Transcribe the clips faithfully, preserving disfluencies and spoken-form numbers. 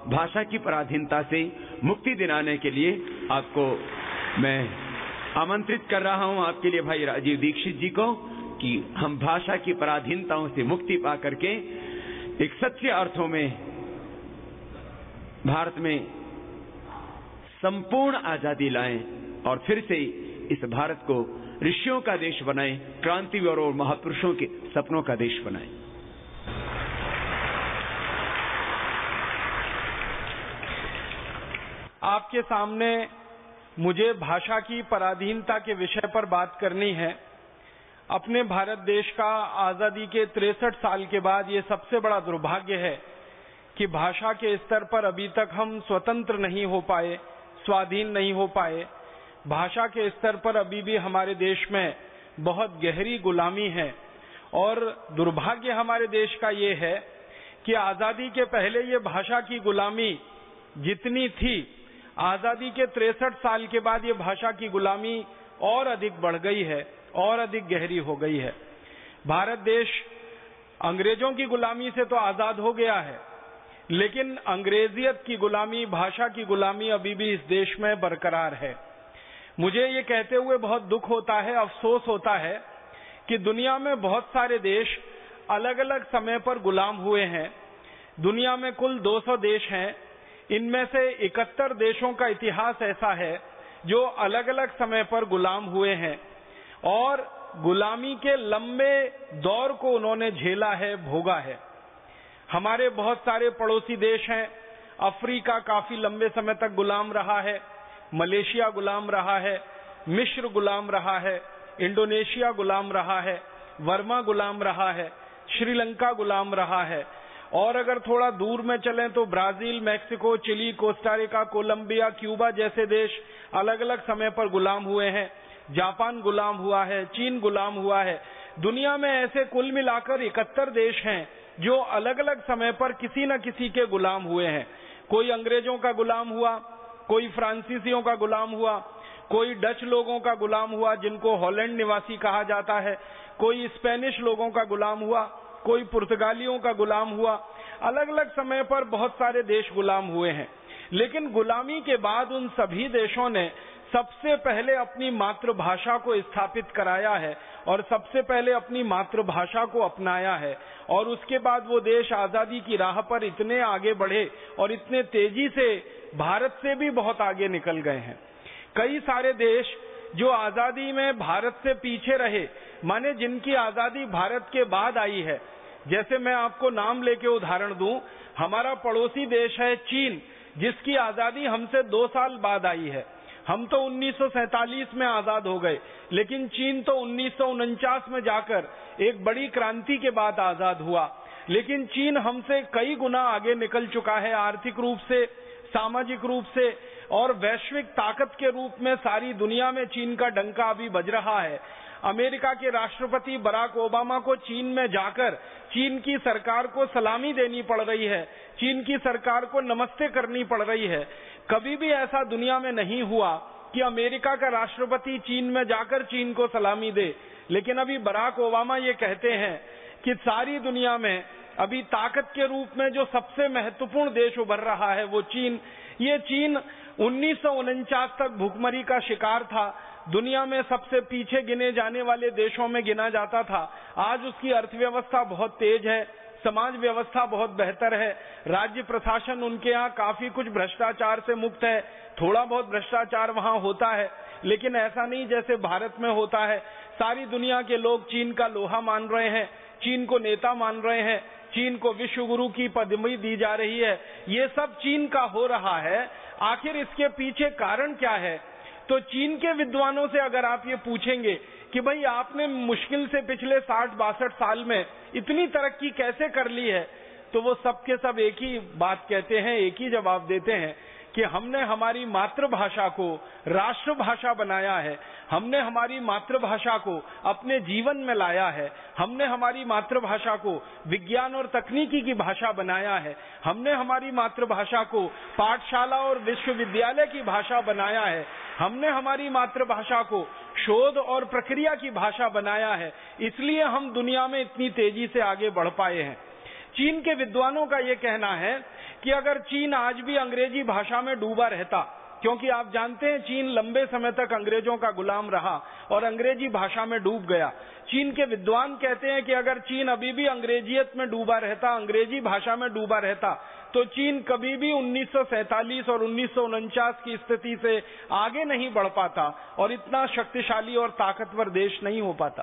भाषा की पराधीनता से मुक्ति दिलाने के लिए आपको मैं आमंत्रित कर रहा हूं, आपके लिए भाई राजीव दीक्षित जी को, कि हम भाषा की पराधीनताओं से मुक्ति पा करके एक सच्चे अर्थों में भारत में संपूर्ण आजादी लाएं और फिर से इस भारत को ऋषियों का देश बनाएं, क्रांतिवीरों और महापुरुषों के सपनों का देश बनाएं। आपके सामने मुझे भाषा की पराधीनता के विषय पर बात करनी है। अपने भारत देश का आजादी के तिरसठ साल के बाद ये सबसे बड़ा दुर्भाग्य है कि भाषा के स्तर पर अभी तक हम स्वतंत्र नहीं हो पाए, स्वाधीन नहीं हो पाए। भाषा के स्तर पर अभी भी हमारे देश में बहुत गहरी गुलामी है और दुर्भाग्य हमारे देश का ये है कि आजादी के पहले ये भाषा की गुलामी जितनी थी, आजादी के तिरसठ साल के बाद ये भाषा की गुलामी और अधिक बढ़ गई है और अधिक गहरी हो गई है। भारत देश अंग्रेजों की गुलामी से तो आजाद हो गया है, लेकिन अंग्रेजियत की गुलामी, भाषा की गुलामी अभी भी इस देश में बरकरार है। मुझे ये कहते हुए बहुत दुख होता है, अफसोस होता है कि दुनिया में बहुत सारे देश अलग अलग समय पर गुलाम हुए हैं। दुनिया में कुल दो सौ देश हैं, इनमें से इकहत्तर देशों का इतिहास ऐसा है जो अलग अलग समय पर गुलाम हुए हैं और गुलामी के लंबे दौर को उन्होंने झेला है, भोगा है। हमारे बहुत सारे पड़ोसी देश हैं। अफ्रीका काफी लंबे समय तक गुलाम रहा है, मलेशिया गुलाम रहा है, मिस्र गुलाम रहा है, इंडोनेशिया गुलाम रहा है, वर्मा गुलाम रहा है, श्रीलंका गुलाम रहा है। और अगर थोड़ा दूर में चलें तो Brazil, Mexico, Chile, Costa Rica, Colombia, Cuba जैसे देश अलग अलग समय पर गुलाम हुए हैं। जापान गुलाम हुआ है, चीन गुलाम हुआ है। दुनिया में ऐसे कुल मिलाकर इकहत्तर देश हैं जो अलग अलग समय पर किसी न किसी के गुलाम हुए हैं। कोई अंग्रेजों का गुलाम हुआ, कोई फ्रांसीसियों का गुलाम हुआ, कोई डच लोगों का गुलाम हुआ जिनको हॉलैंड निवासी कहा जाता है, कोई स्पेनिश लोगों का गुलाम हुआ, कोई पुर्तगालियों का गुलाम हुआ। अलग अलग समय पर बहुत सारे देश गुलाम हुए हैं, लेकिन गुलामी के बाद उन सभी देशों ने सबसे पहले अपनी मातृभाषा को स्थापित कराया है और सबसे पहले अपनी मातृभाषा को अपनाया है। और उसके बाद वो देश आजादी की राह पर इतने आगे बढ़े और इतने तेजी से भारत से भी बहुत आगे निकल गए हैं। कई सारे देश जो आजादी में भारत से पीछे रहे, माने जिनकी आजादी भारत के बाद आई है, जैसे मैं आपको नाम लेके उदाहरण दूं, हमारा पड़ोसी देश है चीन, जिसकी आजादी हमसे दो साल बाद आई है। हम तो उन्नीस सौ सैतालीस में आजाद हो गए, लेकिन चीन तो उन्नीस सौ उनचास में जाकर एक बड़ी क्रांति के बाद आजाद हुआ। लेकिन चीन हमसे कई गुना आगे निकल चुका है, आर्थिक रूप से, सामाजिक रूप से और वैश्विक ताकत के रूप में सारी दुनिया में चीन का डंका अभी बज रहा है। अमेरिका के राष्ट्रपति बराक ओबामा को चीन में जाकर चीन की सरकार को सलामी देनी पड़ रही है, चीन की सरकार को नमस्ते करनी पड़ रही है। कभी भी ऐसा दुनिया में नहीं हुआ कि अमेरिका का राष्ट्रपति चीन में जाकर चीन को सलामी दे, लेकिन अभी बराक ओबामा ये कहते हैं कि सारी दुनिया में अभी ताकत के रूप में जो सबसे महत्वपूर्ण देश उभर रहा है वो चीन। ये चीन उन्नीस सौ उनचास तक भुखमरी का शिकार था, दुनिया में सबसे पीछे गिने जाने वाले देशों में गिना जाता था। आज उसकी अर्थव्यवस्था बहुत तेज है, समाज व्यवस्था बहुत बेहतर है, राज्य प्रशासन उनके यहाँ काफी कुछ भ्रष्टाचार से मुक्त है। थोड़ा बहुत भ्रष्टाचार वहाँ होता है, लेकिन ऐसा नहीं जैसे भारत में होता है। सारी दुनिया के लोग चीन का लोहा मान रहे हैं, चीन को नेता मान रहे हैं, चीन को विश्व गुरु की पदवी दी जा रही है। ये सब चीन का हो रहा है। आखिर इसके पीछे कारण क्या है? तो चीन के विद्वानों से अगर आप ये पूछेंगे कि भाई आपने मुश्किल से पिछले साठ बासठ साल में इतनी तरक्की कैसे कर ली है, तो वो सब के सब एक ही बात कहते हैं, एक ही जवाब देते हैं कि हमने हमारी मातृभाषा को राष्ट्रभाषा बनाया है, हमने हमारी मातृभाषा को अपने जीवन में लाया है, हमने हमारी मातृभाषा को विज्ञान और तकनीकी की भाषा बनाया है, हमने हमारी मातृभाषा को पाठशाला और विश्वविद्यालय की भाषा बनाया है, हमने हमारी मातृभाषा को शोध और प्रक्रिया की भाषा बनाया है। इसलिए हम दुनिया में इतनी तेजी से आगे बढ़ पाए हैं। चीन के विद्वानों का ये कहना है कि अगर चीन आज भी अंग्रेजी भाषा में डूबा रहता, क्योंकि आप जानते हैं चीन लंबे समय तक अंग्रेजों का गुलाम रहा और अंग्रेजी भाषा में डूब गया। चीन के विद्वान कहते हैं कि अगर चीन अभी भी अंग्रेजियत में डूबा रहता, अंग्रेजी भाषा में डूबा रहता, तो चीन कभी भी उन्नीस सौ सैंतालीस और उन्नीस सौ उनचास की स्थिति से आगे नहीं बढ़ पाता और इतना शक्तिशाली और ताकतवर देश नहीं हो पाता।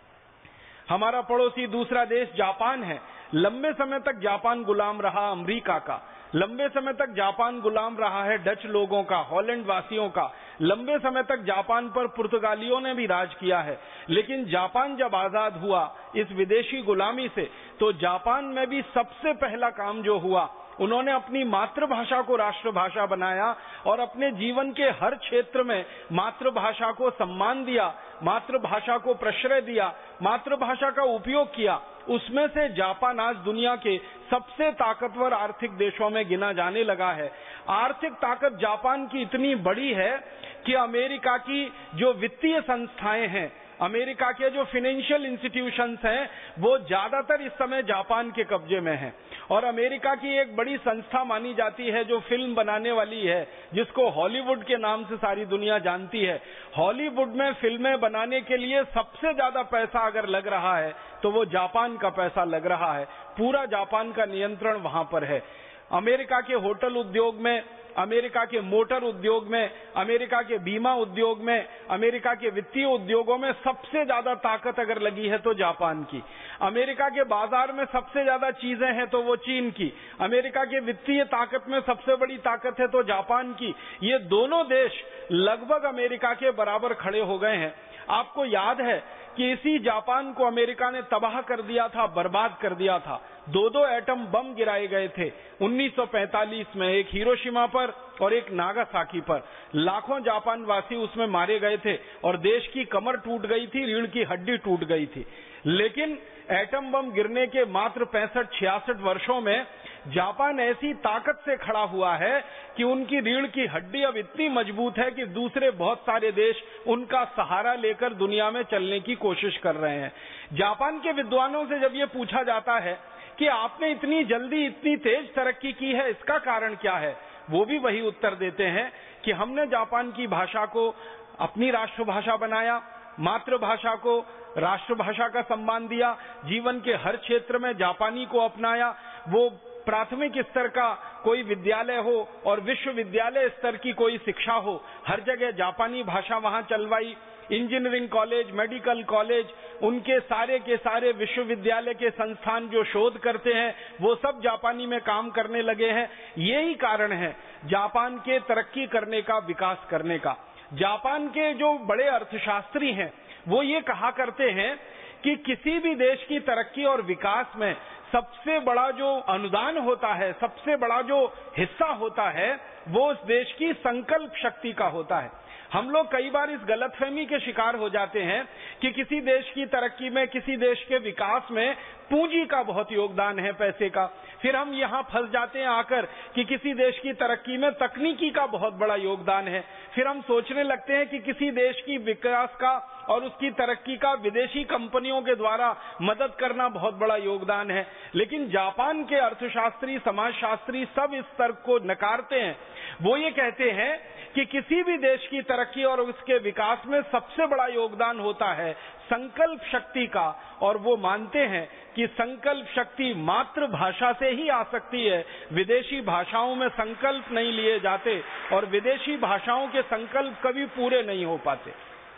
हमारा पड़ोसी दूसरा देश जापान है। लंबे समय तक जापान गुलाम रहा अमेरिका का, लंबे समय तक जापान गुलाम रहा है डच लोगों का, हॉलैंड वासियों का, लंबे समय तक जापान पर पुर्तगालियों ने भी राज किया है। लेकिन जापान जब आजाद हुआ इस विदेशी गुलामी से, तो जापान में भी सबसे पहला काम जो हुआ, उन्होंने अपनी मातृभाषा को राष्ट्रभाषा बनाया और अपने जीवन के हर क्षेत्र में मातृभाषा को सम्मान दिया, मातृभाषा को प्रश्रय दिया, मातृभाषा का उपयोग किया। उसमें से जापान आज दुनिया के सबसे ताकतवर आर्थिक देशों में गिना जाने लगा है। आर्थिक ताकत जापान की इतनी बड़ी है कि अमेरिका की जो वित्तीय संस्थाएं हैं, अमेरिका के जो फाइनेंशियल इंस्टीट्यूशंस हैं, वो ज्यादातर इस समय जापान के कब्जे में हैं। और अमेरिका की एक बड़ी संस्था मानी जाती है जो फिल्म बनाने वाली है, जिसको हॉलीवुड के नाम से सारी दुनिया जानती है। हॉलीवुड में फिल्में बनाने के लिए सबसे ज्यादा पैसा अगर लग रहा है तो वो जापान का पैसा लग रहा है। पूरा जापान का नियंत्रण वहां पर है। अमेरिका के होटल उद्योग में, अमेरिका के मोटर उद्योग में, अमेरिका के बीमा उद्योग में, अमेरिका के वित्तीय उद्योगों में सबसे ज्यादा ताकत अगर लगी है तो जापान की। अमेरिका के बाजार में सबसे ज्यादा चीजें हैं तो वो चीन की। अमेरिका के वित्तीय ताकत में सबसे बड़ी ताकत है तो जापान की। ये दोनों देश लगभग अमेरिका के बराबर खड़े हो गए हैं। आपको याद है कि इसी जापान को अमेरिका ने तबाह कर दिया था, बर्बाद कर दिया था। दो दो एटम बम गिराए गए थे उन्नीस सौ पैंतालीस में, एक हिरोशिमा पर और एक नागासाकी पर। लाखों जापान वासी उसमें मारे गए थे और देश की कमर टूट गई थी, रीढ़ की हड्डी टूट गई थी। लेकिन एटम बम गिरने के मात्र पैंसठ छियासठ वर्षों में जापान ऐसी ताकत से खड़ा हुआ है कि उनकी रीढ़ की हड्डी अब इतनी मजबूत है कि दूसरे बहुत सारे देश उनका सहारा लेकर दुनिया में चलने की कोशिश कर रहे हैं। जापान के विद्वानों से जब ये पूछा जाता है कि आपने इतनी जल्दी इतनी तेज तरक्की की है, इसका कारण क्या है, वो भी वही उत्तर देते हैं कि हमने जापान की भाषा को अपनी राष्ट्रभाषा बनाया, मातृभाषा को राष्ट्रभाषा का सम्मान दिया, जीवन के हर क्षेत्र में जापानी को अपनाया। वो प्राथमिक स्तर का कोई विद्यालय हो और विश्वविद्यालय स्तर की कोई शिक्षा हो, हर जगह जापानी भाषा वहां चलवाई। इंजीनियरिंग कॉलेज, मेडिकल कॉलेज, उनके सारे के सारे विश्वविद्यालय के संस्थान जो शोध करते हैं वो सब जापानी में काम करने लगे हैं। यही कारण है जापान के तरक्की करने का, विकास करने का। जापान के जो बड़े अर्थशास्त्री हैं वो ये कहा करते हैं कि किसी भी देश की तरक्की और विकास में सबसे बड़ा जो अनुदान होता है, सबसे बड़ा जो हिस्सा होता है, वो उस देश की संकल्प शक्ति का होता है। हम लोग कई बार इस गलतफहमी के शिकार हो जाते हैं कि किसी देश की तरक्की में, किसी देश के विकास में पूंजी का बहुत योगदान है, पैसे का। फिर हम यहाँ फंस जाते हैं आकर कि किसी देश की तरक्की में तकनीकी का बहुत बड़ा योगदान है। फिर हम सोचने लगते हैं कि किसी देश की विकास का और उसकी तरक्की का विदेशी कंपनियों के द्वारा मदद करना बहुत बड़ा योगदान है। लेकिन जापान के अर्थशास्त्री, समाजशास्त्री सब इस तर्क को नकारते हैं। वो ये कहते हैं कि किसी भी देश की तरक्की और उसके विकास में सबसे बड़ा योगदान होता है संकल्प शक्ति का, और वो मानते हैं कि संकल्प शक्ति मातृभाषा से ही आ सकती है। विदेशी भाषाओं में संकल्प नहीं लिए जाते और विदेशी भाषाओं के संकल्प कभी पूरे नहीं हो पाते।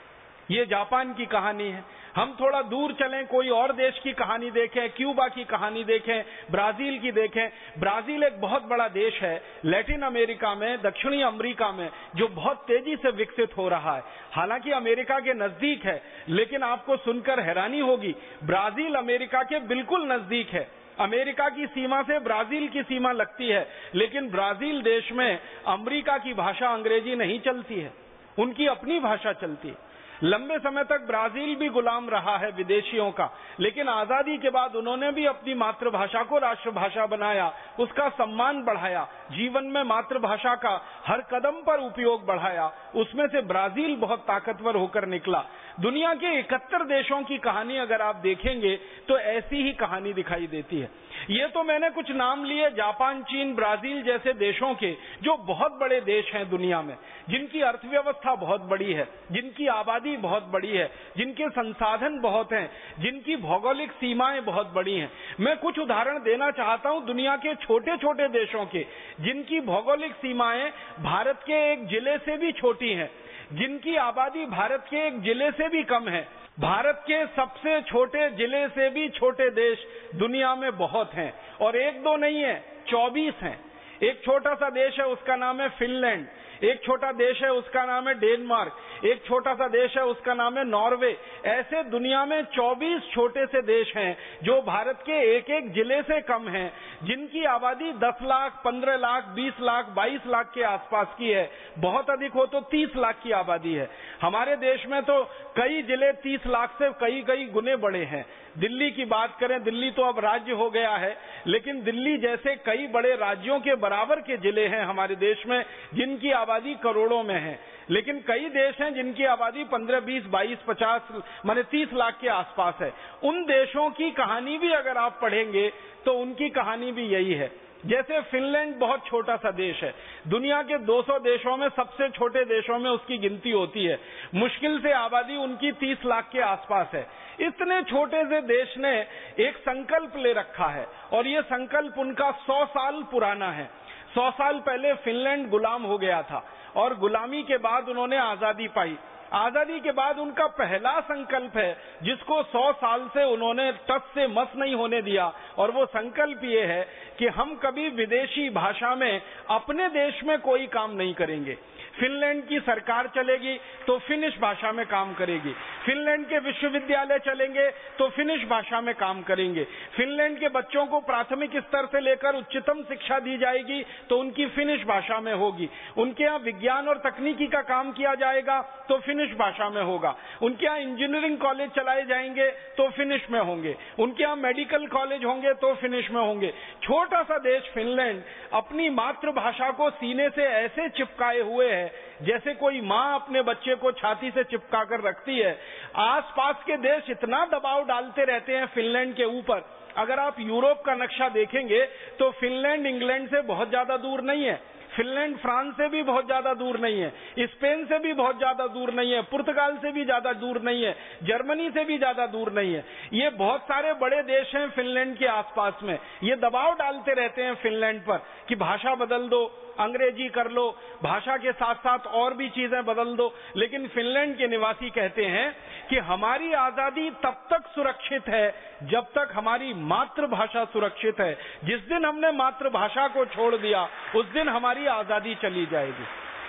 ये जापान की कहानी है। हम थोड़ा दूर चलें, कोई और देश की कहानी देखें, क्यूबा की कहानी देखें, ब्राजील की देखें। ब्राजील एक बहुत बड़ा देश है लैटिन अमेरिका में, दक्षिणी अमेरिका में, जो बहुत तेजी से विकसित हो रहा है। हालांकि अमेरिका के नजदीक है, लेकिन आपको सुनकर हैरानी होगी, ब्राजील अमेरिका के बिल्कुल नजदीक है। अमेरिका की सीमा से ब्राजील की सीमा लगती है, लेकिन ब्राजील देश में अमेरिका की भाषा अंग्रेजी नहीं चलती है, उनकी अपनी भाषा चलती है। लंबे समय तक ब्राजील भी गुलाम रहा है विदेशियों का, लेकिन आजादी के बाद उन्होंने भी अपनी मातृभाषा को राष्ट्रभाषा बनाया, उसका सम्मान बढ़ाया, जीवन में मातृभाषा का हर कदम पर उपयोग बढ़ाया। उसमें से ब्राजील बहुत ताकतवर होकर निकला। दुनिया के इकहत्तर देशों की कहानी अगर आप देखेंगे तो ऐसी ही कहानी दिखाई देती है। ये तो मैंने कुछ नाम लिए जापान, चीन, ब्राजील जैसे देशों के, जो बहुत बड़े देश हैं दुनिया में, जिनकी अर्थव्यवस्था बहुत बड़ी है, जिनकी आबादी बहुत बड़ी है, जिनके संसाधन बहुत हैं, जिनकी भौगोलिक सीमाएं बहुत बड़ी हैं। मैं कुछ उदाहरण देना चाहता हूं दुनिया के छोटे छोटे देशों के, जिनकी भौगोलिक सीमाएं भारत के एक जिले से भी छोटी हैं, जिनकी आबादी भारत के एक जिले से भी कम है। भारत के सबसे छोटे जिले से भी छोटे देश दुनिया में बहुत हैं, और एक दो नहीं है, चौबीस हैं। एक छोटा सा देश है, उसका नाम है फिनलैंड। एक छोटा देश है, उसका नाम है डेनमार्क। एक छोटा सा देश है, उसका नाम है नॉर्वे। ऐसे दुनिया में चौबीस छोटे से देश हैं जो भारत के एक एक जिले से कम हैं, जिनकी आबादी दस लाख, पंद्रह लाख, बीस लाख, बाईस लाख के आसपास की है। बहुत अधिक हो तो तीस लाख की आबादी है। हमारे देश में तो कई जिले तीस लाख से कई कई गुने बड़े हैं। दिल्ली की बात करें, दिल्ली तो अब राज्य हो गया है, लेकिन दिल्ली जैसे कई बड़े राज्यों के बराबर के जिले हैं हमारे देश में, जिनकी आबादी करोड़ों में है। लेकिन कई देश हैं जिनकी आबादी पंद्रह, बीस, बाईस, पचास माने तीस लाख के आसपास है। उन देशों की कहानी भी अगर आप पढ़ेंगे तो उनकी कहानी भी यही है। जैसे फिनलैंड बहुत छोटा सा देश है, दुनिया के दो सौ देशों में सबसे छोटे देशों में उसकी गिनती होती है। मुश्किल से आबादी उनकी तीस लाख के आसपास है। इतने छोटे से देश ने एक संकल्प ले रखा है, और ये संकल्प उनका सौ साल पुराना है। सौ साल पहले फिनलैंड गुलाम हो गया था, और गुलामी के बाद उन्होंने आजादी पाई। आजादी के बाद उनका पहला संकल्प है, जिसको सौ साल से उन्होंने टस से मस नहीं होने दिया, और वो संकल्प ये है कि हम कभी विदेशी भाषा में अपने देश में कोई काम नहीं करेंगे। फिनलैंड की सरकार चलेगी तो फिनिश भाषा में काम करेगी। फिनलैंड के विश्वविद्यालय चलेंगे तो फिनिश भाषा में काम करेंगे। फिनलैंड के बच्चों को प्राथमिक स्तर से लेकर उच्चतम शिक्षा दी जाएगी तो उनकी फिनिश भाषा में होगी। उनके यहाँ विज्ञान और तकनीकी का काम किया जाएगा तो फिनिश भाषा में होगा। उनके यहाँ इंजीनियरिंग कॉलेज चलाए जाएंगे तो फिनिश में होंगे। उनके यहाँ मेडिकल कॉलेज होंगे तो फिनिश में होंगे। छोटा सा देश फिनलैंड अपनी मातृभाषा को सीने से ऐसे चिपकाए हुए है जैसे कोई माँ अपने बच्चे को छाती से चिपका कर रखती है। आसपास के देश इतना दबाव डालते रहते हैं फिनलैंड के ऊपर। अगर आप यूरोप का नक्शा देखेंगे तो फिनलैंड इंग्लैंड से बहुत ज्यादा दूर नहीं है, फिनलैंड फ्रांस से भी बहुत ज्यादा दूर नहीं है, स्पेन से भी बहुत ज्यादा दूर नहीं है, पुर्तगाल से भी ज्यादा दूर नहीं है, जर्मनी से भी ज्यादा दूर नहीं है। ये बहुत सारे बड़े देश हैं फिनलैंड के आसपास में। ये दबाव डालते रहते हैं फिनलैंड पर कि भाषा बदल दो, अंग्रेजी कर लो, भाषा के साथ साथ और भी चीजें बदल दो। लेकिन फिनलैंड के निवासी कहते हैं कि हमारी आजादी तब तक सुरक्षित है जब तक हमारी मातृभाषा सुरक्षित है। जिस दिन हमने मातृभाषा को छोड़ दिया उस दिन हमारी आजादी चली जाएगी।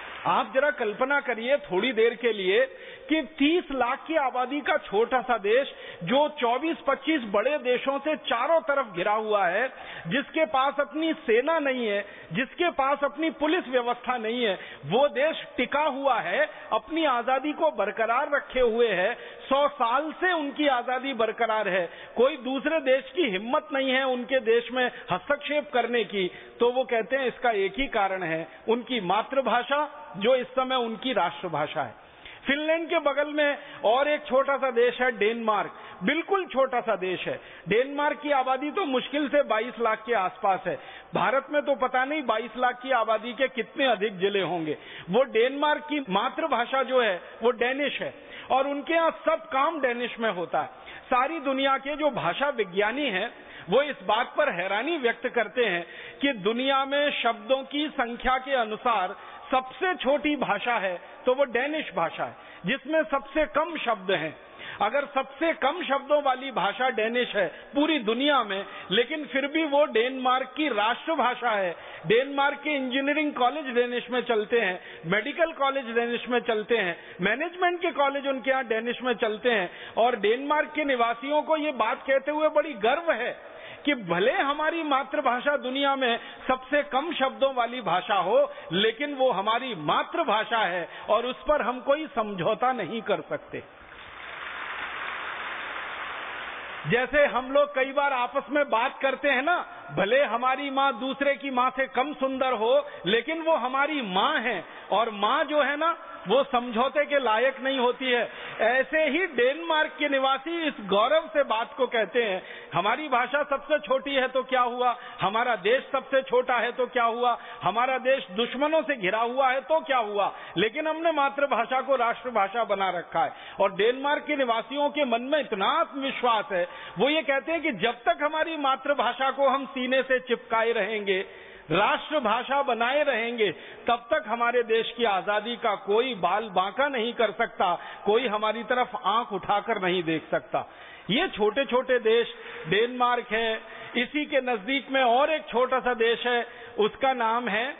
आप जरा कल्पना करिए थोड़ी देर के लिए कि तीस लाख की आबादी का छोटा सा देश जो चौबीस पच्चीस बड़े देशों से चारों तरफ घिरा हुआ है, जिसके पास अपनी सेना नहीं है, जिसके पास अपनी पुलिस व्यवस्था नहीं है, वो देश टिका हुआ है, अपनी आजादी को बरकरार रखे हुए है। सौ साल से उनकी आजादी बरकरार है। कोई दूसरे देश की हिम्मत नहीं है उनके देश में हस्तक्षेप करने की। तो वो कहते हैं इसका एक ही कारण है, उनकी मातृभाषा जो इस समय उनकी राष्ट्रभाषा है। फिनलैंड के बगल में और एक छोटा सा देश है डेनमार्क, बिल्कुल छोटा सा देश है। डेनमार्क की आबादी तो मुश्किल से बाईस लाख के आसपास है। भारत में तो पता नहीं बाईस लाख की आबादी के कितने अधिक जिले होंगे। वो डेनमार्क की मातृभाषा जो है वो डेनिश है, और उनके यहाँ सब काम डेनिश में होता है। सारी दुनिया के जो भाषा विज्ञानी हैं वो इस बात पर हैरानी व्यक्त करते हैं कि दुनिया में शब्दों की संख्या के अनुसार सबसे छोटी भाषा है तो वो डेनिश भाषा है, जिसमें सबसे कम शब्द हैं। अगर सबसे कम शब्दों वाली भाषा डेनिश है पूरी दुनिया में, लेकिन फिर भी वो डेनमार्क की राष्ट्रभाषा है। डेनमार्क के इंजीनियरिंग कॉलेज डेनिश में चलते हैं, मेडिकल कॉलेज डेनिश में चलते हैं, मैनेजमेंट के कॉलेज उनके यहाँ डेनिश में चलते हैं। और डेनमार्क के निवासियों को ये बात कहते हुए बड़ी गर्व है कि भले हमारी मातृभाषा दुनिया में सबसे कम शब्दों वाली भाषा हो, लेकिन वो हमारी मातृभाषा है और उस पर हम कोई समझौता नहीं कर सकते। जैसे हम लोग कई बार आपस में बात करते हैं ना, भले हमारी माँ दूसरे की माँ से कम सुंदर हो, लेकिन वो हमारी माँ है, और माँ जो है ना वो समझौते के लायक नहीं होती है। ऐसे ही डेनमार्क के निवासी इस गौरव से बात को कहते हैं, हमारी भाषा सबसे छोटी है तो क्या हुआ, हमारा देश सबसे छोटा है तो क्या हुआ, हमारा देश दुश्मनों से घिरा हुआ है तो क्या हुआ, लेकिन हमने मातृभाषा को राष्ट्रभाषा बना रखा है। और डेनमार्क के निवासियों के मन में इतना आत्मविश्वास है, वो ये कहते हैं कि जब तक हमारी मातृभाषा को हम सीने से चिपकाए रहेंगे, राष्ट्रभाषा बनाए रहेंगे, तब तक हमारे देश की आजादी का कोई बाल बांका नहीं कर सकता, कोई हमारी तरफ आंख उठाकर नहीं देख सकता। ये छोटे छोटे देश, डेनमार्क है, इसी के नजदीक में और एक छोटा सा देश है, उसका नाम है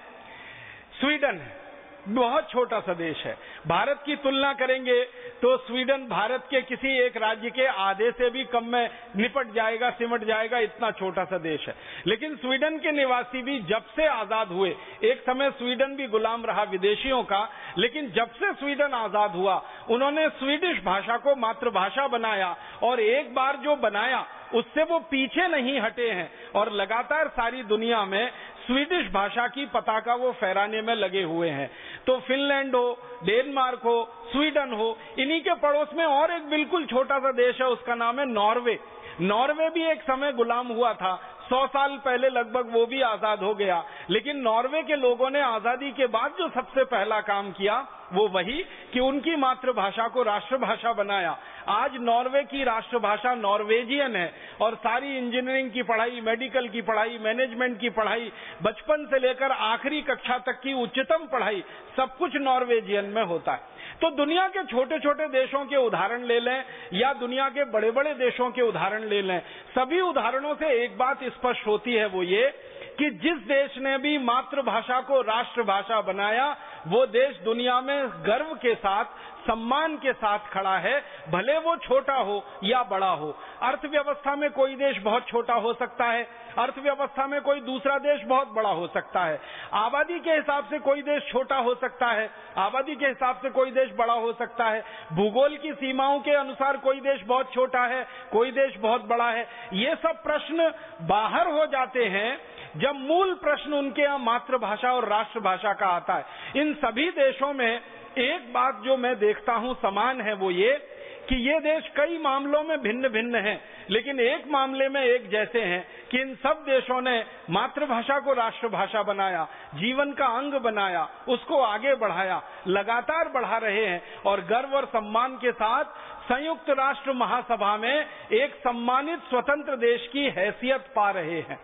स्वीडन। बहुत छोटा सा देश है। भारत की तुलना करेंगे तो स्वीडन भारत के किसी एक राज्य के आधे से भी कम में निपट जाएगा, सिमट जाएगा, इतना छोटा सा देश है। लेकिन स्वीडन के निवासी भी जब से आजाद हुए, एक समय स्वीडन भी गुलाम रहा विदेशियों का, लेकिन जब से स्वीडन आजाद हुआ उन्होंने स्वीडिश भाषा को मातृभाषा बनाया, और एक बार जो बनाया उससे वो पीछे नहीं हटे हैं, और लगातार सारी दुनिया में स्वीडिश भाषा की पताका वो फहराने में लगे हुए हैं। तो फिनलैंड हो, डेनमार्क हो, स्वीडन हो, इन्हीं के पड़ोस में और एक बिल्कुल छोटा सा देश है, उसका नाम है नॉर्वे। नॉर्वे भी एक समय गुलाम हुआ था, सौ साल पहले लगभग वो भी आजाद हो गया। लेकिन नॉर्वे के लोगों ने आजादी के बाद जो सबसे पहला काम किया वो वही कि उनकी मातृभाषा को राष्ट्रभाषा बनाया। आज नॉर्वे की राष्ट्रभाषा नॉर्वेजियन है, और सारी इंजीनियरिंग की पढ़ाई, मेडिकल की पढ़ाई, मैनेजमेंट की पढ़ाई, बचपन से लेकर आखिरी कक्षा तक की उच्चतम पढ़ाई, सब कुछ नॉर्वेजियन में होता है। तो दुनिया के छोटे छोटे देशों के उदाहरण ले लें या दुनिया के बड़े बड़े देशों के उदाहरण ले लें, सभी उदाहरणों से एक बात स्पष्ट होती है, वो ये कि जिस देश ने भी मातृभाषा को राष्ट्रभाषा बनाया, वो देश दुनिया में गर्व के साथ, सम्मान के साथ खड़ा है, भले वो छोटा हो या बड़ा हो। अर्थव्यवस्था में कोई देश बहुत छोटा हो सकता है, अर्थव्यवस्था में कोई दूसरा देश बहुत बड़ा हो सकता है, आबादी के हिसाब से कोई देश छोटा हो सकता है, आबादी के हिसाब से कोई देश बड़ा हो सकता है, भूगोल की सीमाओं के अनुसार कोई देश बहुत छोटा है, कोई देश बहुत बड़ा है। ये सब प्रश्न बाहर हो जाते हैं जब मूल प्रश्न उनके यहाँ मातृभाषा और राष्ट्रभाषा का आता है। इन सभी देशों में एक बात जो मैं देखता हूं समान है, वो ये कि ये देश कई मामलों में भिन्न भिन्न हैं, लेकिन एक मामले में एक जैसे हैं कि इन सब देशों ने मातृभाषा को राष्ट्रभाषा बनाया, जीवन का अंग बनाया, उसको आगे बढ़ाया, लगातार बढ़ा रहे हैं, और गर्व और सम्मान के साथ संयुक्त राष्ट्र महासभा में एक सम्मानित स्वतंत्र देश की हैसियत पा रहे हैं।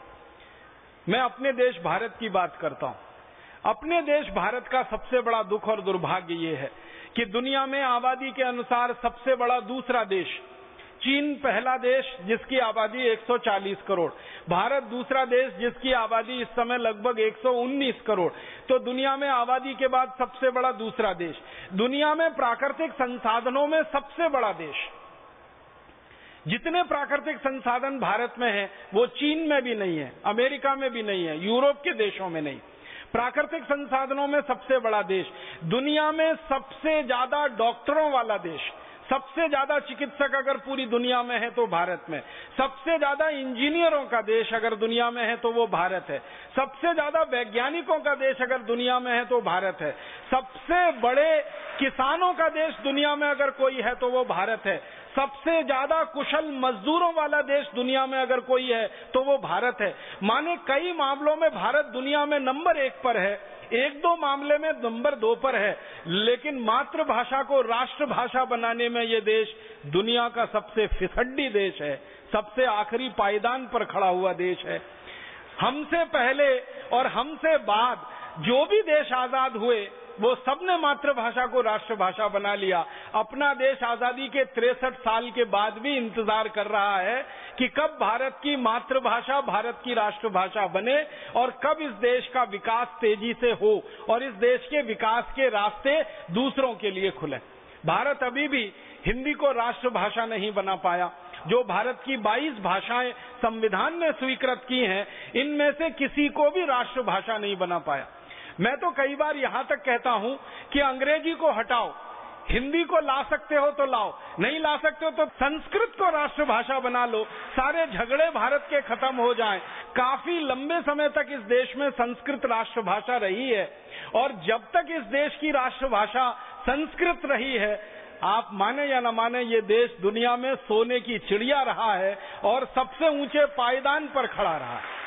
मैं अपने देश भारत की बात करता हूं। अपने देश भारत का सबसे बड़ा दुख और दुर्भाग्य ये है कि दुनिया में आबादी के अनुसार सबसे बड़ा दूसरा देश, चीन पहला देश जिसकी आबादी एक सौ चालीस करोड़, भारत दूसरा देश जिसकी आबादी इस समय लगभग एक सौ उन्नीस करोड़। तो दुनिया में आबादी के बाद सबसे बड़ा दूसरा देश, दुनिया में प्राकृतिक संसाधनों में सबसे बड़ा देश। जितने प्राकृतिक संसाधन भारत में हैं, वो चीन में भी नहीं है, अमेरिका में भी नहीं है, यूरोप के देशों में नहीं। प्राकृतिक संसाधनों में सबसे बड़ा देश, दुनिया में सबसे ज्यादा डॉक्टरों वाला देश, सबसे ज्यादा चिकित्सक अगर पूरी दुनिया में है तो भारत में, सबसे ज्यादा इंजीनियरों का देश अगर दुनिया में है तो वो भारत है, सबसे ज्यादा वैज्ञानिकों का देश अगर दुनिया में है तो भारत है, सबसे बड़े किसानों का देश दुनिया में अगर कोई है तो वो भारत है, सबसे ज्यादा कुशल मजदूरों वाला देश दुनिया में अगर कोई है तो वो भारत है। माने कई मामलों में भारत दुनिया में नंबर एक पर है, एक दो मामले में नंबर दो पर है, लेकिन मातृभाषा को राष्ट्रभाषा बनाने में ये देश दुनिया का सबसे फिसड्डी देश है, सबसे आखिरी पायदान पर खड़ा हुआ देश है। हमसे पहले और हमसे बाद जो भी देश आजाद हुए वो सबने मातृभाषा को राष्ट्रभाषा बना लिया। अपना देश आजादी के तिरसठ साल के बाद भी इंतजार कर रहा है कि कब भारत की मातृभाषा भारत की राष्ट्रभाषा बने और कब इस देश का विकास तेजी से हो और इस देश के विकास के रास्ते दूसरों के लिए खुले। भारत अभी भी हिंदी को राष्ट्रभाषा नहीं बना पाया। जो भारत की बाईस भाषाएं संविधान ने स्वीकृत की हैं, इनमें से किसी को भी राष्ट्रभाषा नहीं बना पाया। मैं तो कई बार यहां तक कहता हूं कि अंग्रेजी को हटाओ, हिंदी को ला सकते हो तो लाओ, नहीं ला सकते हो तो संस्कृत को राष्ट्रभाषा बना लो, सारे झगड़े भारत के खत्म हो जाएं। काफी लंबे समय तक इस देश में संस्कृत राष्ट्रभाषा रही है, और जब तक इस देश की राष्ट्रभाषा संस्कृत रही है, आप माने या न माने, ये देश दुनिया में सोने की चिड़िया रहा है और सबसे ऊंचे पायदान पर खड़ा रहा है।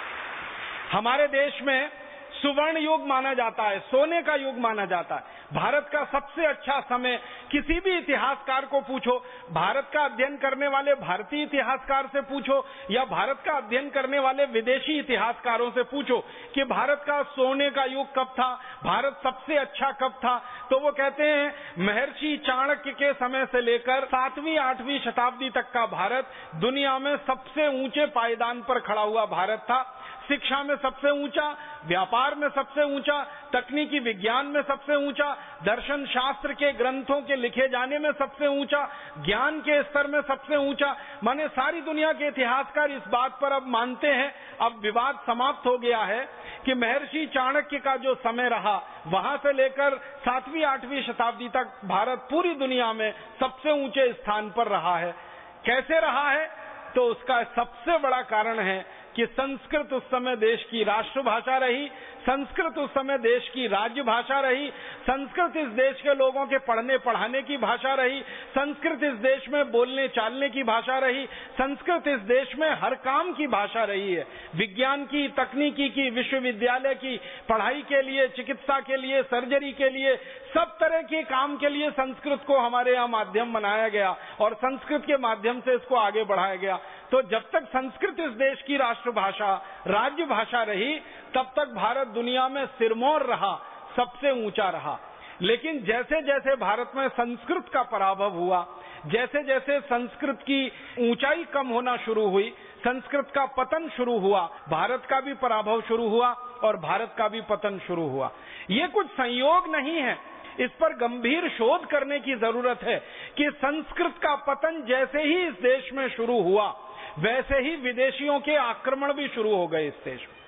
हमारे देश में सुवर्ण युग माना जाता है, सोने का युग माना जाता है। भारत का सबसे अच्छा समय, किसी भी इतिहासकार को पूछो, भारत का अध्ययन करने वाले भारतीय इतिहासकार से पूछो या भारत का अध्ययन करने वाले विदेशी इतिहासकारों से पूछो कि भारत का सोने का युग कब था, भारत सबसे अच्छा कब था, तो वो कहते हैं महर्षि चाणक्य के समय से लेकर सातवीं आठवीं शताब्दी तक का भारत दुनिया में सबसे ऊंचे पायदान पर खड़ा हुआ भारत था। शिक्षा में सबसे ऊंचा, व्यापार में सबसे ऊंचा, तकनीकी विज्ञान में सबसे ऊंचा, दर्शन शास्त्र के ग्रंथों के लिखे जाने में सबसे ऊंचा, ज्ञान के स्तर में सबसे ऊंचा। माने सारी दुनिया के इतिहासकार इस बात पर अब मानते हैं, अब विवाद समाप्त हो गया है कि महर्षि चाणक्य का जो समय रहा, वहां से लेकर सातवीं आठवीं शताब्दी तक भारत पूरी दुनिया में सबसे ऊंचे स्थान पर रहा है। कैसे रहा है? तो उसका सबसे बड़ा कारण है कि संस्कृत उस समय देश की राष्ट्रभाषा रही, संस्कृत उस समय देश की राज्य भाषा रही, संस्कृत इस देश के लोगों के पढ़ने पढ़ाने की भाषा रही, संस्कृत इस देश में बोलने चालने की भाषा रही, संस्कृत इस देश में हर काम की भाषा रही है। विज्ञान की, तकनीकी की, विश्वविद्यालय की पढ़ाई के लिए, चिकित्सा के लिए, सर्जरी के लिए, सब तरह के काम के लिए संस्कृत को हमारे यहाँ माध्यम बनाया गया और संस्कृत के माध्यम से इसको आगे बढ़ाया गया। तो जब तक संस्कृत इस देश की राष्ट्रभाषा, राज्य भाषा रही, तब तक भारत दुनिया में सिरमौर रहा, सबसे ऊंचा रहा। लेकिन जैसे जैसे भारत में संस्कृत का पराभव हुआ, जैसे जैसे संस्कृत की ऊंचाई कम होना शुरू हुई, संस्कृत का पतन शुरू हुआ, भारत का भी पराभव शुरू हुआ और भारत का भी पतन शुरू हुआ। ये कुछ संयोग नहीं है, इस पर गंभीर शोध करने की जरूरत है कि संस्कृत का पतन जैसे ही इस देश में शुरू हुआ, वैसे ही विदेशियों के आक्रमण भी शुरू हो गए इस देश में।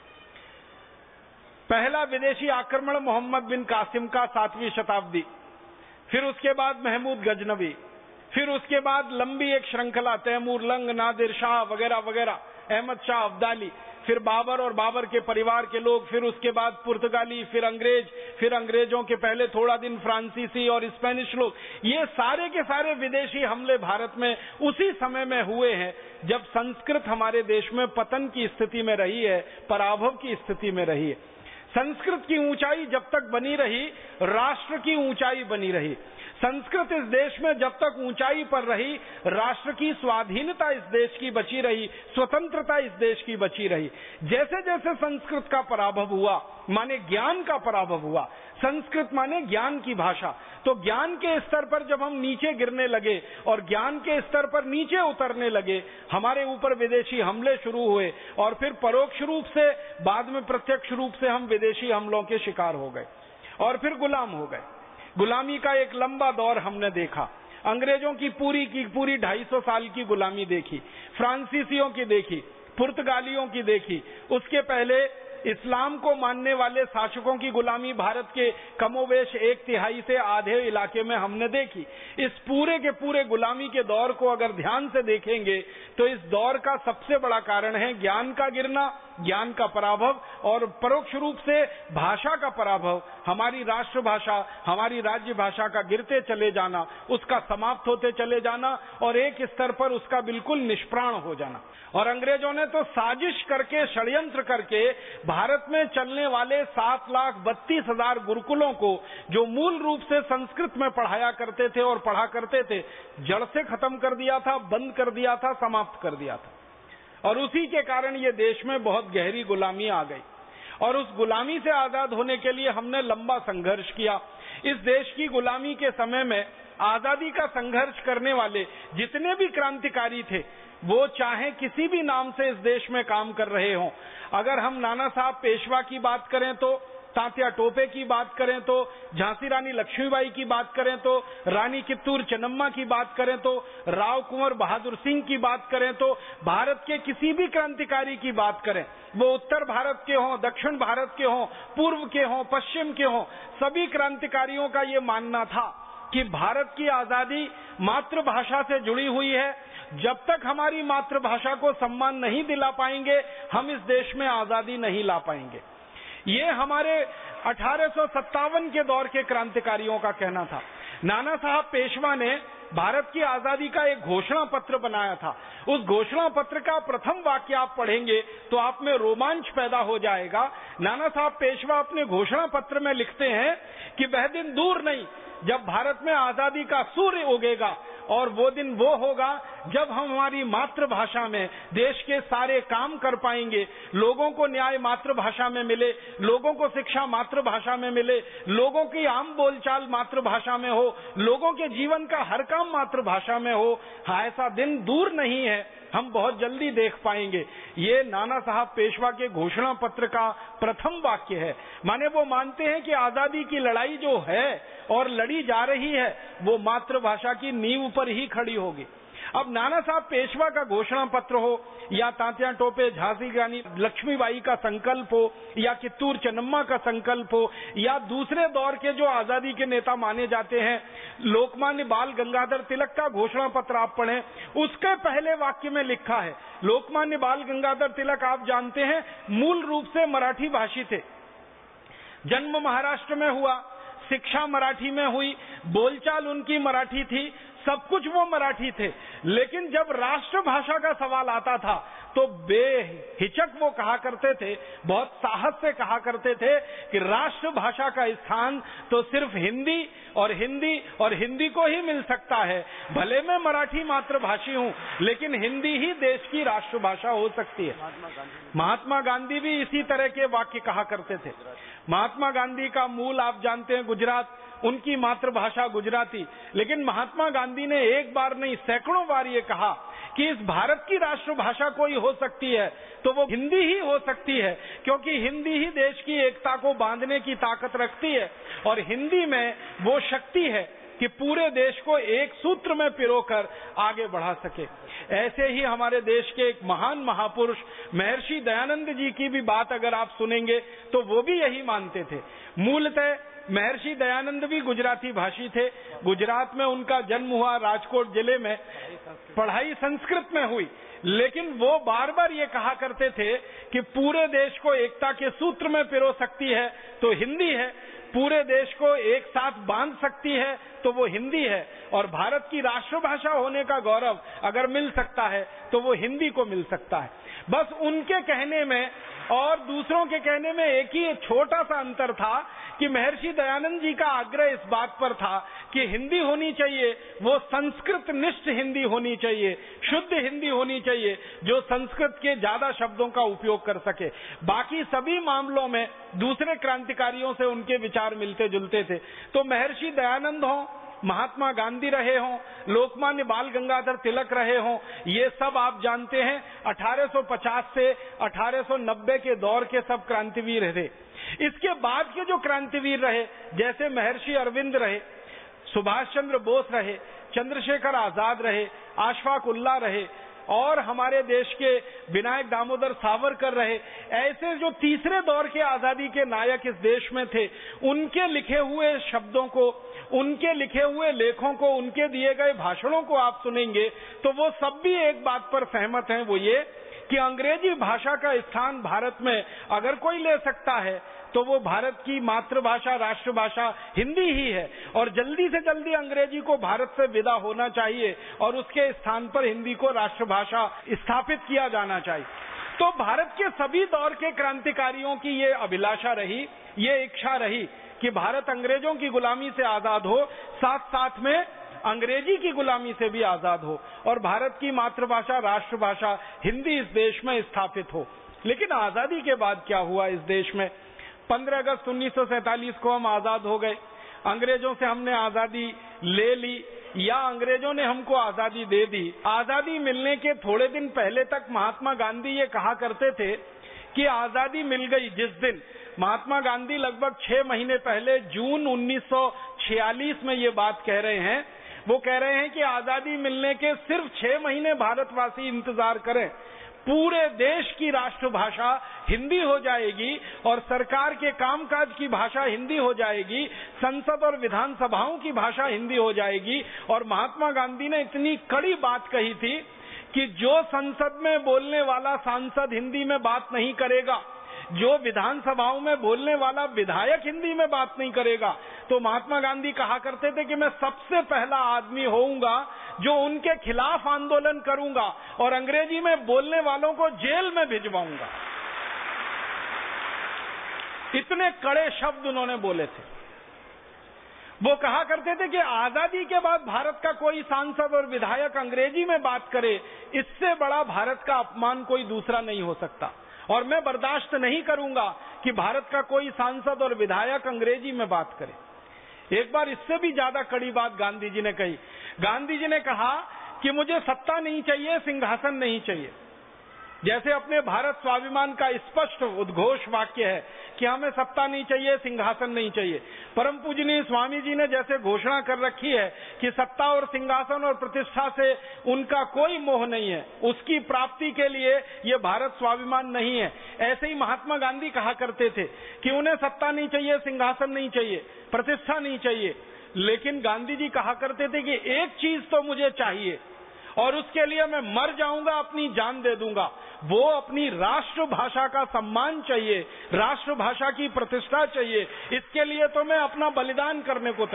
पहला विदेशी आक्रमण मोहम्मद बिन कासिम का सातवीं शताब्दी, फिर उसके बाद महमूद गजनवी, फिर उसके बाद लंबी एक श्रृंखला, तैमूर लंग, नादिर शाह वगैरह वगैरह, अहमद शाह अब्दाली, फिर बाबर और बाबर के परिवार के लोग, फिर उसके बाद पुर्तगाली, फिर अंग्रेज, फिर अंग्रेजों के पहले थोड़ा दिन फ्रांसीसी और स्पेनिश लोग। ये सारे के सारे विदेशी हमले भारत में उसी समय में हुए हैं जब संस्कृत हमारे देश में पतन की स्थिति में रही है, पराभव की स्थिति में रही है। संस्कृत की ऊंचाई जब तक बनी रही, राष्ट्र की ऊंचाई बनी रही। संस्कृत इस देश में जब तक ऊंचाई पर रही, राष्ट्र की स्वाधीनता इस देश की बची रही, स्वतंत्रता इस देश की बची रही। जैसे जैसे संस्कृत का पराभव हुआ, माने ज्ञान का पराभव हुआ, संस्कृत माने ज्ञान की भाषा, तो ज्ञान के स्तर पर जब हम नीचे गिरने लगे और ज्ञान के स्तर पर नीचे उतरने लगे, हमारे ऊपर विदेशी हमले शुरू हुए और फिर परोक्ष रूप से, बाद में प्रत्यक्ष रूप से हम विदेशी हमलों के शिकार हो गए और फिर गुलाम हो गए। गुलामी का एक लंबा दौर हमने देखा, अंग्रेजों की पूरी की पूरी ढाई सौ साल की गुलामी देखी, फ्रांसीसियों की देखी, पुर्तगालियों की देखी, उसके पहले इस्लाम को मानने वाले शासकों की गुलामी भारत के कमोवेश एक तिहाई से आधे इलाके में हमने देखी। इस पूरे के पूरे गुलामी के दौर को अगर ध्यान से देखेंगे तो इस दौर का सबसे बड़ा कारण है ज्ञान का गिरना, ज्ञान का पराभव और परोक्ष रूप से भाषा का पराभव, हमारी राष्ट्रभाषा, हमारी राज्य भाषा का गिरते चले जाना, उसका समाप्त होते चले जाना और एक स्तर पर उसका बिल्कुल निष्प्राण हो जाना। और अंग्रेजों ने तो साजिश करके, षड्यंत्र करके भारत में चलने वाले सात लाख बत्तीस हजार गुरुकुलों को, जो मूल रूप से संस्कृत में पढ़ाया करते थे और पढ़ा करते थे, जड़ से खत्म कर दिया था, बंद कर दिया था, समाप्त कर दिया था। और उसी के कारण ये देश में बहुत गहरी गुलामी आ गई और उस गुलामी से आजाद होने के लिए हमने लंबा संघर्ष किया। इस देश की गुलामी के समय में आजादी का संघर्ष करने वाले जितने भी क्रांतिकारी थे, वो चाहे किसी भी नाम से इस देश में काम कर रहे हों, अगर हम नाना साहब पेशवा की बात करें तो, तात्या टोपे की बात करें तो, झांसी रानी लक्ष्मीबाई की बात करें तो, रानी कित्तूर चेन्नम्मा की बात करें तो, राव कुंवर बहादुर सिंह की बात करें तो, भारत के किसी भी क्रांतिकारी की बात करें, वो उत्तर भारत के हों, दक्षिण भारत के हों, पूर्व के हों, पश्चिम के हों, सभी क्रांतिकारियों का ये मानना था कि भारत की आजादी मातृभाषा से जुड़ी हुई है। जब तक हमारी मातृभाषा को सम्मान नहीं दिला पाएंगे, हम इस देश में आजादी नहीं ला पाएंगे। ये हमारे अठारह सौ सत्तावन के दौर के क्रांतिकारियों का कहना था। नाना साहब पेशवा ने भारत की आजादी का एक घोषणा पत्र बनाया था। उस घोषणा पत्र का प्रथम वाक्य आप पढ़ेंगे तो आप में रोमांच पैदा हो जाएगा। नाना साहब पेशवा अपने घोषणा पत्र में लिखते हैं कि वह दिन दूर नहीं जब भारत में आजादी का सूर्य उगेगा, और वो दिन वो होगा जब हम हमारी मातृभाषा में देश के सारे काम कर पाएंगे, लोगों को न्याय मातृभाषा में मिले, लोगों को शिक्षा मातृभाषा में मिले, लोगों की आम बोलचाल मातृभाषा में हो, लोगों के जीवन का हर काम मातृभाषा में हो। हाँ, ऐसा दिन दूर नहीं है, हम बहुत जल्दी देख पाएंगे। ये नाना साहब पेशवा के घोषणा पत्र का प्रथम वाक्य है। माने वो मानते हैं कि आजादी की लड़ाई जो है और लड़ी जा रही है वो मातृभाषा की नींव पर ही खड़ी होगी। अब नाना साहब पेशवा का घोषणा पत्र हो या तात्या टोपे झांसी रानी लक्ष्मीबाई का संकल्प हो या कित्तूर चन्नम्मा का संकल्प हो या दूसरे दौर के जो आजादी के नेता माने जाते हैं, लोकमान्य बाल गंगाधर तिलक का घोषणा पत्र आप पढ़ें, उसके पहले वाक्य में लिखा है, लोकमान्य बाल गंगाधर तिलक आप जानते हैं मूल रूप से मराठी भाषी थे। जन्म महाराष्ट्र में हुआ, शिक्षा मराठी में हुई, बोलचाल उनकी मराठी थी, सब कुछ वो मराठी थे। लेकिन जब राष्ट्रभाषा का सवाल आता था तो बेहिचक वो कहा करते थे, बहुत साहस से कहा करते थे कि राष्ट्रभाषा का स्थान तो सिर्फ हिंदी और हिंदी और हिंदी को ही मिल सकता है। भले मैं मराठी मातृभाषी हूँ लेकिन हिंदी ही देश की राष्ट्रभाषा हो सकती है। महात्मा गांधी भी इसी तरह के वाक्य कहा करते थे। महात्मा गांधी का मूल आप जानते हैं गुजरात, उनकी मातृभाषा गुजराती, लेकिन महात्मा गांधी ने एक बार नहीं सैकड़ों बार ये कहा कि इस भारत की राष्ट्रभाषा कोई हो सकती है तो वो हिंदी ही हो सकती है, क्योंकि हिंदी ही देश की एकता को बांधने की ताकत रखती है और हिंदी में वो शक्ति है कि पूरे देश को एक सूत्र में पिरोकर आगे बढ़ा सके। ऐसे ही हमारे देश के एक महान महापुरुष महर्षि दयानंद जी की भी बात अगर आप सुनेंगे तो वो भी यही मानते थे। मूलतः महर्षि दयानंद भी गुजराती भाषी थे। गुजरात में उनका जन्म हुआ, राजकोट जिले में, पढ़ाई संस्कृत में हुई, लेकिन वो बार बार ये कहा करते थे कि पूरे देश को एकता के सूत्र में पिरो सकती है तो हिंदी है, पूरे देश को एक साथ बांध सकती है तो वो हिंदी है, और भारत की राष्ट्रभाषा होने का गौरव अगर मिल सकता है तो वो हिंदी को मिल सकता है। बस उनके कहने में और दूसरों के कहने में एक ही छोटा सा अंतर था कि महर्षि दयानंद जी का आग्रह इस बात पर था कि हिंदी होनी चाहिए, वो संस्कृत निष्ठ हिंदी होनी चाहिए, शुद्ध हिंदी होनी चाहिए, जो संस्कृत के ज्यादा शब्दों का उपयोग कर सके। बाकी सभी मामलों में दूसरे क्रांतिकारियों से उनके विचार मिलते जुलते थे। तो महर्षि दयानंद हो, महात्मा गांधी रहे हों, लोकमान्य बाल गंगाधर तिलक रहे हों, ये सब आप जानते हैं अठारह सौ पचास से अठारह सौ नब्बे के दौर के सब क्रांतिवीर रहे। इसके बाद के जो क्रांतिवीर रहे, जैसे महर्षि अरविंद रहे, सुभाष चंद्र बोस रहे, चंद्रशेखर आजाद रहे, अशफाक उल्लाह रहे, और हमारे देश के विनायक दामोदर सावरकर रहे, ऐसे जो तीसरे दौर के आजादी के नायक इस देश में थे, उनके लिखे हुए शब्दों को, उनके लिखे हुए लेखों को, उनके दिए गए भाषणों को आप सुनेंगे तो वो सब भी एक बात पर सहमत हैं, वो ये कि अंग्रेजी भाषा का स्थान भारत में अगर कोई ले सकता है तो वो भारत की मातृभाषा राष्ट्रभाषा हिंदी ही है, और जल्दी से जल्दी अंग्रेजी को भारत से विदा होना चाहिए और उसके स्थान पर हिंदी को राष्ट्रभाषा स्थापित किया जाना चाहिए। तो भारत के सभी दौर के क्रांतिकारियों की ये अभिलाषा रही, ये इच्छा रही कि भारत अंग्रेजों की गुलामी से आजाद हो, साथ साथ में अंग्रेजी की गुलामी से भी आजाद हो, और भारत की मातृभाषा राष्ट्रभाषा हिंदी इस देश में स्थापित हो। लेकिन आजादी के बाद क्या हुआ इस देश में? पंद्रह अगस्त उन्नीस सौ सैतालीस को हम आजाद हो गए। अंग्रेजों से हमने आजादी ले ली या अंग्रेजों ने हमको आजादी दे दी। आजादी मिलने के थोड़े दिन पहले तक महात्मा गांधी ये कहा करते थे कि आजादी मिल गई जिस दिन, महात्मा गांधी लगभग छह महीने पहले जून उन्नीस सौ छियालीस में ये बात कह रहे हैं। वो कह रहे हैं कि आजादी मिलने के सिर्फ छह महीने भारतवासी इंतजार करें, पूरे देश की राष्ट्रभाषा हिंदी हो जाएगी और सरकार के कामकाज की भाषा हिंदी हो जाएगी, संसद और विधानसभाओं की भाषा हिंदी हो जाएगी। और महात्मा गांधी ने इतनी कड़ी बात कही थी कि जो संसद में बोलने वाला सांसद हिंदी में बात नहीं करेगा, जो विधानसभाओं में बोलने वाला विधायक हिंदी में बात नहीं करेगा, तो महात्मा गांधी कहा करते थे कि मैं सबसे पहला आदमी होऊंगा जो उनके खिलाफ आंदोलन करूंगा और अंग्रेजी में बोलने वालों को जेल में भिजवाऊंगा। इतने कड़े शब्द उन्होंने बोले थे। वो कहा करते थे कि आजादी के बाद भारत का कोई सांसद और विधायक अंग्रेजी में बात करे, इससे बड़ा भारत का अपमान कोई दूसरा नहीं हो सकता, और मैं बर्दाश्त नहीं करूंगा कि भारत का कोई सांसद और विधायक अंग्रेजी में बात करे। एक बार इससे भी ज्यादा कड़ी बात गांधी जी ने कही। गांधी जी ने कहा कि मुझे सत्ता नहीं चाहिए, सिंहासन नहीं चाहिए। जैसे अपने भारत स्वाभिमान का स्पष्ट उद्घोष वाक्य है कि हमें सत्ता नहीं चाहिए, सिंहासन नहीं चाहिए। परम पूजनीय स्वामी जी ने जैसे घोषणा कर रखी है कि सत्ता और सिंहासन और प्रतिष्ठा से उनका कोई मोह नहीं है, उसकी प्राप्ति के लिए ये भारत स्वाभिमान नहीं है, ऐसे ही महात्मा गांधी कहा करते थे कि उन्हें सत्ता नहीं चाहिए, सिंहासन नहीं चाहिए, प्रतिष्ठा नहीं चाहिए। लेकिन गांधी जी कहा करते थे कि एक चीज तो मुझे चाहिए और उसके लिए मैं मर जाऊंगा, अपनी जान दे दूंगा। वो अपनी राष्ट्रभाषा का सम्मान चाहिए, राष्ट्रभाषा की प्रतिष्ठा चाहिए। इसके लिए तो मैं अपना बलिदान करने को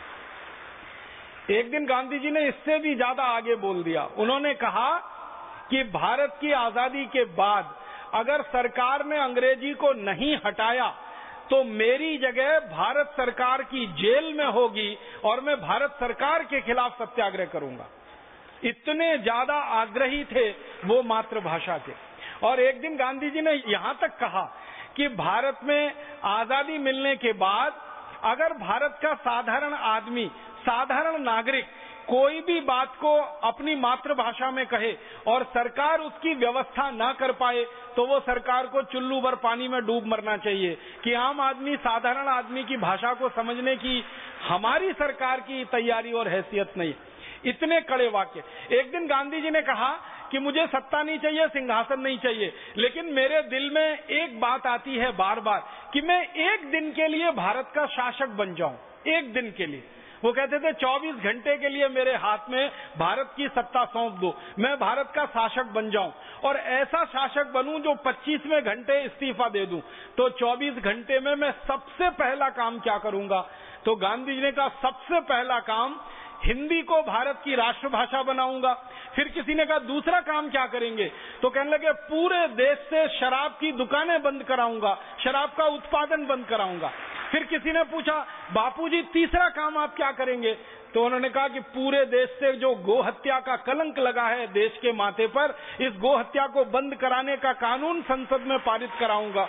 तैयार। एक दिन गांधी जी ने इससे भी ज्यादा आगे बोल दिया। उन्होंने कहा कि भारत की आजादी के बाद अगर सरकार ने अंग्रेजी को नहीं हटाया तो मेरी जगह भारत सरकार की जेल में होगी और मैं भारत सरकार के खिलाफ सत्याग्रह करूंगा। इतने ज्यादा आग्रही थे वो मातृभाषा के। और एक दिन गांधी जी ने यहां तक कहा कि भारत में आजादी मिलने के बाद अगर भारत का साधारण आदमी, साधारण नागरिक कोई भी बात को अपनी मातृभाषा में कहे और सरकार उसकी व्यवस्था ना कर पाए तो वो सरकार को चुल्लू भर पानी में डूब मरना चाहिए कि आम आदमी, साधारण आदमी की भाषा को समझने की हमारी सरकार की तैयारी और हैसियत नहीं। इतने कड़े वाक्य। एक दिन गांधी जी ने कहा कि मुझे सत्ता नहीं चाहिए, सिंहासन नहीं चाहिए, लेकिन मेरे दिल में एक बात आती है बार बार कि मैं एक दिन के लिए भारत का शासक बन जाऊं, एक दिन के लिए। वो कहते थे चौबीस घंटे के लिए मेरे हाथ में भारत की सत्ता सौंप दो, मैं भारत का शासक बन जाऊं और ऐसा शासक बनूं जो पच्चीसवें घंटे इस्तीफा दे दूं। तो चौबीस घंटे में मैं सबसे पहला काम क्या करूंगा? तो गांधी जी ने कहा सबसे पहला काम हिंदी को भारत की राष्ट्रभाषा बनाऊंगा। फिर किसी ने कहा दूसरा काम क्या करेंगे? तो कहने लगे पूरे देश से शराब की दुकानें बंद कराऊंगा, शराब का उत्पादन बंद कराऊंगा। फिर किसी ने पूछा बापूजी तीसरा काम आप क्या करेंगे? तो उन्होंने कहा कि पूरे देश से जो गो हत्या का कलंक लगा है देश के माथे पर, इस गो हत्या को बंद कराने का कानून संसद में पारित कराऊंगा।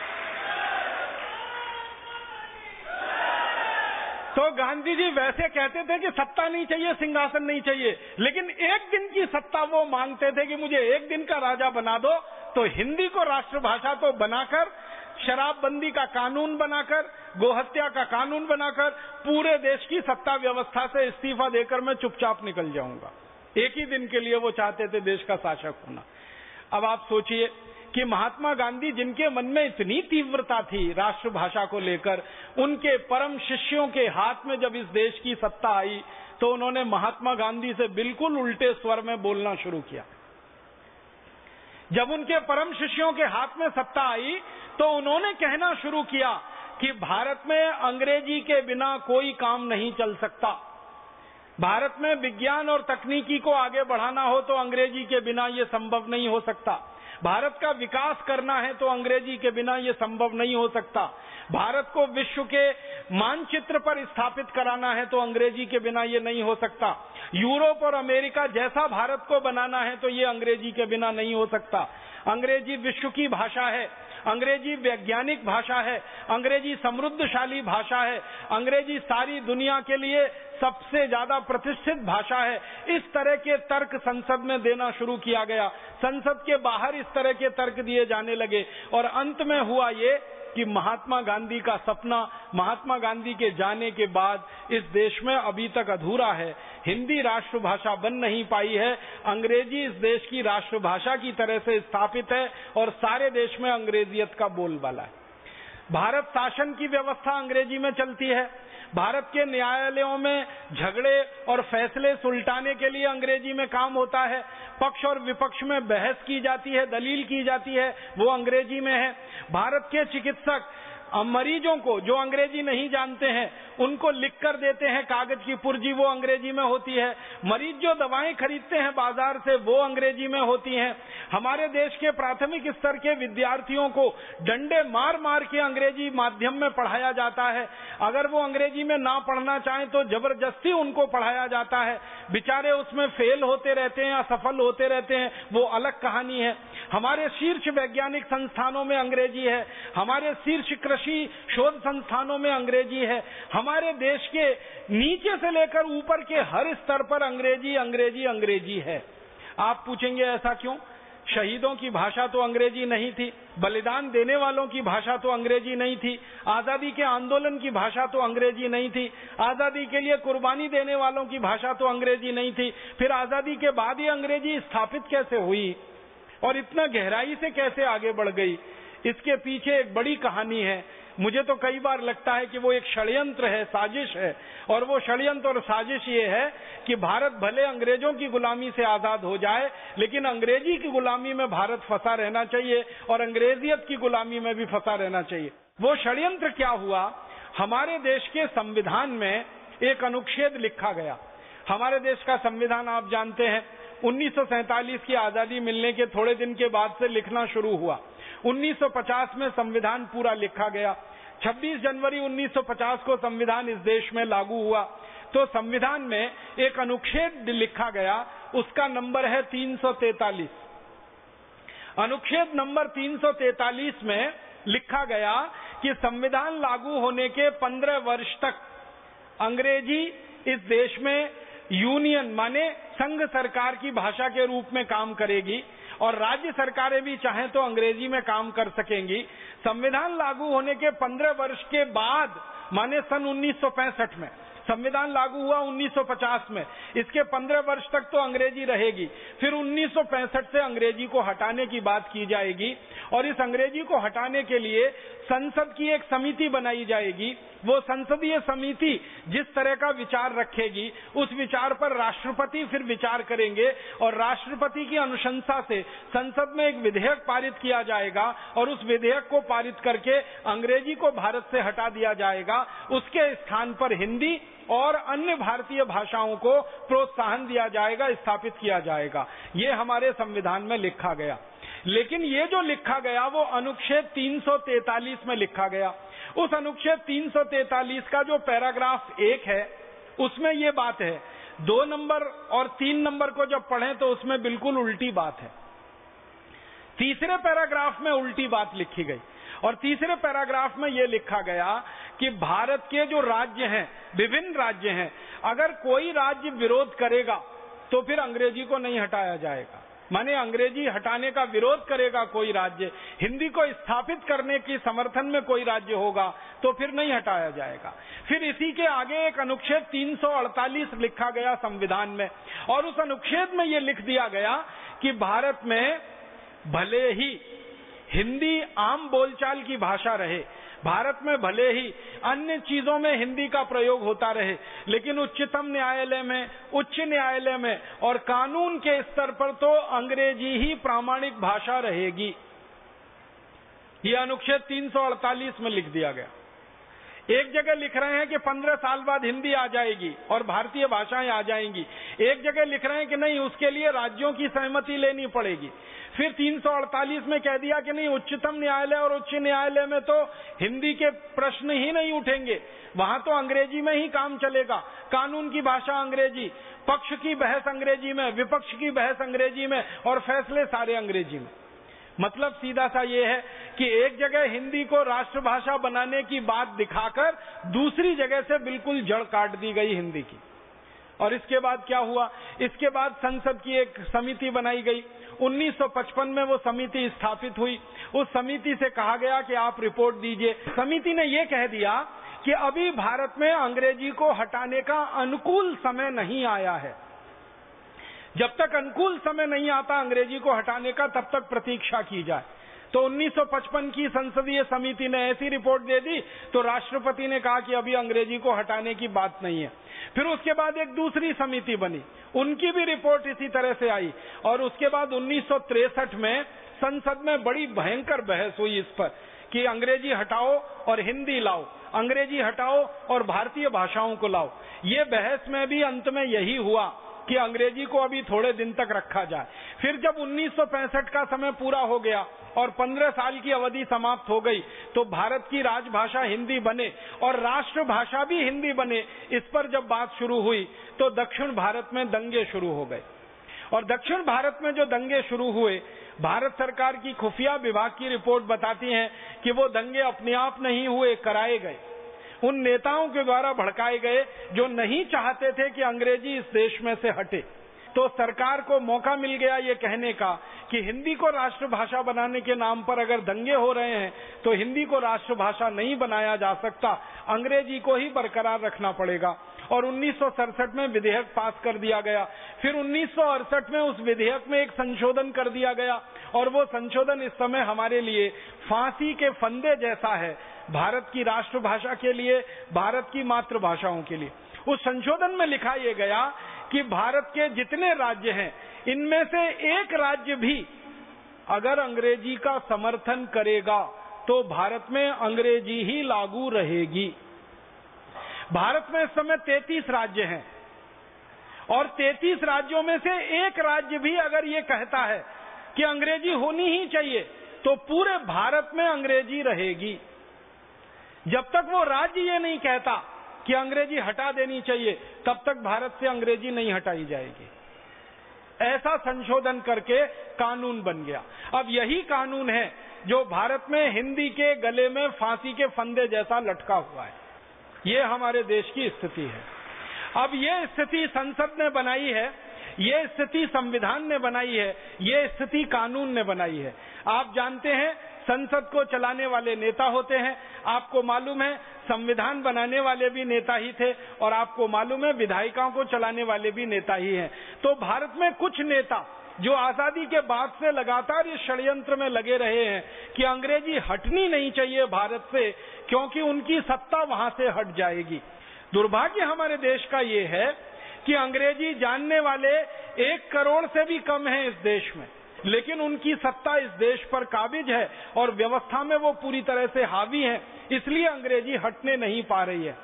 तो गांधी जी वैसे कहते थे कि सत्ता नहीं चाहिए, सिंहासन नहीं चाहिए, लेकिन एक दिन की सत्ता वो मांगते थे कि मुझे एक दिन का राजा बना दो। तो हिंदी को राष्ट्रभाषा तो बनाकर, शराबबंदी का कानून बनाकर, गोहत्या का कानून बनाकर पूरे देश की सत्ता व्यवस्था से इस्तीफा देकर मैं चुपचाप निकल जाऊंगा। एक ही दिन के लिए वो चाहते थे देश का शासक होना। अब आप सोचिए कि महात्मा गांधी, जिनके मन में इतनी तीव्रता थी राष्ट्रभाषा को लेकर, उनके परम शिष्यों के हाथ में जब इस देश की सत्ता आई तो उन्होंने महात्मा गांधी से बिल्कुल उल्टे स्वर में बोलना शुरू किया। जब उनके परम शिष्यों के हाथ में सत्ता आई तो उन्होंने कहना शुरू किया कि भारत में अंग्रेजी के बिना कोई काम नहीं चल सकता। भारत में विज्ञान और तकनीकी को आगे बढ़ाना हो तो अंग्रेजी के बिना यह संभव नहीं हो सकता। भारत का विकास करना है तो अंग्रेजी के बिना यह संभव नहीं हो सकता। भारत को विश्व के मानचित्र पर स्थापित कराना है तो अंग्रेजी के बिना यह नहीं हो सकता। यूरोप और अमेरिका जैसा भारत को बनाना है तो यह अंग्रेजी के बिना नहीं हो सकता। अंग्रेजी विश्व की भाषा है, अंग्रेजी वैज्ञानिक भाषा है, अंग्रेजी समृद्धशाली भाषा है, अंग्रेजी सारी दुनिया के लिए सबसे ज्यादा प्रतिष्ठित भाषा है। इस तरह के तर्क संसद में देना शुरू किया गया। संसद के बाहर इस तरह के तर्क दिए जाने लगे और अंत में हुआ ये कि महात्मा गांधी का सपना महात्मा गांधी के जाने के बाद इस देश में अभी तक अधूरा है। हिंदी राष्ट्रभाषा बन नहीं पाई है। अंग्रेजी इस देश की राष्ट्रभाषा की तरह से स्थापित है और सारे देश में अंग्रेजियत का बोलबाला है। भारत शासन की व्यवस्था अंग्रेजी में चलती है। भारत के न्यायालयों में झगड़े और फैसले सुलटाने के लिए अंग्रेजी में काम होता है। पक्ष और विपक्ष में बहस की जाती है, दलील की जाती है, वो अंग्रेजी में है। भारत के चिकित्सक मरीजों को जो अंग्रेजी नहीं जानते हैं उनको लिख कर देते हैं कागज की पुर्जी, वो अंग्रेजी में होती है। मरीज जो दवाएं खरीदते हैं बाजार से वो अंग्रेजी में होती हैं। हमारे देश के प्राथमिक स्तर के विद्यार्थियों को डंडे मार मार के अंग्रेजी माध्यम में पढ़ाया जाता है। अगर वो अंग्रेजी में ना पढ़ना चाहें तो जबरदस्ती उनको पढ़ाया जाता है। बेचारे उसमें फेल होते रहते हैं, असफल होते रहते हैं, वो अलग कहानी है। हमारे शीर्ष वैज्ञानिक संस्थानों में अंग्रेजी है। हमारे शीर्ष कृषि शोध संस्थानों में अंग्रेजी है। हमारे देश के नीचे से लेकर ऊपर के हर स्तर पर अंग्रेजी अंग्रेजी अंग्रेजी है। आप पूछेंगे ऐसा क्यों? शहीदों की भाषा तो अंग्रेजी नहीं थी, बलिदान देने वालों की भाषा तो अंग्रेजी नहीं थी, आजादी के आंदोलन की भाषा तो अंग्रेजी नहीं थी, आजादी के लिए कुर्बानी देने वालों की भाषा तो अंग्रेजी नहीं थी। फिर आजादी के बाद ये अंग्रेजी स्थापित कैसे हुई और इतना गहराई से कैसे आगे बढ़ गई? इसके पीछे एक बड़ी कहानी है। मुझे तो कई बार लगता है कि वो एक षड्यंत्र है, साजिश है। और वो षड्यंत्र और साजिश ये है कि भारत भले अंग्रेजों की गुलामी से आजाद हो जाए, लेकिन अंग्रेजी की गुलामी में भारत फंसा रहना चाहिए और अंग्रेजियत की गुलामी में भी फंसा रहना चाहिए। वो षड्यंत्र क्या हुआ? हमारे देश के संविधान में एक अनुच्छेद लिखा गया। हमारे देश का संविधान आप जानते हैं उन्नीस सौ सैंतालीस की आजादी मिलने के थोड़े दिन के बाद से लिखना शुरू हुआ। उन्नीस सौ पचास में संविधान पूरा लिखा गया। छब्बीस जनवरी उन्नीस सौ पचास को संविधान इस देश में लागू हुआ। तो संविधान में एक अनुच्छेद लिखा गया, उसका नंबर है तीन सौ तैंतालीस। अनुच्छेद नंबर तीन सौ तैंतालीस में लिखा गया कि संविधान लागू होने के पंद्रह वर्ष तक अंग्रेजी इस देश में यूनियन माने संघ सरकार की भाषा के रूप में काम करेगी और राज्य सरकारें भी चाहें तो अंग्रेजी में काम कर सकेंगी। संविधान लागू होने के पंद्रह वर्ष के बाद माने सन उन्नीस सौ पैंसठ में संविधान लागू हुआ, उन्नीस सौ पचास में, इसके पंद्रह वर्ष तक तो अंग्रेजी रहेगी। फिर उन्नीस सौ पैंसठ से अंग्रेजी को हटाने की बात की जाएगी और इस अंग्रेजी को हटाने के लिए संसद की एक समिति बनाई जाएगी। वो संसदीय समिति जिस तरह का विचार रखेगी उस विचार पर राष्ट्रपति फिर विचार करेंगे और राष्ट्रपति की अनुशंसा से संसद में एक विधेयक पारित किया जाएगा और उस विधेयक को पारित करके अंग्रेजी को भारत से हटा दिया जाएगा। उसके स्थान पर हिंदी और अन्य भारतीय भाषाओं को प्रोत्साहन दिया जाएगा, स्थापित किया जाएगा। ये हमारे संविधान में लिखा गया। लेकिन ये जो लिखा गया वो अनुच्छेद तीन सौ तैंतालीस में लिखा गया। उस अनुच्छेद तीन सौ तैंतालीस का जो पैराग्राफ एक है उसमें ये बात है। दो नंबर और तीन नंबर को जब पढ़ें तो उसमें बिल्कुल उल्टी बात है। तीसरे पैराग्राफ में उल्टी बात लिखी गई और तीसरे पैराग्राफ में यह लिखा गया कि भारत के जो राज्य हैं, विभिन्न राज्य हैं, अगर कोई राज्य विरोध करेगा तो फिर अंग्रेजी को नहीं हटाया जाएगा। माने अंग्रेजी हटाने का विरोध करेगा कोई राज्य, हिंदी को स्थापित करने की समर्थन में कोई राज्य होगा तो फिर नहीं हटाया जाएगा। फिर इसी के आगे एक अनुच्छेद तीन सौ अड़तालीस लिखा गया संविधान में और उस अनुच्छेद में यह लिख दिया गया कि भारत में भले ही हिंदी आम बोलचाल की भाषा रहे, भारत में भले ही अन्य चीजों में हिंदी का प्रयोग होता रहे, लेकिन उच्चतम न्यायालय में, उच्च न्यायालय में और कानून के स्तर पर तो अंग्रेजी ही प्रामाणिक भाषा रहेगी। यह अनुच्छेद तीन सौ अड़तालीस में लिख दिया गया। एक जगह लिख रहे हैं कि पंद्रह साल बाद हिंदी आ जाएगी और भारतीय भाषाएं आ जाएंगी। एक जगह लिख रहे हैं कि नहीं, उसके लिए राज्यों की सहमति लेनी पड़ेगी। फिर तीन सौ अड़तालीस में कह दिया कि नहीं, उच्चतम न्यायालय और उच्च न्यायालय में तो हिंदी के प्रश्न ही नहीं उठेंगे, वहां तो अंग्रेजी में ही काम चलेगा। कानून की भाषा अंग्रेजी, पक्ष की बहस अंग्रेजी में, विपक्ष की बहस अंग्रेजी में और फैसले सारे अंग्रेजी में। मतलब सीधा सा ये है कि एक जगह हिंदी को राष्ट्रभाषा बनाने की बात दिखाकर दूसरी जगह से बिल्कुल जड़ काट दी गई हिंदी की। और इसके बाद क्या हुआ, इसके बाद संसद की एक समिति बनाई गई। उन्नीस सौ पचपन में वो समिति स्थापित हुई। उस समिति से कहा गया कि आप रिपोर्ट दीजिए। समिति ने ये कह दिया कि अभी भारत में अंग्रेजी को हटाने का अनुकूल समय नहीं आया है। जब तक अनुकूल समय नहीं आता अंग्रेजी को हटाने का, तब तक प्रतीक्षा की जाए। तो उन्नीस सौ पचपन की संसदीय समिति ने ऐसी रिपोर्ट दे दी तो राष्ट्रपति ने कहा कि अभी अंग्रेजी को हटाने की बात नहीं है। फिर उसके बाद एक दूसरी समिति बनी, उनकी भी रिपोर्ट इसी तरह से आई। और उसके बाद उन्नीस सौ तिरसठ में संसद में बड़ी भयंकर बहस हुई इस पर कि अंग्रेजी हटाओ और हिंदी लाओ, अंग्रेजी हटाओ और भारतीय भाषाओं को लाओ। ये बहस में भी अंत में यही हुआ कि अंग्रेजी को अभी थोड़े दिन तक रखा जाए। फिर जब उन्नीस सौ पैंसठ का समय पूरा हो गया और पंद्रह साल की अवधि समाप्त हो गई, तो भारत की राजभाषा हिंदी बने और राष्ट्रभाषा भी हिंदी बने, इस पर जब बात शुरू हुई तो दक्षिण भारत में दंगे शुरू हो गए। और दक्षिण भारत में जो दंगे शुरू हुए, भारत सरकार की खुफिया विभाग की रिपोर्ट बताती है कि वो दंगे अपने आप नहीं हुए, कराए गए। उन नेताओं के द्वारा भड़काए गए जो नहीं चाहते थे कि अंग्रेजी इस देश में से हटे। तो सरकार को मौका मिल गया ये कहने का कि हिंदी को राष्ट्रभाषा बनाने के नाम पर अगर दंगे हो रहे हैं तो हिंदी को राष्ट्रभाषा नहीं बनाया जा सकता, अंग्रेजी को ही बरकरार रखना पड़ेगा। और उन्नीस सौ सड़सठ में विधेयक पास कर दिया गया। फिर उन्नीस सौ अड़सठ में उस विधेयक में एक संशोधन कर दिया गया और वो संशोधन इस समय हमारे लिए फांसी के फंदे जैसा है, भारत की राष्ट्रभाषा के लिए, भारत की मातृभाषाओं के लिए। उस संशोधन में लिखा यह गया कि भारत के जितने राज्य हैं, इनमें से एक राज्य भी अगर अंग्रेजी का समर्थन करेगा तो भारत में अंग्रेजी ही लागू रहेगी। भारत में इस समय तैंतीस राज्य हैं और तैंतीस राज्यों में से एक राज्य भी अगर ये कहता है कि अंग्रेजी होनी ही चाहिए तो पूरे भारत में अंग्रेजी रहेगी। जब तक वो राज्य ये नहीं कहता कि अंग्रेजी हटा देनी चाहिए, तब तक भारत से अंग्रेजी नहीं हटाई जाएगी। ऐसा संशोधन करके कानून बन गया। अब यही कानून है जो भारत में हिंदी के गले में फांसी के फंदे जैसा लटका हुआ है। ये हमारे देश की स्थिति है। अब ये स्थिति संसद ने बनाई है, ये स्थिति संविधान ने बनाई है, ये स्थिति कानून ने बनाई है। आप जानते हैं संसद को चलाने वाले नेता होते हैं, आपको मालूम है संविधान बनाने वाले भी नेता ही थे और आपको मालूम है विधायिकाओं को चलाने वाले भी नेता ही हैं। तो भारत में कुछ नेता जो आजादी के बाद से लगातार इस षड्यंत्र में लगे रहे हैं कि अंग्रेजी हटनी नहीं चाहिए भारत से, क्योंकि उनकी सत्ता वहां से हट जाएगी। दुर्भाग्य हमारे देश का ये है कि अंग्रेजी जानने वाले एक करोड़ से भी कम हैं इस देश में, लेकिन उनकी सत्ता इस देश पर काबिज है और व्यवस्था में वो पूरी तरह से हावी है, इसलिए अंग्रेजी हटने नहीं पा रही है।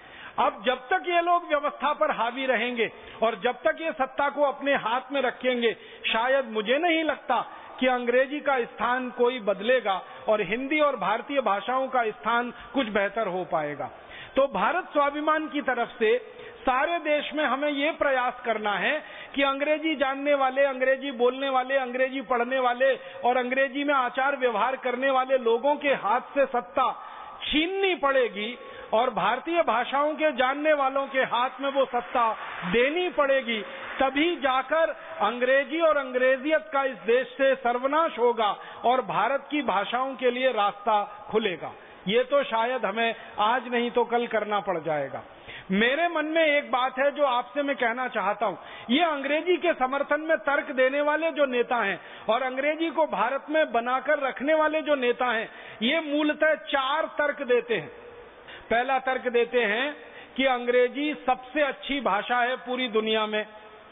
अब जब तक ये लोग व्यवस्था पर हावी रहेंगे और जब तक ये सत्ता को अपने हाथ में रखेंगे, शायद मुझे नहीं लगता कि अंग्रेजी का स्थान कोई बदलेगा और हिंदी और भारतीय भाषाओं का स्थान कुछ बेहतर हो पाएगा। तो भारत स्वाभिमान की तरफ से सारे देश में हमें ये प्रयास करना है कि अंग्रेजी जानने वाले, अंग्रेजी बोलने वाले, अंग्रेजी पढ़ने वाले और अंग्रेजी में आचार व्यवहार करने वाले लोगों के हाथ से सत्ता छीननी पड़ेगी और भारतीय भाषाओं के जानने वालों के हाथ में वो सत्ता देनी पड़ेगी। तभी जाकर अंग्रेजी और अंग्रेजियत का इस देश से सर्वनाश होगा और भारत की भाषाओं के लिए रास्ता खुलेगा। ये तो शायद हमें आज नहीं तो कल करना पड़ जाएगा। मेरे मन में एक बात है जो आपसे मैं कहना चाहता हूं। ये अंग्रेजी के समर्थन में तर्क देने वाले जो नेता हैं और अंग्रेजी को भारत में बनाकर रखने वाले जो नेता हैं, ये मूलतः चार तर्क देते हैं। पहला तर्क देते हैं कि अंग्रेजी सबसे अच्छी भाषा है पूरी दुनिया में।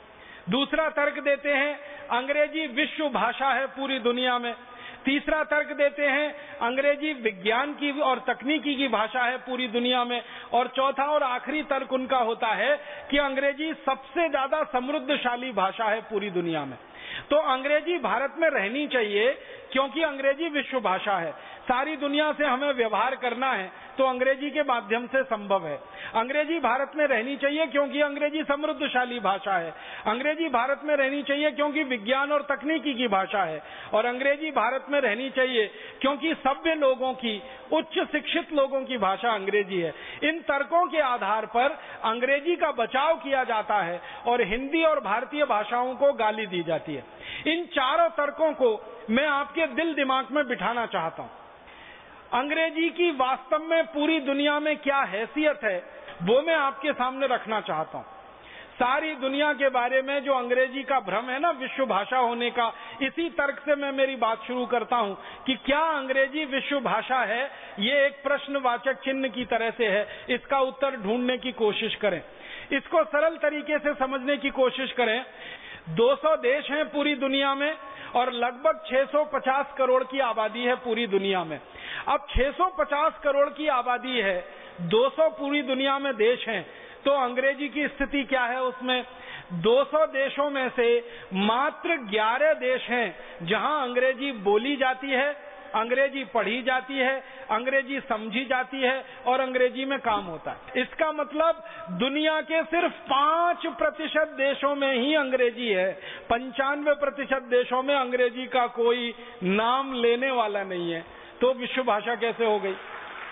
दूसरा तर्क देते हैं अंग्रेजी विश्व भाषा है पूरी दुनिया में। तीसरा तर्क देते हैं अंग्रेजी विज्ञान की और तकनीकी की भाषा है पूरी दुनिया में। और चौथा और आखिरी तर्क उनका होता है कि अंग्रेजी सबसे ज्यादा समृद्धशाली भाषा है पूरी दुनिया में। तो अंग्रेजी भारत में रहनी चाहिए क्योंकि अंग्रेजी विश्व भाषा है। सारी दुनिया से हमें व्यवहार करना है तो अंग्रेजी के माध्यम से संभव है। अंग्रेजी भारत में रहनी चाहिए क्योंकि अंग्रेजी समृद्धशाली भाषा है, अंग्रेजी भारत में रहनी चाहिए क्योंकि विज्ञान और तकनीकी की भाषा है, और अंग्रेजी भारत में रहनी चाहिए क्योंकि सभ्य लोगों की, उच्च शिक्षित लोगों की भाषा अंग्रेजी है। इन तर्कों के आधार पर अंग्रेजी का बचाव किया जाता है और हिंदी और भारतीय भाषाओं को गाली दी जाती है। इन चारों तर्कों को मैं आपके दिल दिमाग में बिठाना चाहता हूं। अंग्रेजी की वास्तव में पूरी दुनिया में क्या हैसियत है वो मैं आपके सामने रखना चाहता हूं। सारी दुनिया के बारे में जो अंग्रेजी का भ्रम है ना विश्व भाषा होने का, इसी तर्क से मैं मेरी बात शुरू करता हूं कि क्या अंग्रेजी विश्व भाषा है। ये एक प्रश्नवाचक चिन्ह की तरह से है, इसका उत्तर ढूंढने की कोशिश करें, इसको सरल तरीके से समझने की कोशिश करें। दो सौ देश हैं पूरी दुनिया में और लगभग छह सौ पचास करोड़ की आबादी है पूरी दुनिया में। अब छह सौ पचास करोड़ की आबादी है, दो सौ पूरी दुनिया में देश हैं, तो अंग्रेजी की स्थिति क्या है उसमें? दो सौ देशों में से मात्र ग्यारह देश हैं जहां अंग्रेजी बोली जाती है, अंग्रेजी पढ़ी जाती है, अंग्रेजी समझी जाती है और अंग्रेजी में काम होता है। इसका मतलब दुनिया के सिर्फ पांच प्रतिशत देशों में ही अंग्रेजी है, पंचानवे प्रतिशत देशों में अंग्रेजी का कोई नाम लेने वाला नहीं है। तो विश्व भाषा कैसे हो गई?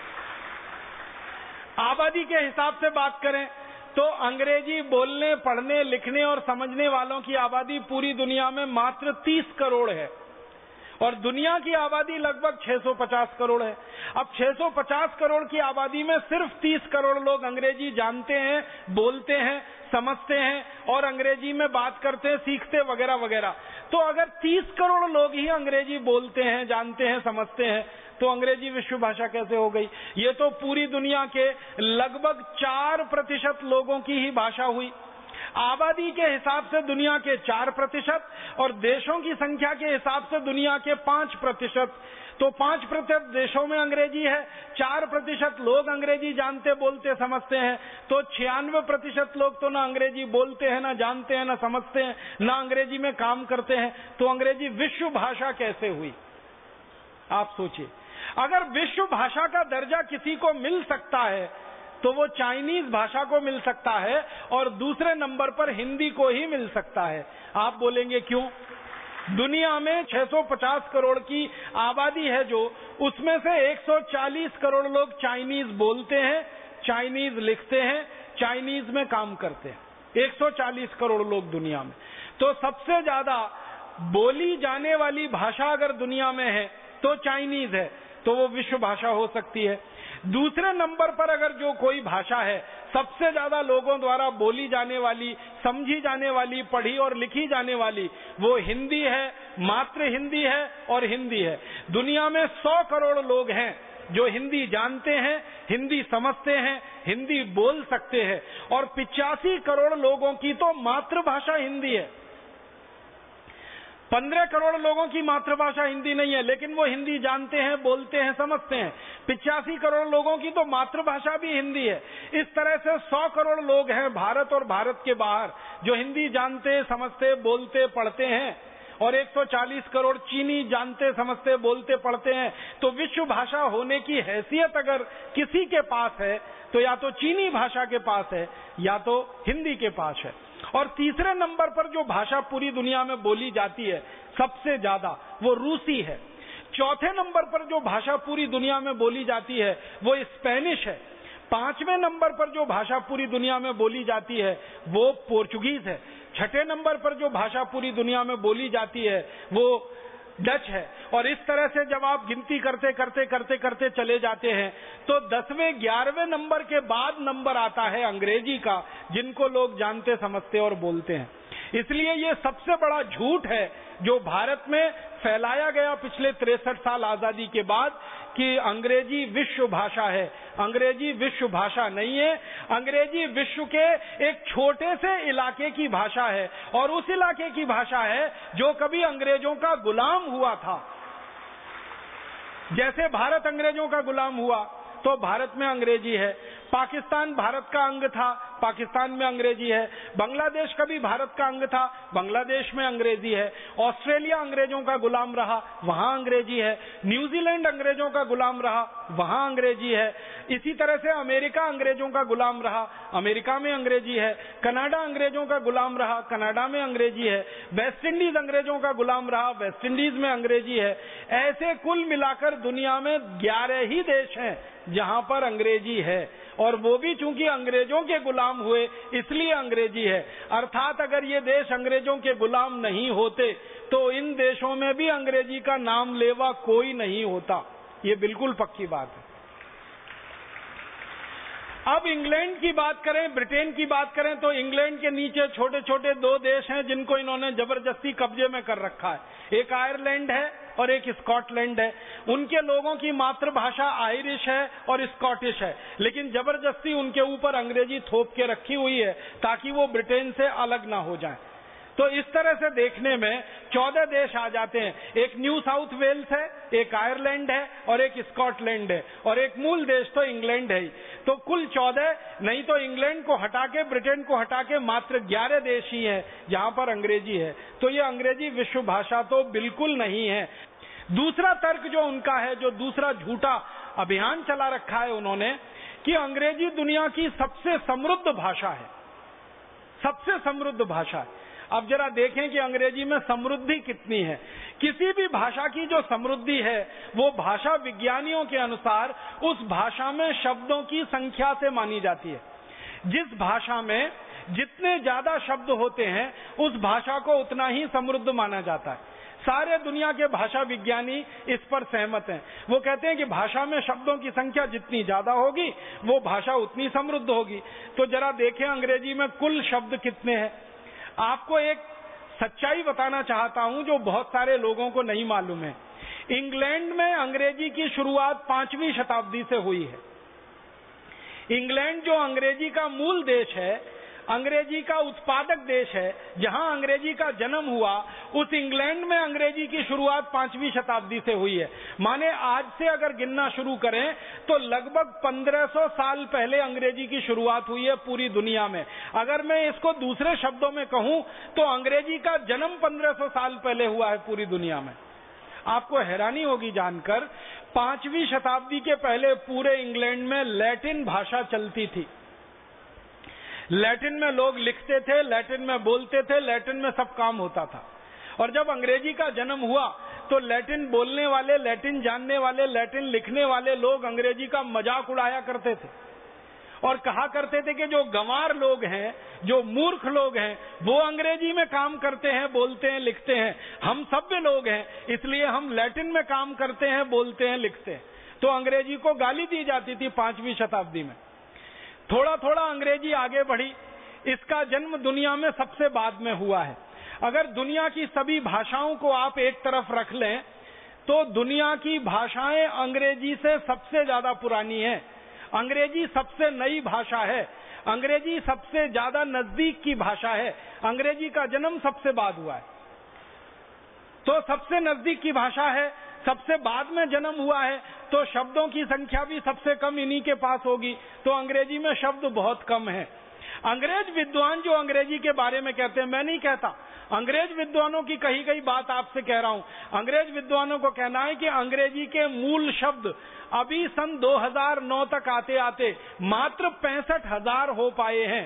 आबादी के हिसाब से बात करें तो अंग्रेजी बोलने, पढ़ने, लिखने और समझने वालों की आबादी पूरी दुनिया में मात्र तीस करोड़ है और दुनिया की आबादी लगभग छह सौ पचास करोड़ है। अब छह सौ पचास करोड़ की आबादी में सिर्फ तीस करोड़ लोग अंग्रेजी जानते हैं, बोलते हैं, समझते हैं और अंग्रेजी में बात करते, सीखते वगैरह वगैरह। तो अगर तीस करोड़ लोग ही अंग्रेजी बोलते हैं, जानते हैं, समझते हैं, तो अंग्रेजी विश्व भाषा कैसे हो गई? ये तो पूरी दुनिया के लगभग चार प्रतिशत लोगों की ही भाषा हुई। आबादी के हिसाब से दुनिया के चार प्रतिशत और देशों की संख्या के हिसाब से दुनिया के पांच प्रतिशत। तो पांच प्रतिशत देशों में अंग्रेजी है, चार प्रतिशत लोग अंग्रेजी जानते, बोलते, समझते हैं, तो छियानवे प्रतिशत लोग तो ना अंग्रेजी बोलते हैं, ना जानते हैं, ना समझते हैं, ना अंग्रेजी में काम करते हैं। तो अंग्रेजी विश्व भाषा कैसे हुई? आप सोचिए। अगर विश्व भाषा का दर्जा किसी को मिल सकता है तो वो चाइनीज भाषा को मिल सकता है और दूसरे नंबर पर हिंदी को ही मिल सकता है। आप बोलेंगे क्यों? दुनिया में छह सौ पचास करोड़ की आबादी है जो, उसमें से एक सौ चालीस करोड़ लोग चाइनीज बोलते हैं, चाइनीज लिखते हैं, चाइनीज में काम करते हैं। एक सौ चालीस करोड़ लोग दुनिया में। तो सबसे ज्यादा बोली जाने वाली भाषा अगर दुनिया में है तो चाइनीज है, तो वो विश्व भाषा हो सकती है। दूसरे नंबर पर अगर जो कोई भाषा है सबसे ज्यादा लोगों द्वारा बोली जाने वाली, समझी जाने वाली, पढ़ी और लिखी जाने वाली, वो हिंदी है, मात्र हिंदी है और हिंदी है। दुनिया में सौ करोड़ लोग हैं जो हिंदी जानते हैं, हिंदी समझते हैं, हिंदी बोल सकते हैं और पिचासी करोड़ लोगों की तो मातृभाषा हिंदी है। पंद्रह करोड़ लोगों की मातृभाषा हिंदी नहीं है लेकिन वो हिंदी जानते हैं, बोलते हैं, समझते हैं। पिचासी करोड़ लोगों की तो मातृभाषा भी हिंदी है। इस तरह से सौ करोड़ लोग हैं भारत और भारत के बाहर जो हिंदी जानते, समझते, बोलते, पढ़ते हैं और एक सौ चालीस करोड़ चीनी जानते, समझते, बोलते, पढ़ते हैं। तो विश्व भाषा होने की हैसियत अगर किसी के पास है तो या तो चीनी भाषा के पास है या तो हिंदी के पास है। और तीसरे नंबर पर जो भाषा पूरी दुनिया में बोली जाती है सबसे ज्यादा, वो रूसी है। चौथे नंबर पर जो भाषा पूरी दुनिया में बोली जाती है वो स्पेनिश है। पांचवें नंबर पर जो भाषा पूरी दुनिया में बोली जाती है वो पोर्चुगीज है। छठे नंबर पर जो भाषा पूरी दुनिया में बोली जाती है वो डच है। और इस तरह से जब आप गिनती करते करते करते करते चले जाते हैं तो दसवें ग्यारहवें नंबर के बाद नंबर आता है अंग्रेजी का, जिनको लोग जानते, समझते और बोलते हैं। इसलिए ये सबसे बड़ा झूठ है जो भारत में फैलाया गया पिछले तिरसठ साल आजादी के बाद कि अंग्रेजी विश्व भाषा है। अंग्रेजी विश्व भाषा नहीं है। अंग्रेजी विश्व के एक छोटे से इलाके की भाषा है और उस इलाके की भाषा है जो कभी अंग्रेजों का गुलाम हुआ था। जैसे भारत अंग्रेजों का गुलाम हुआ तो भारत में अंग्रेजी है, पाकिस्तान भारत का अंग था पाकिस्तान में अंग्रेजी है। बांग्लादेश कभी भारत का अंग था, बांग्लादेश में अंग्रेजी है। ऑस्ट्रेलिया अंग्रेजों का गुलाम रहा, वहां अंग्रेजी है। न्यूजीलैंड अंग्रेजों का गुलाम रहा, वहां अंग्रेजी है। इसी तरह से अमेरिका अंग्रेजों का गुलाम रहा, अमेरिका में अंग्रेजी है। कनाडा अंग्रेजों का गुलाम रहा, कनाडा में अंग्रेजी है। वेस्ट इंडीज अंग्रेजों का गुलाम रहा, वेस्ट इंडीज में अंग्रेजी है। ऐसे कुल मिलाकर दुनिया में ग्यारह ही देश हैं जहां पर अंग्रेजी है, और वो भी चूंकि अंग्रेजों के गुलाम हुए इसलिए अंग्रेजी है। अर्थात अगर ये देश अंग्रेजों के गुलाम नहीं होते तो इन देशों में भी अंग्रेजी का नाम लेवा कोई नहीं होता। ये बिल्कुल पक्की बात है। अब इंग्लैंड की बात करें, ब्रिटेन की बात करें, तो इंग्लैंड के नीचे छोटे छोटे दो देश हैं जिनको इन्होंने जबरदस्ती कब्जे में कर रखा है। एक आयरलैंड है और एक स्कॉटलैंड है। उनके लोगों की मातृभाषा आयरिश है और स्कॉटिश है, लेकिन जबरदस्ती उनके ऊपर अंग्रेजी थोप के रखी हुई है ताकि वो ब्रिटेन से अलग ना हो जाए। तो इस तरह से देखने में चौदह देश आ जाते हैं। एक न्यू साउथ वेल्स है, एक आयरलैंड है और एक स्कॉटलैंड है, और एक मूल देश तो इंग्लैंड है ही। तो कुल चौदह, नहीं तो इंग्लैंड को हटा के, ब्रिटेन को हटा के मात्र ग्यारह देश ही हैं जहां पर अंग्रेजी है। तो ये अंग्रेजी विश्व भाषा तो बिल्कुल नहीं है। दूसरा तर्क जो उनका है, जो दूसरा झूठा अभियान चला रखा है उन्होंने, कि अंग्रेजी दुनिया की सबसे समृद्ध भाषा है, सबसे समृद्ध भाषा है। अब जरा देखें कि अंग्रेजी में समृद्धि कितनी है। किसी भी भाषा की जो समृद्धि है वो भाषा विज्ञानियों के अनुसार उस भाषा में शब्दों की संख्या से मानी जाती है। जिस भाषा में जितने ज्यादा शब्द होते हैं उस भाषा को उतना ही समृद्ध माना जाता है। सारे दुनिया के भाषा विज्ञानी इस पर सहमत हैं। वो कहते हैं कि भाषा में शब्दों की संख्या जितनी ज्यादा होगी वो भाषा उतनी समृद्ध होगी। तो जरा देखें अंग्रेजी में कुल शब्द कितने हैं। आपको एक सच्चाई बताना चाहता हूं जो बहुत सारे लोगों को नहीं मालूम है। इंग्लैंड में अंग्रेजी की शुरुआत पांचवी शताब्दी से हुई है। इंग्लैंड जो अंग्रेजी का मूल देश है, अंग्रेजी का उत्पादक देश है, जहां अंग्रेजी का जन्म हुआ, उस इंग्लैंड में अंग्रेजी की शुरुआत पांचवी शताब्दी से हुई है। माने आज से अगर गिनना शुरू करें तो लगभग पंद्रह सौ साल पहले अंग्रेजी की शुरुआत हुई है पूरी दुनिया में। अगर मैं इसको दूसरे शब्दों में कहूं तो अंग्रेजी का जन्म पंद्रह सौ साल पहले हुआ है पूरी दुनिया में। आपको हैरानी होगी जानकर, पांचवी शताब्दी के पहले पूरे इंग्लैंड में लैटिन भाषा चलती थी। लैटिन में लोग लिखते थे, लैटिन में बोलते थे, लैटिन में सब काम होता था। और जब अंग्रेजी का जन्म हुआ तो लैटिन बोलने वाले, लैटिन जानने वाले, लैटिन लिखने वाले लोग अंग्रेजी का मजाक उड़ाया करते थे और कहा करते थे कि जो गंवार लोग हैं, जो मूर्ख लोग हैं, वो अंग्रेजी में काम करते हैं, बोलते हैं, लिखते हैं। हम सभ्य लोग हैं इसलिए हम लैटिन में काम करते हैं, बोलते हैं, लिखते हैं। तो अंग्रेजी को गाली दी जाती थी पांचवी शताब्दी में। थोड़ा थोड़ा अंग्रेजी आगे बढ़ी। इसका जन्म दुनिया में सबसे बाद में हुआ है। अगर दुनिया की सभी भाषाओं को आप एक तरफ रख लें तो दुनिया की भाषाएं अंग्रेजी से सबसे ज्यादा पुरानी है। अंग्रेजी सबसे नई भाषा है। अंग्रेजी सबसे ज्यादा नजदीक की भाषा है। अंग्रेजी का जन्म सबसे बाद हुआ है। तो सबसे नजदीक की भाषा है, सबसे बाद में जन्म हुआ है, तो शब्दों की संख्या भी सबसे कम इन्हीं के पास होगी। तो अंग्रेजी में शब्द बहुत कम है। अंग्रेज विद्वान जो अंग्रेजी के बारे में कहते हैं, मैं नहीं कहता, अंग्रेज विद्वानों की कही गई बात आपसे कह रहा हूं। अंग्रेज विद्वानों को कहना है कि अंग्रेजी के मूल शब्द अभी सन दो हज़ार नौ तक आते आते मात्र पैंसठ हजार हो पाए हैं।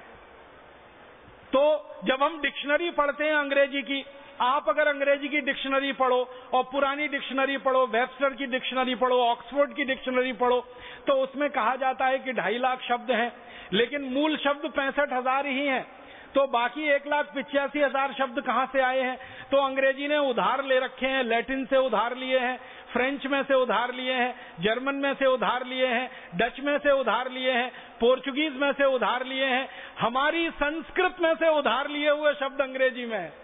तो जब हम डिक्शनरी पढ़ते हैं अंग्रेजी की, आप अगर अंग्रेजी की डिक्शनरी पढ़ो और पुरानी डिक्शनरी पढ़ो, वेबस्टर की डिक्शनरी पढ़ो, ऑक्सफोर्ड की डिक्शनरी पढ़ो, तो उसमें कहा जाता है कि ढाई लाख शब्द हैं, लेकिन मूल शब्द पैंसठ हजार ही हैं। तो बाकी एक लाख पिचासी हजार शब्द कहां से आए हैं? तो अंग्रेजी ने उधार ले रखे हैं, लैटिन से उधार लिए हैं, फ्रेंच में से उधार लिए हैं, जर्मन में से उधार लिए हैं, डच में से उधार लिए हैं, पोर्चुगीज में से उधार लिए हैं, हमारी संस्कृत में से उधार लिए हुए शब्द अंग्रेजी में है।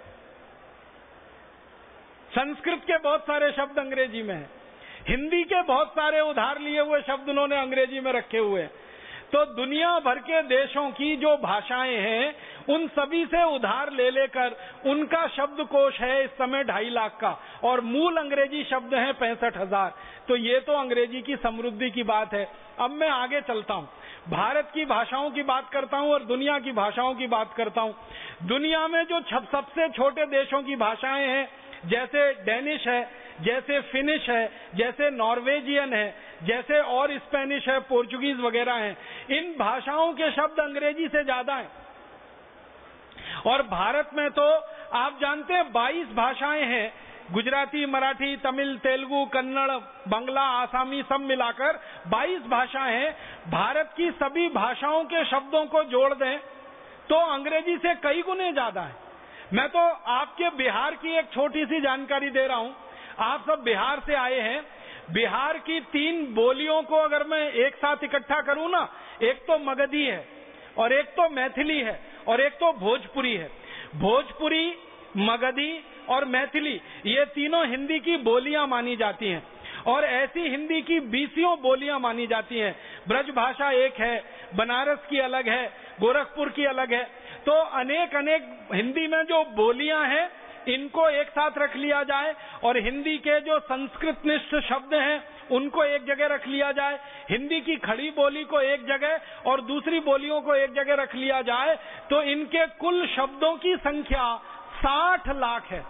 संस्कृत के बहुत सारे शब्द अंग्रेजी में हैं। हिंदी के बहुत सारे उधार लिए हुए शब्द उन्होंने अंग्रेजी में रखे हुए हैं। तो दुनिया भर के देशों की जो भाषाएं हैं उन सभी से उधार ले लेकर उनका शब्दकोश है इस समय ढाई लाख का, और मूल अंग्रेजी शब्द हैं पैंसठ हजार। तो ये तो अंग्रेजी की समृद्धि की बात है। अब मैं आगे चलता हूं। भारत की भाषाओं की बात करता हूं और दुनिया की भाषाओं की बात करता हूं। दुनिया में जो सबसे छोटे देशों की भाषाएं हैं, जैसे डेनिश है, जैसे फिनिश है, जैसे नॉर्वेजियन है, जैसे और स्पेनिश है, पोर्चुगीज वगैरह हैं, इन भाषाओं के शब्द अंग्रेजी से ज्यादा हैं। और भारत में तो आप जानते हैं बाईस भाषाएं हैं, गुजराती, मराठी, तमिल, तेलुगु, कन्नड़, बंगला, आसामी सब मिलाकर बाईस भाषाएं हैं। भारत की सभी भाषाओं के शब्दों को जोड़ दें तो अंग्रेजी से कई गुने ज्यादा है। मैं तो आपके बिहार की एक छोटी सी जानकारी दे रहा हूं। आप सब बिहार से आए हैं। बिहार की तीन बोलियों को अगर मैं एक साथ इकट्ठा करूं ना, एक तो मगधी है और एक तो मैथिली है और एक तो भोजपुरी है। भोजपुरी, मगधी और मैथिली ये तीनों हिंदी की बोलियां मानी जाती हैं और ऐसी हिंदी की बीसियों बोलियां मानी जाती हैं। ब्रज भाषा एक है, बनारस की अलग है, गोरखपुर की अलग है। तो अनेक अनेक हिंदी में जो बोलियां हैं इनको एक साथ रख लिया जाए और हिंदी के जो संस्कृतनिष्ठ शब्द हैं उनको एक जगह रख लिया जाए, हिंदी की खड़ी बोली को एक जगह और दूसरी बोलियों को एक जगह रख लिया जाए तो इनके कुल शब्दों की संख्या साठ लाख है।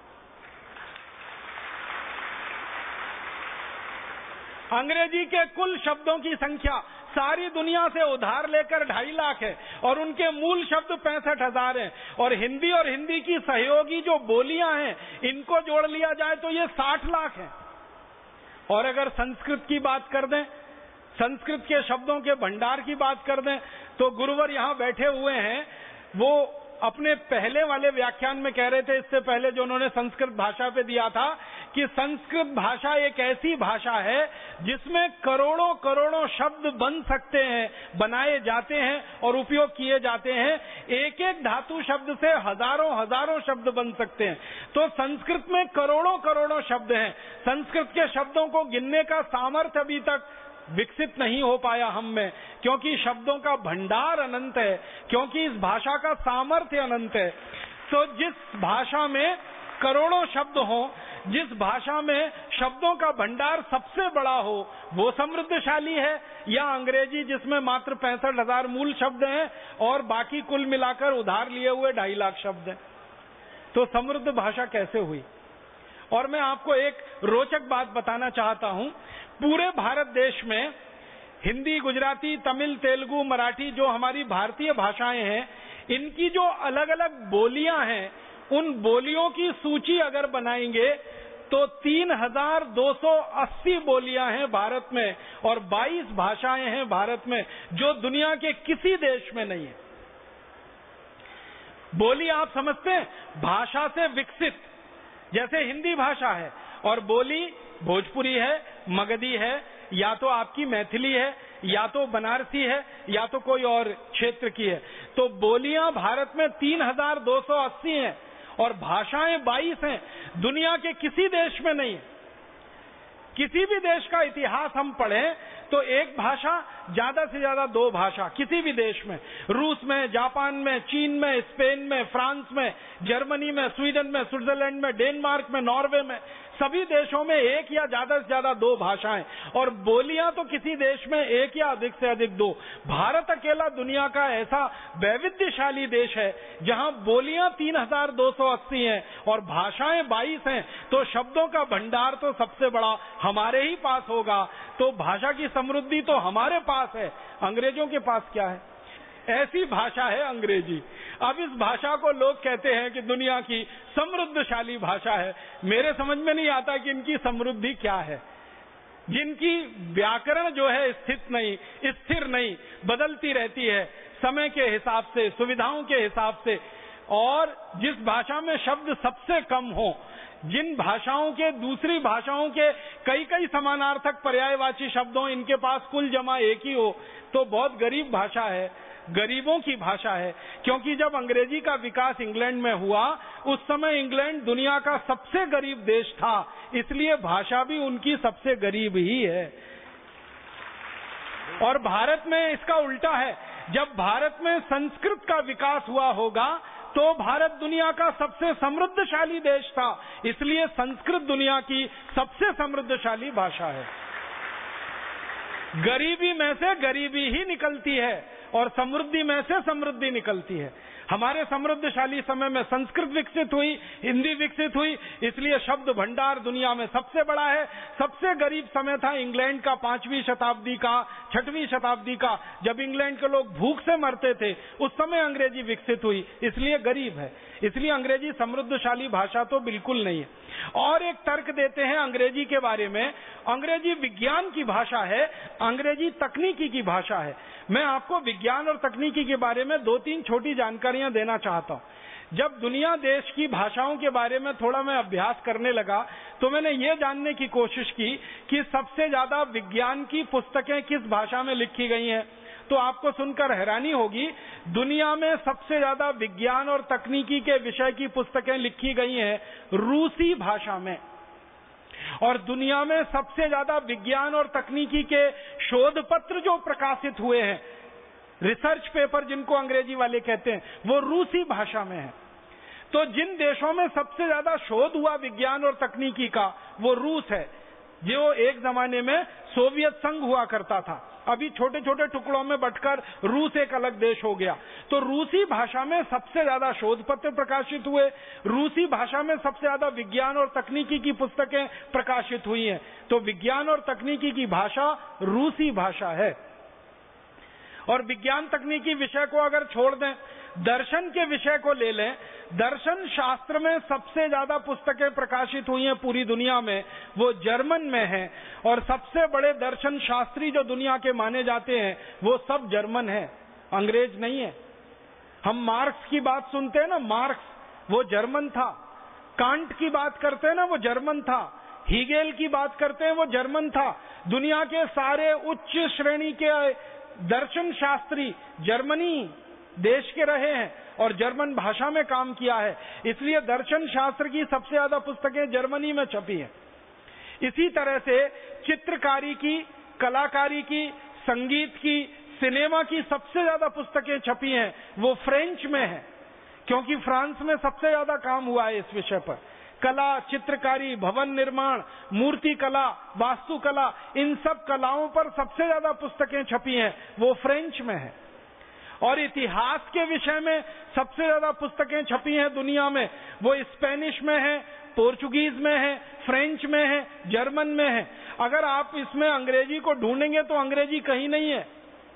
अंग्रेजी के कुल शब्दों की संख्या सारी दुनिया से उधार लेकर ढाई लाख है और उनके मूल शब्द पैंसठ हजार हैं। और हिंदी और हिंदी की सहयोगी जो बोलियां हैं इनको जोड़ लिया जाए तो ये साठ लाख है। और अगर संस्कृत की बात कर दें, संस्कृत के शब्दों के भंडार की बात कर दें, तो गुरुवर यहां बैठे हुए हैं, वो अपने पहले वाले व्याख्यान में कह रहे थे, इससे पहले जो उन्होंने संस्कृत भाषा पे दिया था, कि संस्कृत भाषा एक ऐसी भाषा है जिसमें करोड़ों करोड़ों शब्द बन सकते हैं, बनाए जाते हैं और उपयोग किए जाते हैं। एक एक धातु शब्द से हजारों हजारों शब्द बन सकते हैं। तो संस्कृत में करोड़ों करोड़ों शब्द हैं। संस्कृत के शब्दों को गिनने का सामर्थ्य अभी तक विकसित नहीं हो पाया हम में, क्योंकि शब्दों का भंडार अनंत है, क्योंकि इस भाषा का सामर्थ्य अनंत है। तो जिस भाषा में करोड़ों शब्द हो, जिस भाषा में शब्दों का भंडार सबसे बड़ा हो, वो समृद्धशाली है, या अंग्रेजी जिसमें मात्र पैंसठ हजार मूल शब्द हैं और बाकी कुल मिलाकर उधार लिए हुए ढाई लाख शब्द हैं। तो समृद्ध भाषा कैसे हुई? और मैं आपको एक रोचक बात बताना चाहता हूं। पूरे भारत देश में हिंदी, गुजराती, तमिल, तेलुगु, मराठी जो हमारी भारतीय भाषाएं हैं, इनकी जो अलग अलग बोलियां हैं, उन बोलियों की सूची अगर बनाएंगे तो तीन हजार दो सौ अस्सी बोलियां हैं भारत में और बाईस भाषाएं हैं भारत में, जो दुनिया के किसी देश में नहीं है। बोली आप समझते हैं, भाषा से विकसित, जैसे हिंदी भाषा है और बोली भोजपुरी है, मगधी है, या तो आपकी मैथिली है, या तो बनारसी है, या तो कोई और क्षेत्र की है। तो बोलियां भारत में तीन हजार दो सौ अस्सी हैं और भाषाएं बाईस हैं। दुनिया के किसी देश में नहीं है। किसी भी देश का इतिहास हम पढ़ें तो एक भाषा, ज्यादा से ज्यादा दो भाषा किसी भी देश में, रूस में, जापान में, चीन में, स्पेन में, फ्रांस में, जर्मनी में, स्वीडन में, स्विट्जरलैंड में, डेनमार्क में, नॉर्वे में, सभी देशों में एक या ज्यादा से ज्यादा दो भाषाएं, और बोलियां तो किसी देश में एक या अधिक से अधिक दो। भारत अकेला दुनिया का ऐसा वैविध्यशाली देश है जहां बोलियां तीन हजार दो सौ अस्सी हैं और भाषाएं बाईस हैं। तो शब्दों का भंडार तो सबसे बड़ा हमारे ही पास होगा। तो भाषा की समृद्धि तो हमारे पास है, अंग्रेजों के पास क्या है? ऐसी भाषा है अंग्रेजी। अब इस भाषा को लोग कहते हैं कि दुनिया की समृद्धशाली भाषा है। मेरे समझ में नहीं आता कि इनकी समृद्धि क्या है। जिनकी व्याकरण जो है स्थित नहीं, स्थिर नहीं, बदलती रहती है समय के हिसाब से, सुविधाओं के हिसाब से, और जिस भाषा में शब्द सबसे कम हो, जिन भाषाओं के दूसरी भाषाओं के कई कई समानार्थक पर्यायवाची शब्दों, इनके पास कुल जमा एक ही हो, तो बहुत गरीब भाषा है, गरीबों की भाषा है। क्योंकि जब अंग्रेजी का विकास इंग्लैंड में हुआ, उस समय इंग्लैंड दुनिया का सबसे गरीब देश था, इसलिए भाषा भी उनकी सबसे गरीब ही है। और भारत में इसका उल्टा है। जब भारत में संस्कृत का विकास हुआ होगा तो भारत दुनिया का सबसे समृद्धशाली देश था, इसलिए संस्कृत दुनिया की सबसे समृद्धशाली भाषा है। गरीबी में से गरीबी ही निकलती है और समृद्धि में से समृद्धि निकलती है। हमारे समृद्धशाली समय में संस्कृत विकसित हुई, हिंदी विकसित हुई, इसलिए शब्द भंडार दुनिया में सबसे बड़ा है। सबसे गरीब समय था इंग्लैंड का, पांचवी शताब्दी का, छठवीं शताब्दी का, जब इंग्लैंड के लोग भूख से मरते थे, उस समय अंग्रेजी विकसित हुई, इसलिए गरीब है। इसलिए अंग्रेजी समृद्धशाली भाषा तो बिल्कुल नहीं है। और एक तर्क देते हैं अंग्रेजी के बारे में, अंग्रेजी विज्ञान की भाषा है, अंग्रेजी तकनीकी की भाषा है। मैं आपको विज्ञान और तकनीकी के बारे में दो तीन छोटी जानकारियां देना चाहता हूं। जब दुनिया देश की भाषाओं के बारे में थोड़ा मैं अभ्यास करने लगा तो मैंने ये जानने की कोशिश की कि सबसे ज्यादा विज्ञान की पुस्तकें किस भाषा में लिखी गई हैं। तो आपको सुनकर हैरानी होगी, दुनिया में सबसे ज्यादा विज्ञान और तकनीकी के विषय की पुस्तकें लिखी गई हैं रूसी भाषा में, और दुनिया में सबसे ज्यादा विज्ञान और तकनीकी के शोध पत्र जो प्रकाशित हुए हैं, रिसर्च पेपर जिनको अंग्रेजी वाले कहते हैं, वो रूसी भाषा में है। तो जिन देशों में सबसे ज्यादा शोध हुआ विज्ञान और तकनीकी का, वो रूस है, जो एक जमाने में सोवियत संघ हुआ करता था, अभी छोटे छोटे टुकड़ों में बंटकर रूस एक अलग देश हो गया। तो रूसी भाषा में सबसे ज्यादा शोध पत्र प्रकाशित हुए, रूसी भाषा में सबसे ज्यादा विज्ञान और तकनीकी की पुस्तकें प्रकाशित हुई हैं। तो विज्ञान और तकनीकी की भाषा रूसी भाषा है। और विज्ञान तकनीकी विषय को अगर छोड़ दें, दर्शन के विषय को ले लें, दर्शन शास्त्र में सबसे ज्यादा पुस्तकें प्रकाशित हुई हैं पूरी दुनिया में, वो जर्मन में है। और सबसे बड़े दर्शन शास्त्री जो दुनिया के माने जाते हैं वो सब जर्मन है, अंग्रेज नहीं है। हम मार्क्स की बात सुनते हैं ना, मार्क्स वो जर्मन था। कांट की बात करते हैं ना, वो जर्मन था। हीगेल की बात करते हैं, वो जर्मन था। दुनिया के सारे उच्च श्रेणी के दर्शन शास्त्री जर्मनी देश के रहे हैं और जर्मन भाषा में काम किया है, इसलिए दर्शन शास्त्र की सबसे ज्यादा पुस्तकें जर्मनी में छपी हैं। इसी तरह से चित्रकारी की, कलाकारी की, संगीत की, सिनेमा की सबसे ज्यादा पुस्तकें छपी हैं, वो फ्रेंच में है, क्योंकि फ्रांस में सबसे ज्यादा काम हुआ है इस विषय पर। कला, चित्रकारी, भवन निर्माण, मूर्ति कला, वास्तुकला, इन सब कलाओं पर सबसे ज्यादा पुस्तकें छपी हैं, वो फ्रेंच में है। और इतिहास के विषय में सबसे ज्यादा पुस्तकें छपी हैं दुनिया में, वो स्पेनिश में है, पोर्चुगीज में है, फ्रेंच में है, जर्मन में है। अगर आप इसमें अंग्रेजी को ढूंढेंगे तो अंग्रेजी कहीं नहीं है।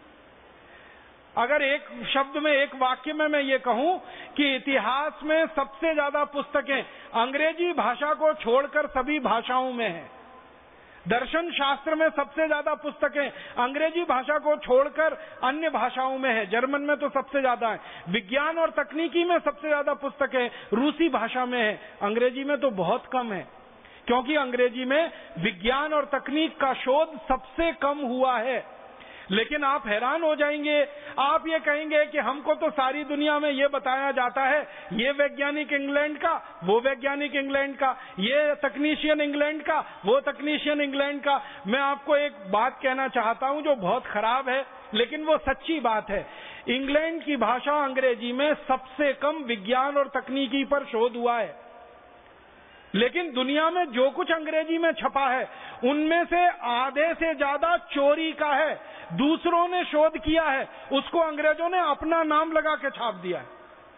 अगर एक शब्द में, एक वाक्य में मैं ये कहूं कि इतिहास में सबसे ज्यादा पुस्तकें अंग्रेजी भाषा को छोड़कर सभी भाषाओं में है, दर्शन शास्त्र में सबसे ज्यादा पुस्तकें अंग्रेजी भाषा को छोड़कर अन्य भाषाओं में है, जर्मन में तो सबसे ज्यादा है। विज्ञान और तकनीकी में सबसे ज्यादा पुस्तकें रूसी भाषा में है, अंग्रेजी में तो बहुत कम है, क्योंकि अंग्रेजी में विज्ञान और तकनीक का शोध सबसे कम हुआ है। लेकिन आप हैरान हो जाएंगे, आप ये कहेंगे कि हमको तो सारी दुनिया में ये बताया जाता है, ये वैज्ञानिक इंग्लैंड का, वो वैज्ञानिक इंग्लैंड का, ये तकनीशियन इंग्लैंड का, वो तकनीशियन इंग्लैंड का। मैं आपको एक बात कहना चाहता हूं जो बहुत खराब है, लेकिन वो सच्ची बात है। इंग्लैंड की भाषा अंग्रेजी में सबसे कम विज्ञान और तकनीकी पर शोध हुआ है, लेकिन दुनिया में जो कुछ अंग्रेजी में छपा है उनमें से आधे से ज्यादा चोरी का है, दूसरों ने शोध किया है, उसको अंग्रेजों ने अपना नाम लगा के छाप दिया है।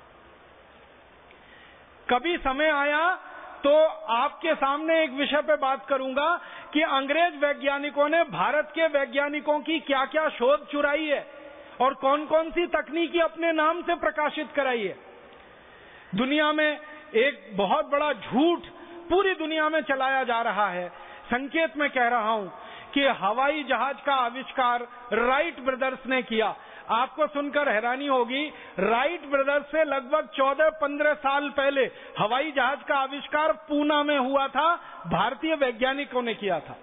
कभी समय आया तो आपके सामने एक विषय पे बात करूंगा कि अंग्रेज वैज्ञानिकों ने भारत के वैज्ञानिकों की क्या क्या शोध चुराई है और कौन कौन सी तकनीकी अपने नाम से प्रकाशित कराई है। दुनिया में एक बहुत बड़ा झूठ पूरी दुनिया में चलाया जा रहा है, संकेत में कह रहा हूं, कि हवाई जहाज का आविष्कार राइट ब्रदर्स ने किया। आपको सुनकर हैरानी होगी, राइट ब्रदर्स से लगभग चौदह पंद्रह साल पहले हवाई जहाज का आविष्कार पूना में हुआ था, भारतीय वैज्ञानिकों ने किया था।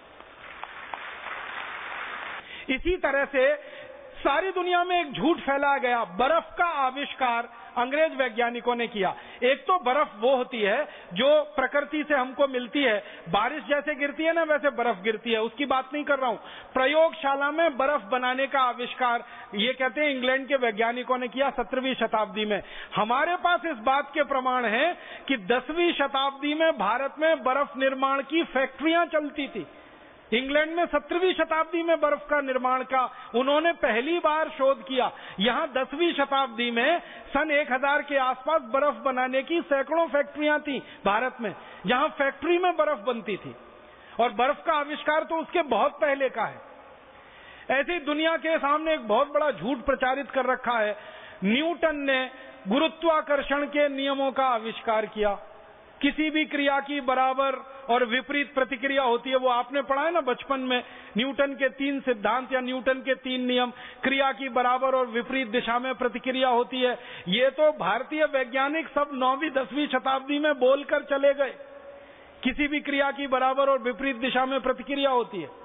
इसी तरह से सारी दुनिया में एक झूठ फैलाया गया, बर्फ का आविष्कार अंग्रेज वैज्ञानिकों ने किया। एक तो बर्फ वो होती है जो प्रकृति से हमको मिलती है, बारिश जैसे गिरती है ना वैसे बर्फ गिरती है, उसकी बात नहीं कर रहा हूं। प्रयोगशाला में बर्फ बनाने का आविष्कार ये कहते हैं इंग्लैंड के वैज्ञानिकों ने किया सत्रहवीं शताब्दी में। हमारे पास इस बात के प्रमाण है कि दसवीं शताब्दी में भारत में बर्फ निर्माण की फैक्ट्रियां चलती थी। इंग्लैंड में सत्रहवीं शताब्दी में बर्फ का निर्माण का उन्होंने पहली बार शोध किया। यहाँ दसवीं शताब्दी में सन एक हज़ार के आसपास बर्फ बनाने की सैकड़ों फैक्ट्रियां थी भारत में, जहाँ फैक्ट्री में बर्फ बनती थी, और बर्फ का आविष्कार तो उसके बहुत पहले का है। ऐसे ही दुनिया के सामने एक बहुत बड़ा झूठ प्रचारित कर रखा है। न्यूटन ने गुरुत्वाकर्षण के नियमों का आविष्कार किया। किसी भी क्रिया की बराबर और विपरीत प्रतिक्रिया होती है, वो आपने पढ़ा है ना बचपन में, न्यूटन के तीन सिद्धांत या न्यूटन के तीन नियम, क्रिया की बराबर और विपरीत दिशा में प्रतिक्रिया होती है। ये तो भारतीय वैज्ञानिक सब नौवीं दसवीं शताब्दी में बोलकर चले गए, किसी भी क्रिया की बराबर और विपरीत दिशा में प्रतिक्रिया होती है।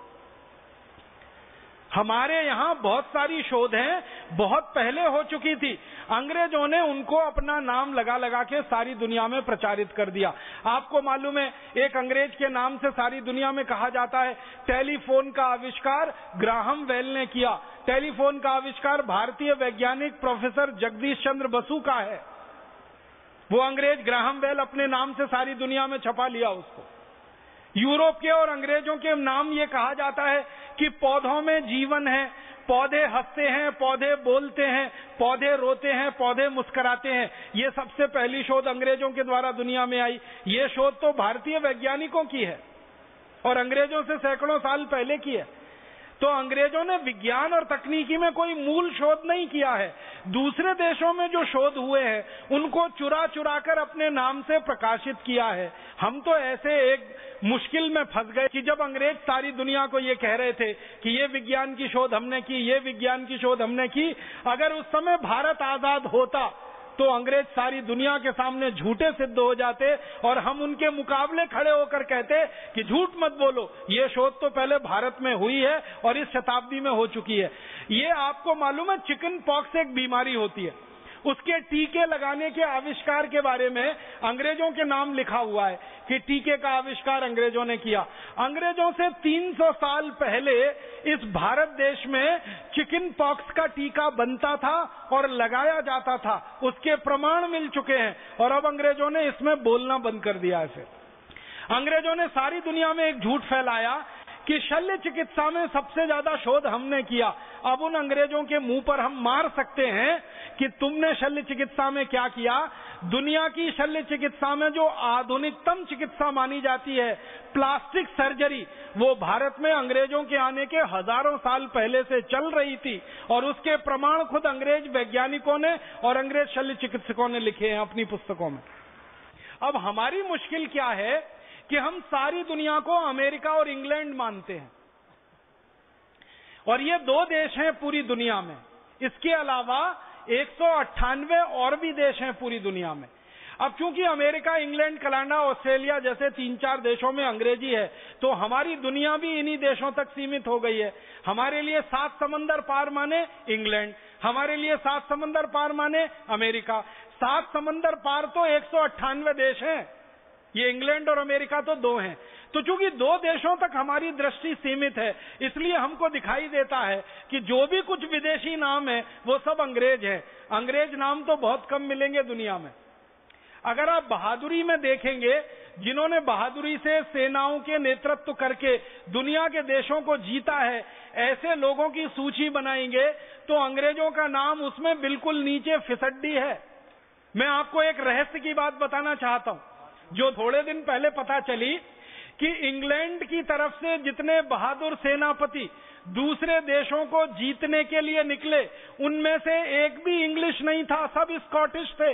हमारे यहाँ बहुत सारी शोधें बहुत पहले हो चुकी थी, अंग्रेजों ने उनको अपना नाम लगा लगा के सारी दुनिया में प्रचारित कर दिया। आपको मालूम है, एक अंग्रेज के नाम से सारी दुनिया में कहा जाता है। टेलीफोन का आविष्कार ग्राहम बेल ने किया। टेलीफोन का आविष्कार भारतीय वैज्ञानिक प्रोफेसर जगदीश चंद्र बसु का है। वो अंग्रेज ग्राहम बेल अपने नाम से सारी दुनिया में छपा लिया उसको। यूरोप के और अंग्रेजों के नाम ये कहा जाता है कि पौधों में जीवन है, पौधे हंसते हैं, पौधे बोलते हैं, पौधे रोते हैं, पौधे मुस्कुराते हैं। ये सबसे पहली शोध अंग्रेजों के द्वारा दुनिया में आई। ये शोध तो भारतीय वैज्ञानिकों की है और अंग्रेजों से सैकड़ों साल पहले की है। तो अंग्रेजों ने विज्ञान और तकनीकी में कोई मूल शोध नहीं किया है। दूसरे देशों में जो शोध हुए हैं उनको चुरा चुरा कर अपने नाम से प्रकाशित किया है। हम तो ऐसे एक मुश्किल में फंस गए कि जब अंग्रेज सारी दुनिया को ये कह रहे थे कि ये विज्ञान की शोध हमने की, ये विज्ञान की शोध हमने की, अगर उस समय भारत आजाद होता तो अंग्रेज सारी दुनिया के सामने झूठे सिद्ध हो जाते और हम उनके मुकाबले खड़े होकर कहते कि झूठ मत बोलो, ये शोध तो पहले भारत में हुई है और इस शताब्दी में हो चुकी है। ये आपको मालूम है, चिकन पॉक्स एक बीमारी होती है, उसके टीके लगाने के आविष्कार के बारे में अंग्रेजों के नाम लिखा हुआ है कि टीके का आविष्कार अंग्रेजों ने किया। अंग्रेजों से तीन सौ साल पहले इस भारत देश में चिकन पॉक्स का टीका बनता था और लगाया जाता था, उसके प्रमाण मिल चुके हैं और अब अंग्रेजों ने इसमें बोलना बंद कर दिया है। फिर अंग्रेजों ने सारी दुनिया में एक झूठ फैलाया कि शल्य चिकित्सा में सबसे ज्यादा शोध हमने किया। अब उन अंग्रेजों के मुंह पर हम मार सकते हैं कि तुमने शल्य चिकित्सा में क्या किया। दुनिया की शल्य चिकित्सा में जो आधुनिकतम चिकित्सा मानी जाती है, प्लास्टिक सर्जरी, वो भारत में अंग्रेजों के आने के हजारों साल पहले से चल रही थी और उसके प्रमाण खुद अंग्रेज वैज्ञानिकों ने और अंग्रेज शल्य चिकित्सकों ने लिखे हैं अपनी पुस्तकों में। अब हमारी मुश्किल क्या है कि हम सारी दुनिया को अमेरिका और इंग्लैंड मानते हैं और ये दो देश हैं पूरी दुनिया में। इसके अलावा एक सौ अट्ठानवे और भी देश हैं पूरी दुनिया में। अब चूंकि अमेरिका, इंग्लैंड, कनाडा, ऑस्ट्रेलिया जैसे तीन चार देशों में अंग्रेजी है तो हमारी दुनिया भी इन्हीं देशों तक सीमित हो गई है। हमारे लिए सात समंदर पार माने इंग्लैंड, हमारे लिए सात समंदर पार माने अमेरिका। सात समंदर पार तो एक सौ अट्ठानवे देश हैं, ये इंग्लैंड और अमेरिका तो दो हैं। तो चूंकि दो देशों तक हमारी दृष्टि सीमित है, इसलिए हमको दिखाई देता है कि जो भी कुछ विदेशी नाम है वो सब अंग्रेज है। अंग्रेज नाम तो बहुत कम मिलेंगे दुनिया में। अगर आप बहादुरी में देखेंगे, जिन्होंने बहादुरी से सेनाओं के नेतृत्व करके दुनिया के देशों को जीता है, ऐसे लोगों की सूची बनाएंगे तो अंग्रेजों का नाम उसमें बिल्कुल नीचे फिसड्डी है। मैं आपको एक रहस्य की बात बताना चाहता हूं जो थोड़े दिन पहले पता चली कि इंग्लैंड की तरफ से जितने बहादुर सेनापति दूसरे देशों को जीतने के लिए निकले, उनमें से एक भी इंग्लिश नहीं था, सब स्कॉटिश थे।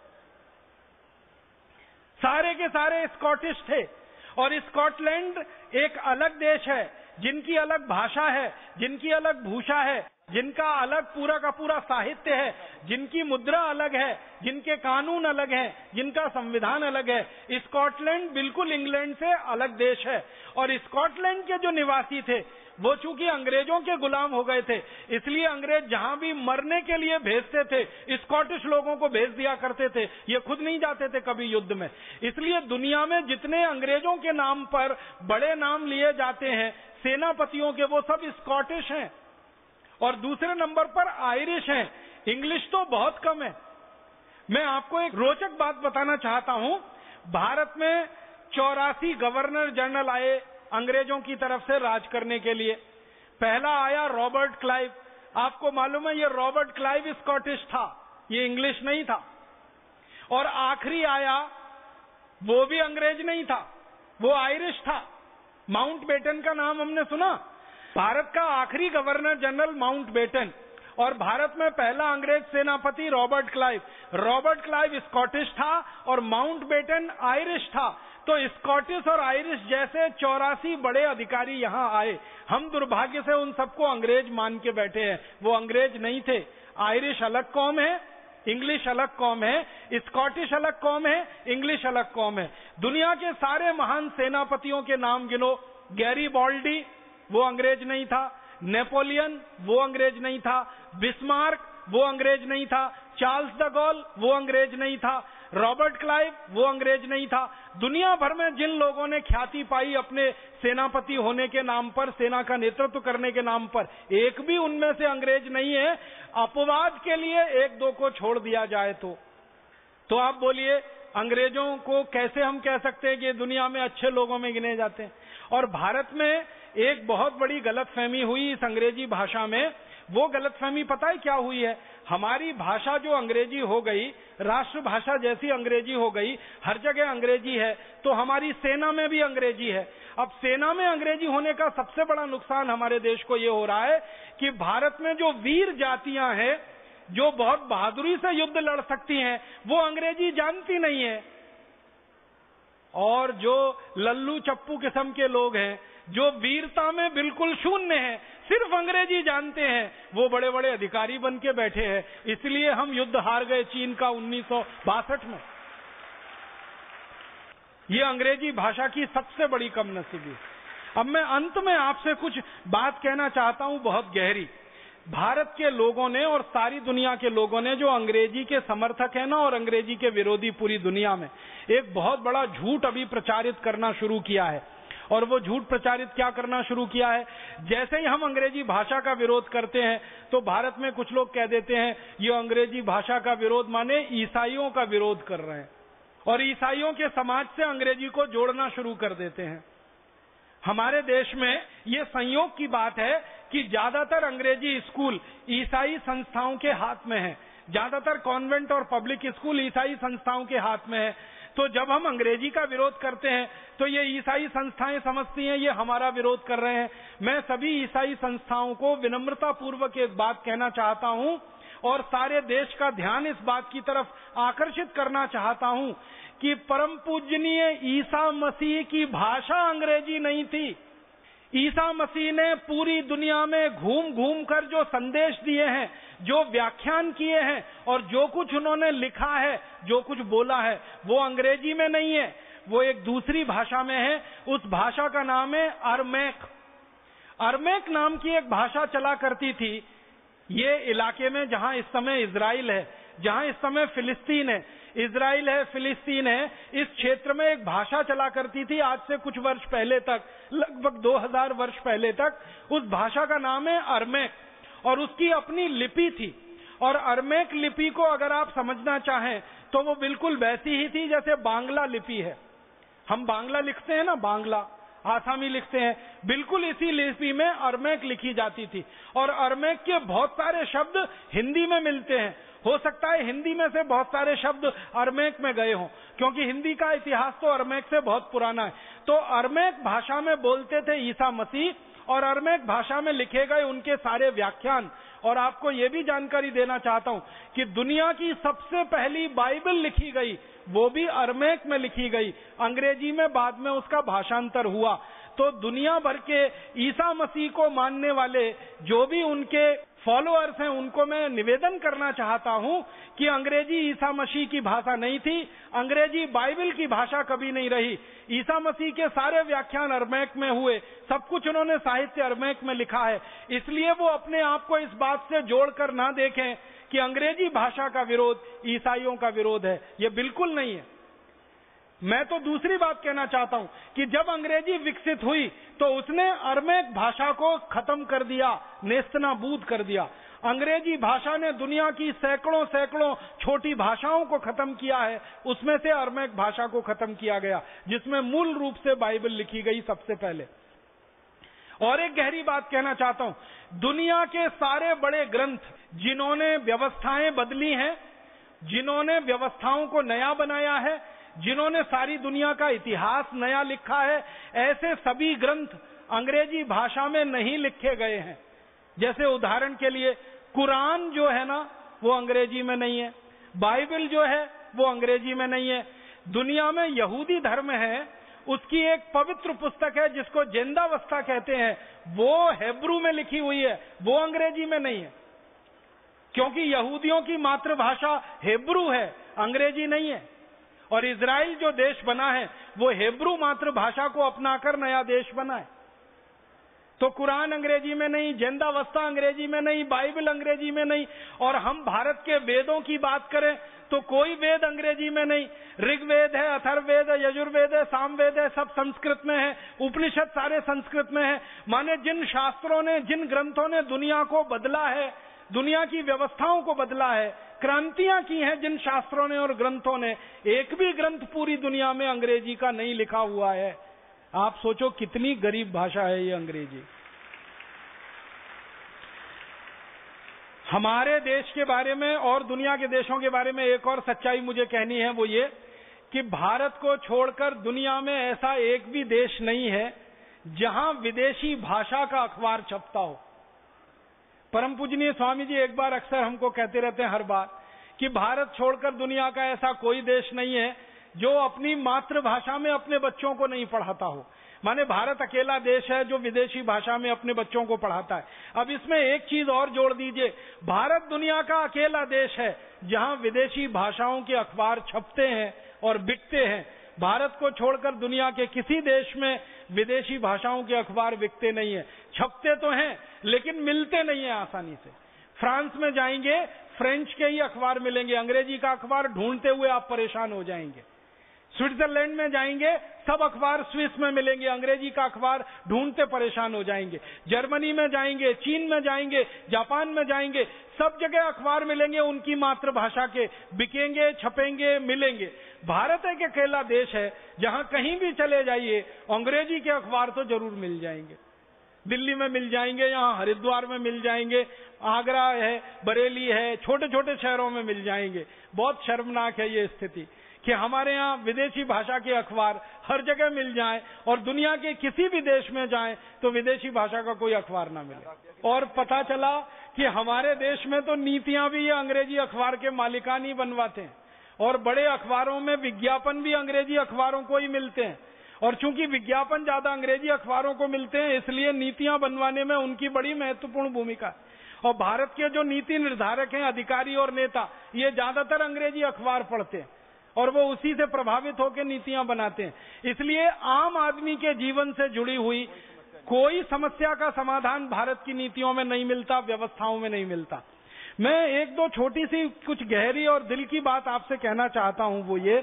सारे के सारे स्कॉटिश थे। और स्कॉटलैंड एक अलग देश है, जिनकी अलग भाषा है, जिनकी अलग भूषा है, जिनका अलग पूरा का पूरा साहित्य है, जिनकी मुद्रा अलग है, जिनके कानून अलग हैं, जिनका संविधान अलग है। स्कॉटलैंड बिल्कुल इंग्लैंड से अलग देश है। और स्कॉटलैंड के जो निवासी थे वो चूंकि अंग्रेजों के गुलाम हो गए थे, इसलिए अंग्रेज जहां भी मरने के लिए भेजते थे स्कॉटिश लोगों को भेज दिया करते थे, ये खुद नहीं जाते थे कभी युद्ध में। इसलिए दुनिया में जितने अंग्रेजों के नाम पर बड़े नाम लिए जाते हैं सेनापतियों के, वो सब स्कॉटिश हैं। और दूसरे नंबर पर आयरिश हैं। इंग्लिश तो बहुत कम है। मैं आपको एक रोचक बात बताना चाहता हूं। भारत में चौरासी गवर्नर जनरल आए अंग्रेजों की तरफ से राज करने के लिए। पहला आया रॉबर्ट क्लाइव। आपको मालूम है ये रॉबर्ट क्लाइव स्कॉटिश था, ये इंग्लिश नहीं था। और आखिरी आया वो भी अंग्रेज नहीं था, वो आयरिश था। माउंटबेटन का नाम हमने सुना, भारत का आखिरी गवर्नर जनरल माउंटबेटन, और भारत में पहला अंग्रेज सेनापति Robert Clive. Robert Clive Scottish था और माउंटबेटन आयरिश था। तो स्कॉटिश और आयरिश जैसे चौरासी बड़े अधिकारी यहाँ आए, हम दुर्भाग्य से उन सबको अंग्रेज मान के बैठे हैं। वो अंग्रेज नहीं थे। आयरिश अलग कौम है, इंग्लिश अलग कौम है, स्कॉटिश अलग कौम है, इंग्लिश अलग कौम है। दुनिया के सारे महान सेनापतियों के नाम गिनो, गैरीबॉल्डी वो अंग्रेज नहीं था, नेपोलियन वो अंग्रेज नहीं था, बिस्मार्क वो अंग्रेज नहीं था, चार्ल्स द गॉल वो अंग्रेज नहीं था, रॉबर्ट क्लाइव वो अंग्रेज नहीं था। दुनिया भर में जिन लोगों ने ख्याति पाई अपने सेनापति होने के नाम पर, सेना का नेतृत्व करने के नाम पर, एक भी उनमें से अंग्रेज नहीं है। अपवाद के लिए एक दो को छोड़ दिया जाए तो तो आप बोलिए अंग्रेजों को कैसे हम कह सकते हैं कि दुनिया में अच्छे लोगों में गिने जाते हैं। और भारत में एक बहुत बड़ी गलतफहमी हुई इस अंग्रेजी भाषा में। वो गलतफहमी पता है क्या हुई है? हमारी भाषा जो अंग्रेजी हो गई, राष्ट्रभाषा जैसी अंग्रेजी हो गई, हर जगह अंग्रेजी है, तो हमारी सेना में भी अंग्रेजी है। अब सेना में अंग्रेजी होने का सबसे बड़ा नुकसान हमारे देश को ये हो रहा है कि भारत में जो वीर जातियां हैं, जो बहुत बहादुरी से युद्ध लड़ सकती हैं, वो अंग्रेजी जानती नहीं है। और जो लल्लू चप्पू किस्म के लोग हैं, जो वीरता में बिल्कुल शून्य हैं, सिर्फ अंग्रेजी जानते हैं, वो बड़े बड़े अधिकारी बन के बैठे हैं। इसलिए हम युद्ध हार गए चीन का उन्नीस सौ बासठ में। ये अंग्रेजी भाषा की सबसे बड़ी कमनसीबी। अब मैं अंत में आपसे कुछ बात कहना चाहता हूं, बहुत गहरी। भारत के लोगों ने और सारी दुनिया के लोगों ने, जो अंग्रेजी के समर्थक है ना और अंग्रेजी के विरोधी पूरी दुनिया में, एक बहुत बड़ा झूठ अभी प्रचारित करना शुरू किया है। और वो झूठ प्रचारित क्या करना शुरू किया है? जैसे ही हम अंग्रेजी भाषा का विरोध करते हैं तो भारत में कुछ लोग कह देते हैं ये अंग्रेजी भाषा का विरोध माने ईसाइयों का विरोध कर रहे हैं, और ईसाइयों के समाज से अंग्रेजी को जोड़ना शुरू कर देते हैं। हमारे देश में ये संयोग की बात है कि ज्यादातर अंग्रेजी स्कूल ईसाई संस्थाओं के हाथ में है, ज्यादातर कॉन्वेंट और पब्लिक स्कूल ईसाई संस्थाओं के हाथ में है। तो जब हम अंग्रेजी का विरोध करते हैं तो ये ईसाई संस्थाएं समझती हैं ये हमारा विरोध कर रहे हैं। मैं सभी ईसाई संस्थाओं को विनम्रता पूर्वक एक बात कहना चाहता हूं और सारे देश का ध्यान इस बात की तरफ आकर्षित करना चाहता हूं कि परम पूजनीय ईसा मसीह की भाषा अंग्रेजी नहीं थी। ईसा मसीह ने पूरी दुनिया में घूम घूम कर जो संदेश दिए हैं, जो व्याख्यान किए हैं और जो कुछ उन्होंने लिखा है, जो कुछ बोला है, वो अंग्रेजी में नहीं है, वो एक दूसरी भाषा में है। उस भाषा का नाम है अरमैक। अरमैक नाम की एक भाषा चला करती थी ये इलाके में जहां इस समय इजराइल है, जहां इस समय फिलिस्तीन है। इजराइल है, फिलिस्तीन है, इस क्षेत्र में एक भाषा चला करती थी आज से कुछ वर्ष पहले तक, लगभग दो हज़ार वर्ष पहले तक। उस भाषा का नाम है अरमैक और उसकी अपनी लिपि थी। और अरमैक लिपि को अगर आप समझना चाहें तो वो बिल्कुल वैसी ही थी जैसे बांग्ला लिपि है। हम बांग्ला लिखते हैं ना, बांग्ला, आसामी लिखते हैं, बिल्कुल इसी लिपि में अरमैक लिखी जाती थी। और अरमैक के बहुत सारे शब्द हिंदी में मिलते हैं। हो सकता है हिंदी में से बहुत सारे शब्द अरमैक में गए हों, क्योंकि हिंदी का इतिहास तो अरमैक से बहुत पुराना है। तो अरमैक भाषा में बोलते थे ईसा मसीह और अरमैक भाषा में लिखे गए उनके सारे व्याख्यान। और आपको ये भी जानकारी देना चाहता हूं कि दुनिया की सबसे पहली बाइबल लिखी गई वो भी अरमैक में लिखी गई। अंग्रेजी में बाद में उसका भाषांतर हुआ। तो दुनिया भर के ईसा मसीह को मानने वाले जो भी उनके फॉलोअर्स हैं उनको मैं निवेदन करना चाहता हूं कि अंग्रेजी ईसा मसीह की भाषा नहीं थी, अंग्रेजी बाइबल की भाषा कभी नहीं रही। ईसा मसीह के सारे व्याख्यान अरमैक में हुए, सब कुछ उन्होंने साहित्य अरमैक में लिखा है। इसलिए वो अपने आप को इस बात से जोड़कर ना देखें कि अंग्रेजी भाषा का विरोध ईसाइयों का विरोध है, ये बिल्कुल नहीं है। मैं तो दूसरी बात कहना चाहता हूं कि जब अंग्रेजी विकसित हुई तो उसने अरमैक भाषा को खत्म कर दिया, नेस्तनाबूद कर दिया। अंग्रेजी भाषा ने दुनिया की सैकड़ों सैकड़ों छोटी भाषाओं को खत्म किया है। उसमें से अरमैक भाषा को खत्म किया गया, जिसमें मूल रूप से बाइबल लिखी गई सबसे पहले। और एक गहरी बात कहना चाहता हूं, दुनिया के सारे बड़े ग्रंथ जिन्होंने व्यवस्थाएं बदली हैं, जिन्होंने व्यवस्थाओं को नया बनाया है, जिन्होंने सारी दुनिया का इतिहास नया लिखा है, ऐसे सभी ग्रंथ अंग्रेजी भाषा में नहीं लिखे गए हैं। जैसे उदाहरण के लिए कुरान जो है ना, वो अंग्रेजी में नहीं है। बाइबल जो है वो अंग्रेजी में नहीं है। दुनिया में यहूदी धर्म है, उसकी एक पवित्र पुस्तक है जिसको जिंदावस्था कहते हैं, वो हेब्रू में लिखी हुई है, वो अंग्रेजी में नहीं है। क्योंकि यहूदियों की मातृभाषा हेब्रू है, अंग्रेजी नहीं है। और इजराइल जो देश बना है वो हेब्रू मातृभाषा को अपनाकर नया देश बना है। तो कुरान अंग्रेजी में नहीं, जिंदावस्था अंग्रेजी में नहीं, बाइबल अंग्रेजी में नहीं। और हम भारत के वेदों की बात करें तो कोई वेद अंग्रेजी में नहीं। ऋग्वेद है, अथर्ववेद है, यजुर्वेद है, सामवेद है, सब संस्कृत में है। उपनिषद सारे संस्कृत में है। माने जिन शास्त्रों ने, जिन ग्रंथों ने दुनिया को बदला है, दुनिया की व्यवस्थाओं को बदला है, क्रांतियां की हैं जिन शास्त्रों ने और ग्रंथों ने, एक भी ग्रंथ पूरी दुनिया में अंग्रेजी का नहीं लिखा हुआ है। आप सोचो कितनी गरीब भाषा है ये अंग्रेजी। हमारे देश के बारे में और दुनिया के देशों के बारे में एक और सच्चाई मुझे कहनी है, वो ये कि भारत को छोड़कर दुनिया में ऐसा एक भी देश नहीं है जहां विदेशी भाषा का अखबार छपता हो। परम पूजनीय स्वामी जी एक बार अक्सर हमको कहते रहते हैं हर बार कि भारत छोड़कर दुनिया का ऐसा कोई देश नहीं है जो अपनी मातृभाषा में अपने बच्चों को नहीं पढ़ाता हो। माने भारत अकेला देश है जो विदेशी भाषा में अपने बच्चों को पढ़ाता है। अब इसमें एक चीज और जोड़ दीजिए, भारत दुनिया का अकेला देश है जहां विदेशी भाषाओं के अखबार छपते हैं और बिकते हैं। भारत को छोड़कर दुनिया के किसी देश में विदेशी भाषाओं के अखबार बिकते नहीं है। छपते तो हैं लेकिन मिलते नहीं है आसानी से। फ्रांस में जाएंगे, फ्रेंच के ही अखबार मिलेंगे, अंग्रेजी का अखबार ढूंढते हुए आप परेशान हो जाएंगे। स्विट्जरलैंड में जाएंगे, सब अखबार स्विस में मिलेंगे, अंग्रेजी का अखबार ढूंढते परेशान हो जाएंगे। जर्मनी में जाएंगे, चीन में जाएंगे, जापान में जाएंगे, सब जगह अखबार मिलेंगे उनकी मातृभाषा के, बिकेंगे, छपेंगे, मिलेंगे। भारत एक अकेला देश है जहां कहीं भी चले जाइए अंग्रेजी के अखबार तो जरूर मिल जाएंगे। दिल्ली में मिल जाएंगे, यहाँ हरिद्वार में मिल जाएंगे, आगरा है, बरेली है, छोटे छोटे शहरों में मिल जाएंगे। बहुत शर्मनाक है ये स्थिति कि हमारे यहाँ विदेशी भाषा के अखबार हर जगह मिल जाएं और दुनिया के किसी भी देश में जाएं तो विदेशी भाषा का कोई अखबार ना मिले। और पता चला कि हमारे देश में तो नीतियां भी ये अंग्रेजी अखबार के मालिकान ही बनवाते हैं और बड़े अखबारों में विज्ञापन भी अंग्रेजी अखबारों को ही मिलते हैं। और चूंकि विज्ञापन ज्यादा अंग्रेजी अखबारों को मिलते हैं इसलिए नीतियां बनवाने में उनकी बड़ी महत्वपूर्ण भूमिका है। और भारत के जो नीति निर्धारक हैं, अधिकारी और नेता, ये ज्यादातर अंग्रेजी अखबार पढ़ते हैं और वो उसी से प्रभावित होकर नीतियां बनाते हैं। इसलिए आम आदमी के जीवन से जुड़ी हुई कोई समस्या का समाधान भारत की नीतियों में नहीं मिलता, व्यवस्थाओं में नहीं मिलता। मैं एक दो छोटी सी कुछ गहरी और दिल की बात आपसे कहना चाहता हूं, वो ये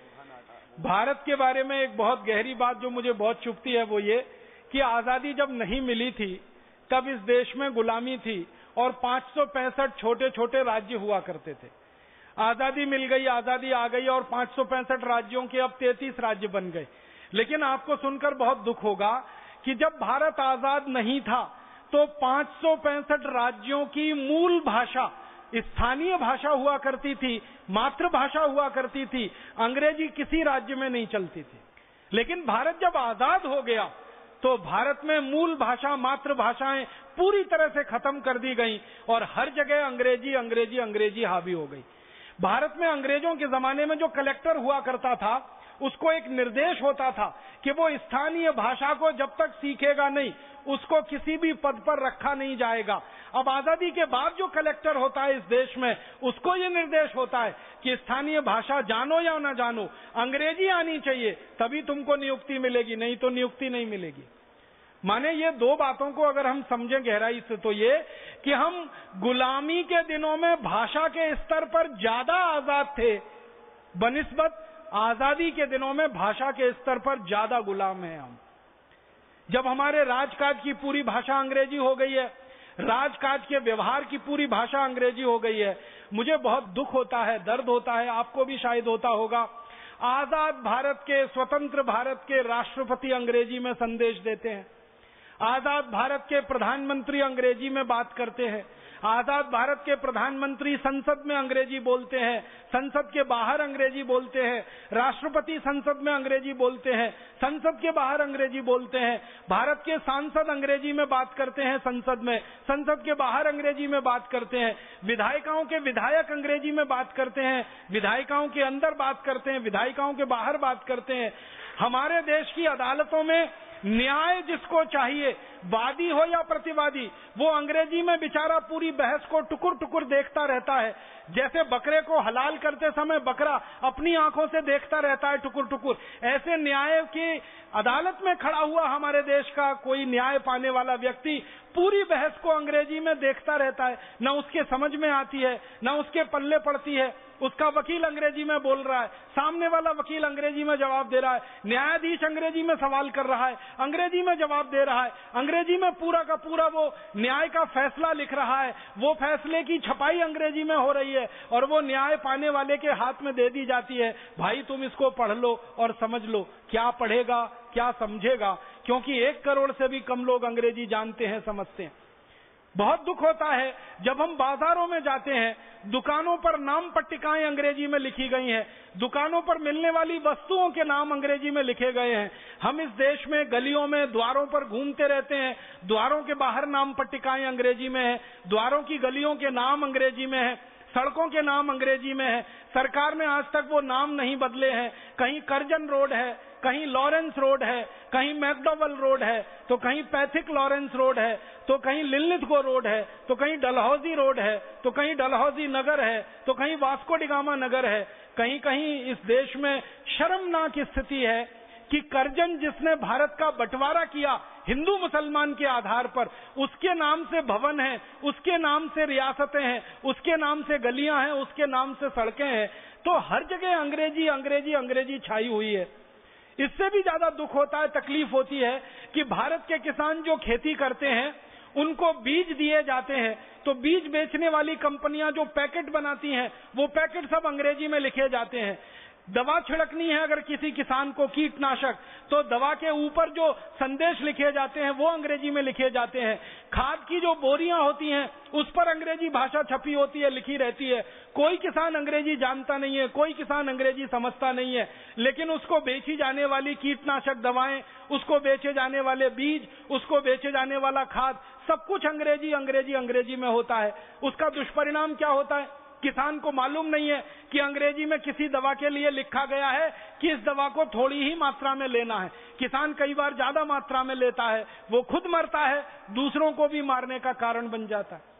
भारत के बारे में एक बहुत गहरी बात जो मुझे बहुत चुभती है, वो ये कि आजादी जब नहीं मिली थी तब इस देश में गुलामी थी और पांच सौ पैंसठ छोटे छोटे राज्य हुआ करते थे। आजादी मिल गई, आजादी आ गई और पांच सौ पैंसठ राज्यों के अब तैंतीस राज्य बन गए। लेकिन आपको सुनकर बहुत दुख होगा कि जब भारत आजाद नहीं था तो पांच सौ पैंसठ राज्यों की मूल भाषा स्थानीय भाषा हुआ करती थी, मातृभाषा हुआ करती थी, अंग्रेजी किसी राज्य में नहीं चलती थी। लेकिन भारत जब आजाद हो गया तो भारत में मूल भाषा, मातृभाषाएं पूरी तरह से खत्म कर दी गई और हर जगह अंग्रेजी अंग्रेजी अंग्रेजी हावी हो गई। भारत में अंग्रेजों के जमाने में जो कलेक्टर हुआ करता था उसको एक निर्देश होता था कि वो स्थानीय भाषा को जब तक सीखेगा नहीं उसको किसी भी पद पर रखा नहीं जाएगा। अब आजादी के बाद जो कलेक्टर होता है इस देश में उसको ये निर्देश होता है कि स्थानीय भाषा जानो या ना जानो, अंग्रेजी आनी चाहिए तभी तुमको नियुक्ति मिलेगी, नहीं तो नियुक्ति नहीं मिलेगी। माने ये दो बातों को अगर हम समझें गहराई से तो ये कि हम गुलामी के दिनों में भाषा के स्तर पर ज्यादा आजाद थे बनिस्बत आजादी के दिनों में भाषा के स्तर पर ज्यादा गुलाम हैं हम। जब हमारे राजकाज की पूरी भाषा अंग्रेजी हो गई है, राजकाज के व्यवहार की पूरी भाषा अंग्रेजी हो गई है। मुझे बहुत दुख होता है, दर्द होता है, आपको भी शायद होता होगा। आजाद भारत के, स्वतंत्र भारत के राष्ट्रपति अंग्रेजी में संदेश देते हैं, आजाद भारत के प्रधानमंत्री अंग्रेजी में बात करते हैं, आजाद भारत के प्रधानमंत्री संसद में अंग्रेजी बोलते हैं, संसद के बाहर अंग्रेजी बोलते हैं, राष्ट्रपति संसद में अंग्रेजी बोलते हैं, संसद के बाहर अंग्रेजी बोलते हैं, भारत के सांसद अंग्रेजी में बात करते हैं संसद में, संसद के बाहर अंग्रेजी में बात करते हैं, विधायिकाओं के विधायक अंग्रेजी में बात करते हैं, विधायिकाओं के अंदर बात करते हैं, विधायिकाओं के बाहर बात करते हैं। हमारे देश की अदालतों में न्याय जिसको चाहिए, वादी हो या प्रतिवादी, वो अंग्रेजी में बेचारा पूरी बहस को टुकुर टुकुर देखता रहता है। जैसे बकरे को हलाल करते समय बकरा अपनी आंखों से देखता रहता है टुकुर टुकुर, ऐसे न्याय की अदालत में खड़ा हुआ हमारे देश का कोई न्याय पाने वाला व्यक्ति पूरी बहस को अंग्रेजी में देखता रहता है, न उसके समझ में आती है, न उसके पल्ले पड़ती है। उसका वकील अंग्रेजी में बोल रहा है, सामने वाला वकील अंग्रेजी में जवाब दे रहा है, न्यायाधीश अंग्रेजी में सवाल कर रहा है, अंग्रेजी में जवाब दे रहा है, अंग्रेजी में पूरा का पूरा वो न्याय का फैसला लिख रहा है, वो फैसले की छपाई अंग्रेजी में हो रही है और वो न्याय पाने वाले के हाथ में दे दी जाती है, भाई तुम इसको पढ़ लो और समझ लो। क्या पढ़ेगा, क्या समझेगा, क्योंकि एक करोड़ से भी कम लोग अंग्रेजी जानते हैं, समझते हैं। बहुत दुख होता है जब हम बाजारों में जाते हैं, दुकानों पर नाम पट्टिकाएं अंग्रेजी में लिखी गई हैं, दुकानों पर मिलने वाली वस्तुओं के नाम अंग्रेजी में लिखे गए हैं। हम इस देश में गलियों में द्वारों पर घूमते रहते हैं, द्वारों के बाहर नाम पट्टिकाएं अंग्रेजी में है, द्वारों की गलियों के नाम अंग्रेजी में है, सड़कों के नाम अंग्रेजी में है। सरकार ने आज तक वो नाम नहीं बदले हैं। कहीं कर्जन रोड है, कहीं लॉरेंस रोड है, कहीं मैकडॉवल रोड है, तो कहीं पैथिक लॉरेंस रोड है, तो कहीं लिलिथगो रोड है, तो कहीं डलहौजी रोड है, तो कहीं डलहौजी नगर है, तो कहीं वास्को डिगामा नगर है। कहीं कहीं इस देश में शर्मनाक स्थिति है कि कर्जन जिसने भारत का बंटवारा किया हिंदू मुसलमान के आधार पर, उसके नाम से भवन है, उसके नाम से रियासतें हैं, उसके नाम से गलियां हैं, उसके नाम से सड़कें हैं, तो हर जगह अंग्रेजी अंग्रेजी अंग्रेजी छाई हुई है। इससे भी ज्यादा दुख होता है, तकलीफ होती है कि भारत के किसान जो खेती करते हैं उनको बीज दिए जाते हैं, तो बीज बेचने वाली कंपनियां जो पैकेट बनाती हैं वो पैकेट सब अंग्रेजी में लिखे जाते हैं। दवा छिड़कनी है अगर किसी किसान को कीटनाशक, तो दवा के ऊपर जो संदेश लिखे जाते हैं वो अंग्रेजी में लिखे जाते हैं। खाद की जो बोरियां होती हैं उस पर अंग्रेजी भाषा छपी होती है, लिखी रहती है। कोई किसान अंग्रेजी जानता नहीं है, कोई किसान अंग्रेजी समझता नहीं है, लेकिन उसको बेची जाने वाली कीटनाशक दवाएं, उसको बेचे जाने वाले बीज, उसको बेचे जाने वाला खाद, सब कुछ अंग्रेजी अंग्रेजी अंग्रेजी में होता है। उसका दुष्परिणाम क्या होता है? किसान को मालूम नहीं है कि अंग्रेजी में किसी दवा के लिए लिखा गया है कि इस दवा को थोड़ी ही मात्रा में लेना है। किसान कई बार ज्यादा मात्रा में लेता है, वो खुद मरता है, दूसरों को भी मारने का कारण बन जाता है।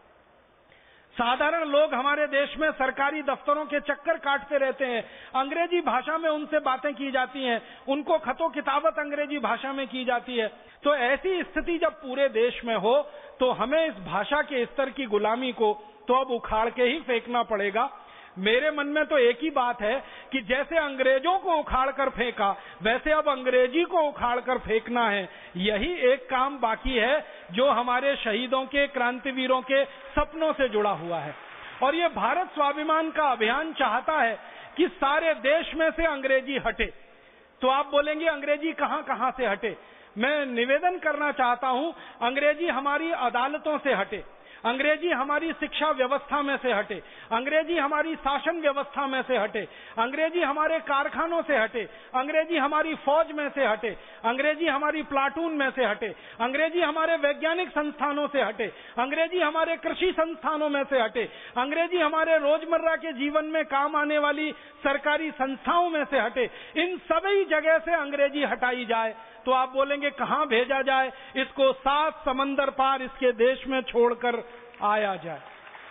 साधारण लोग हमारे देश में सरकारी दफ्तरों के चक्कर काटते रहते हैं, अंग्रेजी भाषा में उनसे बातें की जाती हैं, उनको खतो किताबत अंग्रेजी भाषा में की जाती है। तो ऐसी स्थिति जब पूरे देश में हो तो हमें इस भाषा के स्तर की गुलामी को तो अब उखाड़ के ही फेंकना पड़ेगा। मेरे मन में तो एक ही बात है कि जैसे अंग्रेजों को उखाड़ कर फेंका, वैसे अब अंग्रेजी को उखाड़ कर फेंकना है। यही एक काम बाकी है जो हमारे शहीदों के, क्रांतिवीरों के सपनों से जुड़ा हुआ है। और ये भारत स्वाभिमान का अभियान चाहता है कि सारे देश में से अंग्रेजी हटे। तो आप बोलेंगे अंग्रेजी कहां कहां से हटे? मैं निवेदन करना चाहता हूं, अंग्रेजी हमारी अदालतों से हटे, अंग्रेजी हमारी शिक्षा व्यवस्था में से हटे, अंग्रेजी हमारी शासन व्यवस्था में से हटे, अंग्रेजी हमारे कारखानों से हटे, अंग्रेजी हमारी फौज में से हटे, अंग्रेजी हमारी प्लाटून में से हटे, अंग्रेजी हमारे वैज्ञानिक संस्थानों से हटे, अंग्रेजी हमारे कृषि संस्थानों में से हटे, अंग्रेजी हमारे रोजमर्रा के जीवन में काम आने वाली सरकारी संस्थाओं में से हटे। इन सभी जगह से अंग्रेजी हटाई जाए। तो आप बोलेंगे कहां भेजा जाए? इसको सात समंदर पार इसके देश में छोड़कर आया जाए।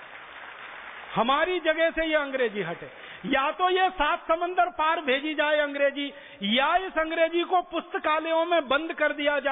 हमारी जगह से ये अंग्रेजी हटे, या तो ये सात समंदर पार भेजी जाए अंग्रेजी, या इस अंग्रेजी को पुस्तकालयों में बंद कर दिया जाए,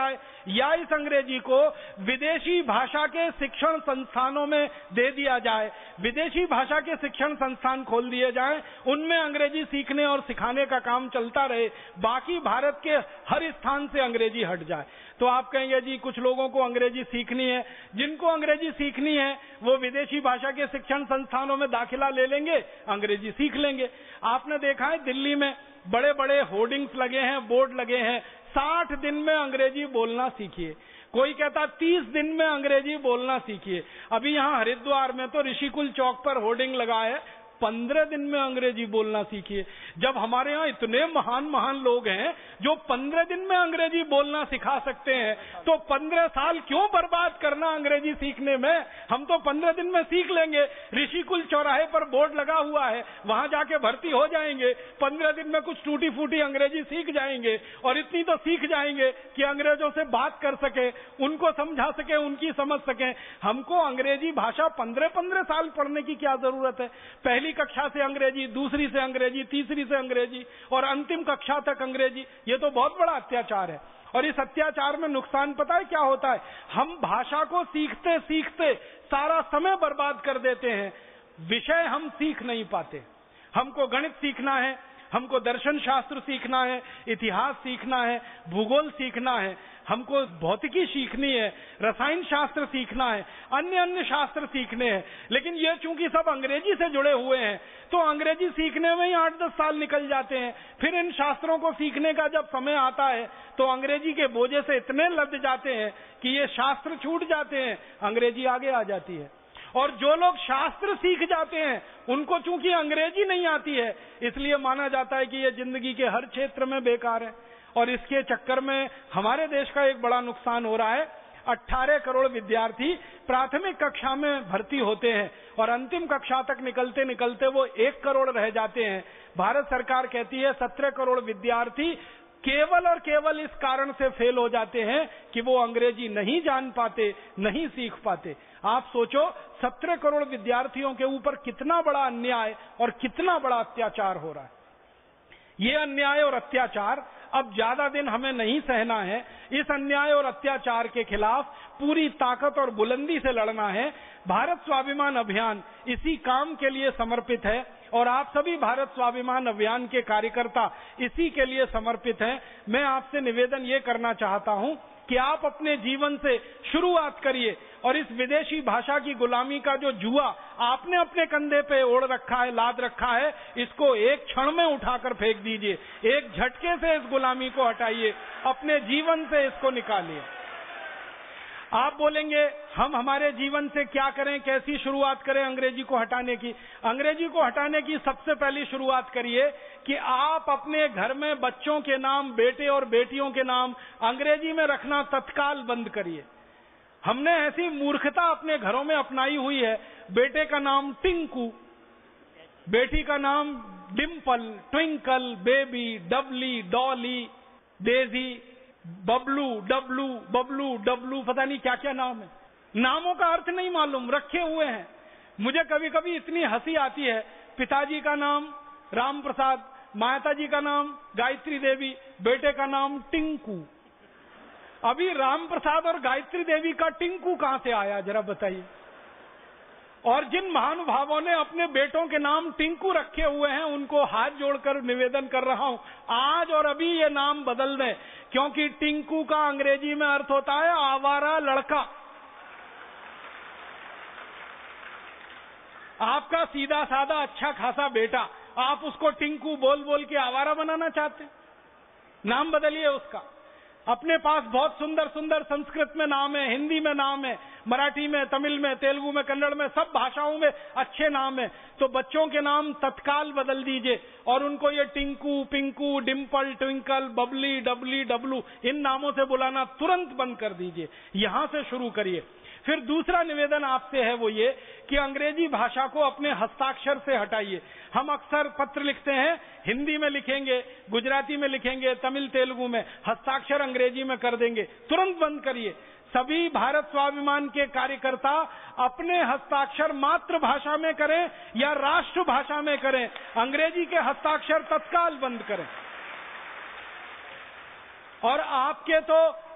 या इस अंग्रेजी को विदेशी भाषा के शिक्षण संस्थानों में दे दिया जाए, विदेशी भाषा के शिक्षण संस्थान खोल दिए जाएं, उनमें अंग्रेजी सीखने और सिखाने का काम चलता रहे, बाकी भारत के हर स्थान से अंग्रेजी हट जाए। तो आप कहेंगे जी कुछ लोगों को अंग्रेजी सीखनी है, जिनको अंग्रेजी सीखनी है वो विदेशी भाषा के शिक्षण संस्थानों में दाखिला ले लेंगे, अंग्रेजी सीख लेंगे। आपने देखा है दिल्ली में बड़े बड़े होर्डिंग्स लगे हैं, बोर्ड लगे हैं, साठ दिन में अंग्रेजी बोलना सीखिए, कोई कहता तीस दिन में अंग्रेजी बोलना सीखिए। अभी यहाँ हरिद्वार में तो ऋषिकुल चौक पर होर्डिंग लगा है, पंद्रह दिन में अंग्रेजी बोलना सीखिए। जब हमारे यहाँ इतने महान महान लोग हैं जो पंद्रह दिन में अंग्रेजी बोलना सिखा सकते हैं, तो पंद्रह साल क्यों बर्बाद करना अंग्रेजी सीखने में? हम तो पंद्रह दिन में सीख लेंगे। ऋषिकुल चौराहे पर बोर्ड लगा हुआ है, वहां जाके भर्ती हो जाएंगे, पंद्रह दिन में कुछ टूटी फूटी अंग्रेजी सीख जाएंगे, और इतनी तो सीख जाएंगे कि अंग्रेजों से बात कर सके, उनको समझा सके, उनकी समझ सके। हमको अंग्रेजी भाषा पंद्रह पंद्रह साल पढ़ने की क्या जरूरत है? पहली कक्षा से अंग्रेजी, दूसरी से अंग्रेजी, तीसरी से अंग्रेजी और अंतिम कक्षा तक अंग्रेजी, ये तो बहुत बड़ा अत्याचार है। और इस अत्याचार में नुकसान पता है क्या होता है? हम भाषा को सीखते सीखते सारा समय बर्बाद कर देते हैं, विषय हम सीख नहीं पाते। हमको गणित सीखना है, हमको दर्शन शास्त्र सीखना है, इतिहास सीखना है, भूगोल सीखना है, हमको भौतिकी सीखनी है, रसायन शास्त्र सीखना है, अन्य अन्य शास्त्र सीखने हैं, लेकिन ये चूंकि सब अंग्रेजी से जुड़े हुए हैं तो अंग्रेजी सीखने में ही आठ दस साल निकल जाते हैं। फिर इन शास्त्रों को सीखने का जब समय आता है तो अंग्रेजी के बोझे से इतने लद जाते हैं कि ये शास्त्र छूट जाते हैं, अंग्रेजी आगे आ जाती है। और जो लोग शास्त्र सीख जाते हैं उनको चूंकि अंग्रेजी नहीं आती है, इसलिए माना जाता है कि ये जिंदगी के हर क्षेत्र में बेकार है। और इसके चक्कर में हमारे देश का एक बड़ा नुकसान हो रहा है। अठारह करोड़ विद्यार्थी प्राथमिक कक्षा में भर्ती होते हैं और अंतिम कक्षा तक निकलते निकलते वो एक करोड़ रह जाते हैं। भारत सरकार कहती है सत्रह करोड़ विद्यार्थी केवल और केवल इस कारण से फेल हो जाते हैं कि वो अंग्रेजी नहीं जान पाते, नहीं सीख पाते। आप सोचो सत्रह करोड़ विद्यार्थियों के ऊपर कितना बड़ा अन्याय और कितना बड़ा अत्याचार हो रहा है। ये अन्याय और अत्याचार अब ज्यादा दिन हमें नहीं सहना है। इस अन्याय और अत्याचार के खिलाफ पूरी ताकत और बुलंदी से लड़ना है। भारत स्वाभिमान अभियान इसी काम के लिए समर्पित है और आप सभी भारत स्वाभिमान अभियान के कार्यकर्ता इसी के लिए समर्पित हैं। मैं आपसे निवेदन ये करना चाहता हूं कि आप अपने जीवन से शुरुआत करिए और इस विदेशी भाषा की गुलामी का जो जुआ आपने अपने कंधे पे ओढ़ रखा है, लाद रखा है, इसको एक क्षण में उठाकर फेंक दीजिए। एक झटके से इस गुलामी को हटाइए, अपने जीवन से इसको निकालिए। आप बोलेंगे हम हमारे जीवन से क्या करें, कैसी शुरुआत करें अंग्रेजी को हटाने की? अंग्रेजी को हटाने की सबसे पहली शुरुआत करिए कि आप अपने घर में बच्चों के नाम, बेटे और बेटियों के नाम अंग्रेजी में रखना तत्काल बंद करिए। हमने ऐसी मूर्खता अपने घरों में अपनाई हुई है। बेटे का नाम टिंकू, बेटी का नाम डिम्पल, ट्विंकल, बेबी, डबली, डॉली, डेजी, बबलू, डबलू, बबलू, डबलू, पता नहीं क्या क्या नाम है। नामों का अर्थ नहीं मालूम, रखे हुए हैं। मुझे कभी कभी इतनी हंसी आती है। पिताजी का नाम राम प्रसाद, माताजी का नाम गायत्री देवी, बेटे का नाम टिंकू। अभी राम प्रसाद और गायत्री देवी का टिंकू कहां से आया जरा बताइए? और जिन महानुभावों ने अपने बेटों के नाम टिंकू रखे हुए हैं उनको हाथ जोड़कर निवेदन कर रहा हूं आज और अभी ये नाम बदल दें, क्योंकि टिंकू का अंग्रेजी में अर्थ होता है आवारा लड़का। आपका सीधा साधा अच्छा खासा बेटा, आप उसको टिंकू बोल बोल के आवारा बनाना चाहते हैं? नाम बदलिए उसका। अपने पास बहुत सुंदर सुंदर संस्कृत में नाम है, हिंदी में नाम है, मराठी में, तमिल में, तेलुगु में, कन्नड़ में, सब भाषाओं में अच्छे नाम है। तो बच्चों के नाम तत्काल बदल दीजिए और उनको ये टिंकू, पिंकू, डिम्पल, ट्विंकल, बबली, डबली, डबलू इन नामों से बुलाना तुरंत बंद कर दीजिए। यहां से शुरू करिए। फिर दूसरा निवेदन आपसे है वो ये कि अंग्रेजी भाषा को अपने हस्ताक्षर से हटाइए। हम अक्सर पत्र लिखते हैं, हिंदी में लिखेंगे, गुजराती में लिखेंगे, तमिल तेलुगु में, हस्ताक्षर अंग्रेजी में कर देंगे। तुरंत बंद करिए। सभी भारत स्वाभिमान के कार्यकर्ता अपने हस्ताक्षर मातृभाषा में करें या राष्ट्र भाषा में करें, अंग्रेजी के हस्ताक्षर तत्काल बंद करें। और आपके तो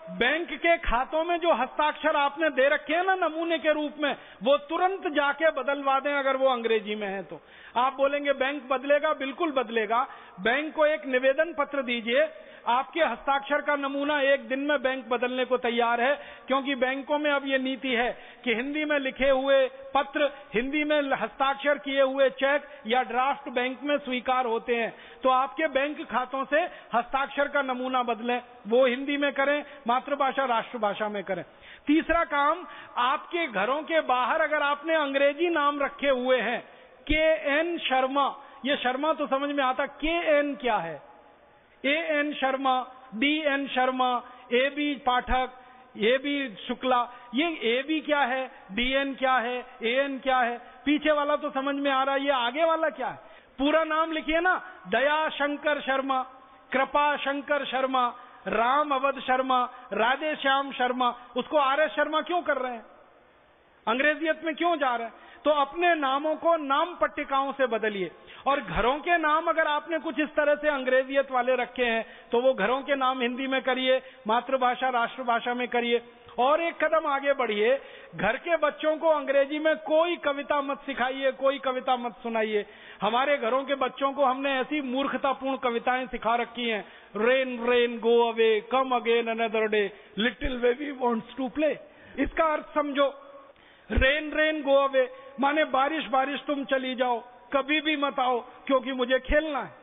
बैंक के खातों में जो हस्ताक्षर आपने दे रखे हैं ना नमूने के रूप में, वो तुरंत जाके बदलवा दें अगर वो अंग्रेजी में है तो। आप बोलेंगे बैंक बदलेगा, बिल्कुल बदलेगा। बैंक को एक निवेदन पत्र दीजिए, आपके हस्ताक्षर का नमूना एक दिन में बैंक बदलने को तैयार है, क्योंकि बैंकों में अब ये नीति है कि हिंदी में लिखे हुए पत्र, हिंदी में हस्ताक्षर किए हुए चेक या ड्राफ्ट बैंक में स्वीकार होते हैं। तो आपके बैंक खातों से हस्ताक्षर का नमूना बदलें, वो हिंदी में करें, मातृभाषा राष्ट्रभाषा में करें। तीसरा काम, आपके घरों के बाहर अगर आपने अंग्रेजी नाम रखे हुए हैं, के एन शर्मा, ये शर्मा तो समझ में आता, के एन क्या है? A N Sharma, D N Sharma, A B Pathak, A B Shukla, ये ए बी क्या है, डी एन क्या है, ए एन क्या है? पीछे वाला तो समझ में आ रहा है, ये आगे वाला क्या है? पूरा नाम लिखिए ना, दया शंकर शर्मा, कृपा शंकर शर्मा, राम अवध शर्मा, राधे श्याम शर्मा। उसको आर एस शर्मा क्यों कर रहे हैं? अंग्रेजियत में क्यों जा रहे हैं? तो अपने नामों को नाम पट्टिकाओं से बदलिए। और घरों के नाम अगर आपने कुछ इस तरह से अंग्रेजियत वाले रखे हैं तो वो घरों के नाम हिंदी में करिए, मातृभाषा राष्ट्रभाषा में करिए। और एक कदम आगे बढ़िए, घर के बच्चों को अंग्रेजी में कोई कविता मत सिखाइए, कोई कविता मत सुनाइए। हमारे घरों के बच्चों को हमने ऐसी मूर्खतापूर्ण कविताएं सिखा रखी हैं, rain rain go away, come again another day, little baby wants to play. इसका अर्थ समझो, रेन रेन गो अवे माने बारिश बारिश तुम चली जाओ, कभी भी मत आओ क्योंकि मुझे खेलना है।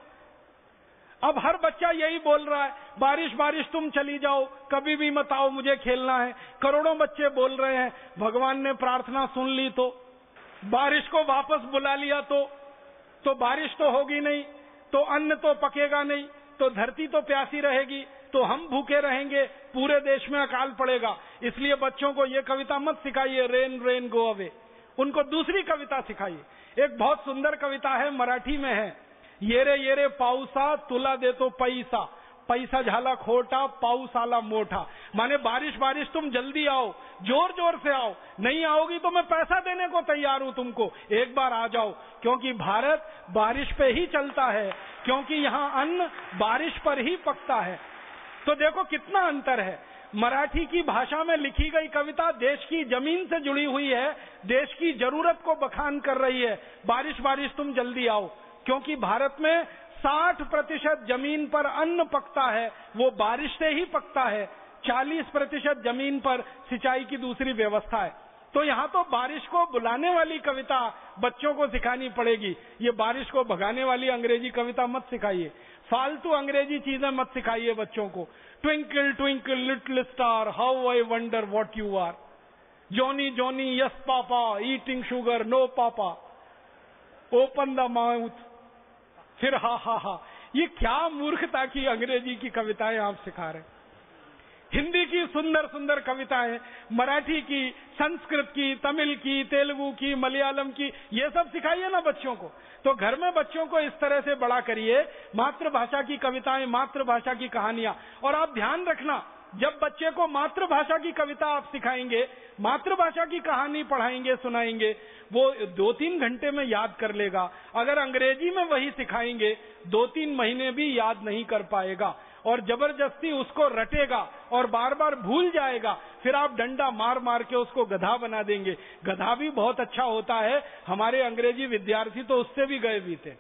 अब हर बच्चा यही बोल रहा है, बारिश बारिश तुम चली जाओ, कभी भी मत आओ, मुझे खेलना है। करोड़ों बच्चे बोल रहे हैं, भगवान ने प्रार्थना सुन ली तो, बारिश को वापस बुला लिया तो तो बारिश तो होगी नहीं, तो अन्न तो पकेगा नहीं, तो धरती तो प्यासी रहेगी, तो हम भूखे रहेंगे, पूरे देश में अकाल पड़ेगा। इसलिए बच्चों को ये कविता मत सिखाइए, रेन रेन गो अवे। उनको दूसरी कविता सिखाइए। एक बहुत सुंदर कविता है, मराठी में है, येरे येरे पाऊसा तुला देतो पैसा, पैसा झाला खोटा पाऊस आला मोठा। माने बारिश बारिश तुम जल्दी आओ, जोर जोर से आओ, नहीं आओगी तो मैं पैसा देने को तैयार हूं तुमको, एक बार आ जाओ। क्योंकि भारत बारिश पे ही चलता है, क्योंकि यहाँ अन्न बारिश पर ही पकता है। तो देखो कितना अंतर है। मराठी की भाषा में लिखी गई कविता देश की जमीन से जुड़ी हुई है, देश की जरूरत को बखान कर रही है, बारिश बारिश तुम जल्दी आओ। क्योंकि भारत में साठ प्रतिशत जमीन पर अन्न पकता है, वो बारिश से ही पकता है। चालीस प्रतिशत जमीन पर सिंचाई की दूसरी व्यवस्था है। तो यहाँ तो बारिश को बुलाने वाली कविता बच्चों को सिखानी पड़ेगी, ये बारिश को भगाने वाली अंग्रेजी कविता मत सिखाइए। फालतू अंग्रेजी चीजें मत सिखाइए बच्चों को। Twinkle twinkle little star how I wonder what you are, Johnny Johnny yes papa, eating sugar no papa, open the mouth, फिर हा हा हा। ये क्या मूर्खता की अंग्रेजी की कविताएं आप सिखा रहे हैं। हिंदी की सुंदर सुंदर कविताएं, मराठी की, संस्कृत की, तमिल की, तेलुगु की, मलयालम की, ये सब सिखाइए ना बच्चों को। तो घर में बच्चों को इस तरह से बड़ा करिए, मातृभाषा की कविताएं, मातृभाषा की कहानियां। और आप ध्यान रखना, जब बच्चे को मातृभाषा की कविता आप सिखाएंगे, मातृभाषा की कहानी पढ़ाएंगे, सुनाएंगे, वो दो तीन घंटे में याद कर लेगा। अगर अंग्रेजी में वही सिखाएंगे, दो तीन महीने भी याद नहीं कर पाएगा और जबरदस्ती उसको रटेगा और बार बार भूल जाएगा। फिर आप डंडा मार मार के उसको गधा बना देंगे। गधा भी बहुत अच्छा होता है, हमारे अंग्रेजी विद्यार्थी तो उससे भी गए भी थे।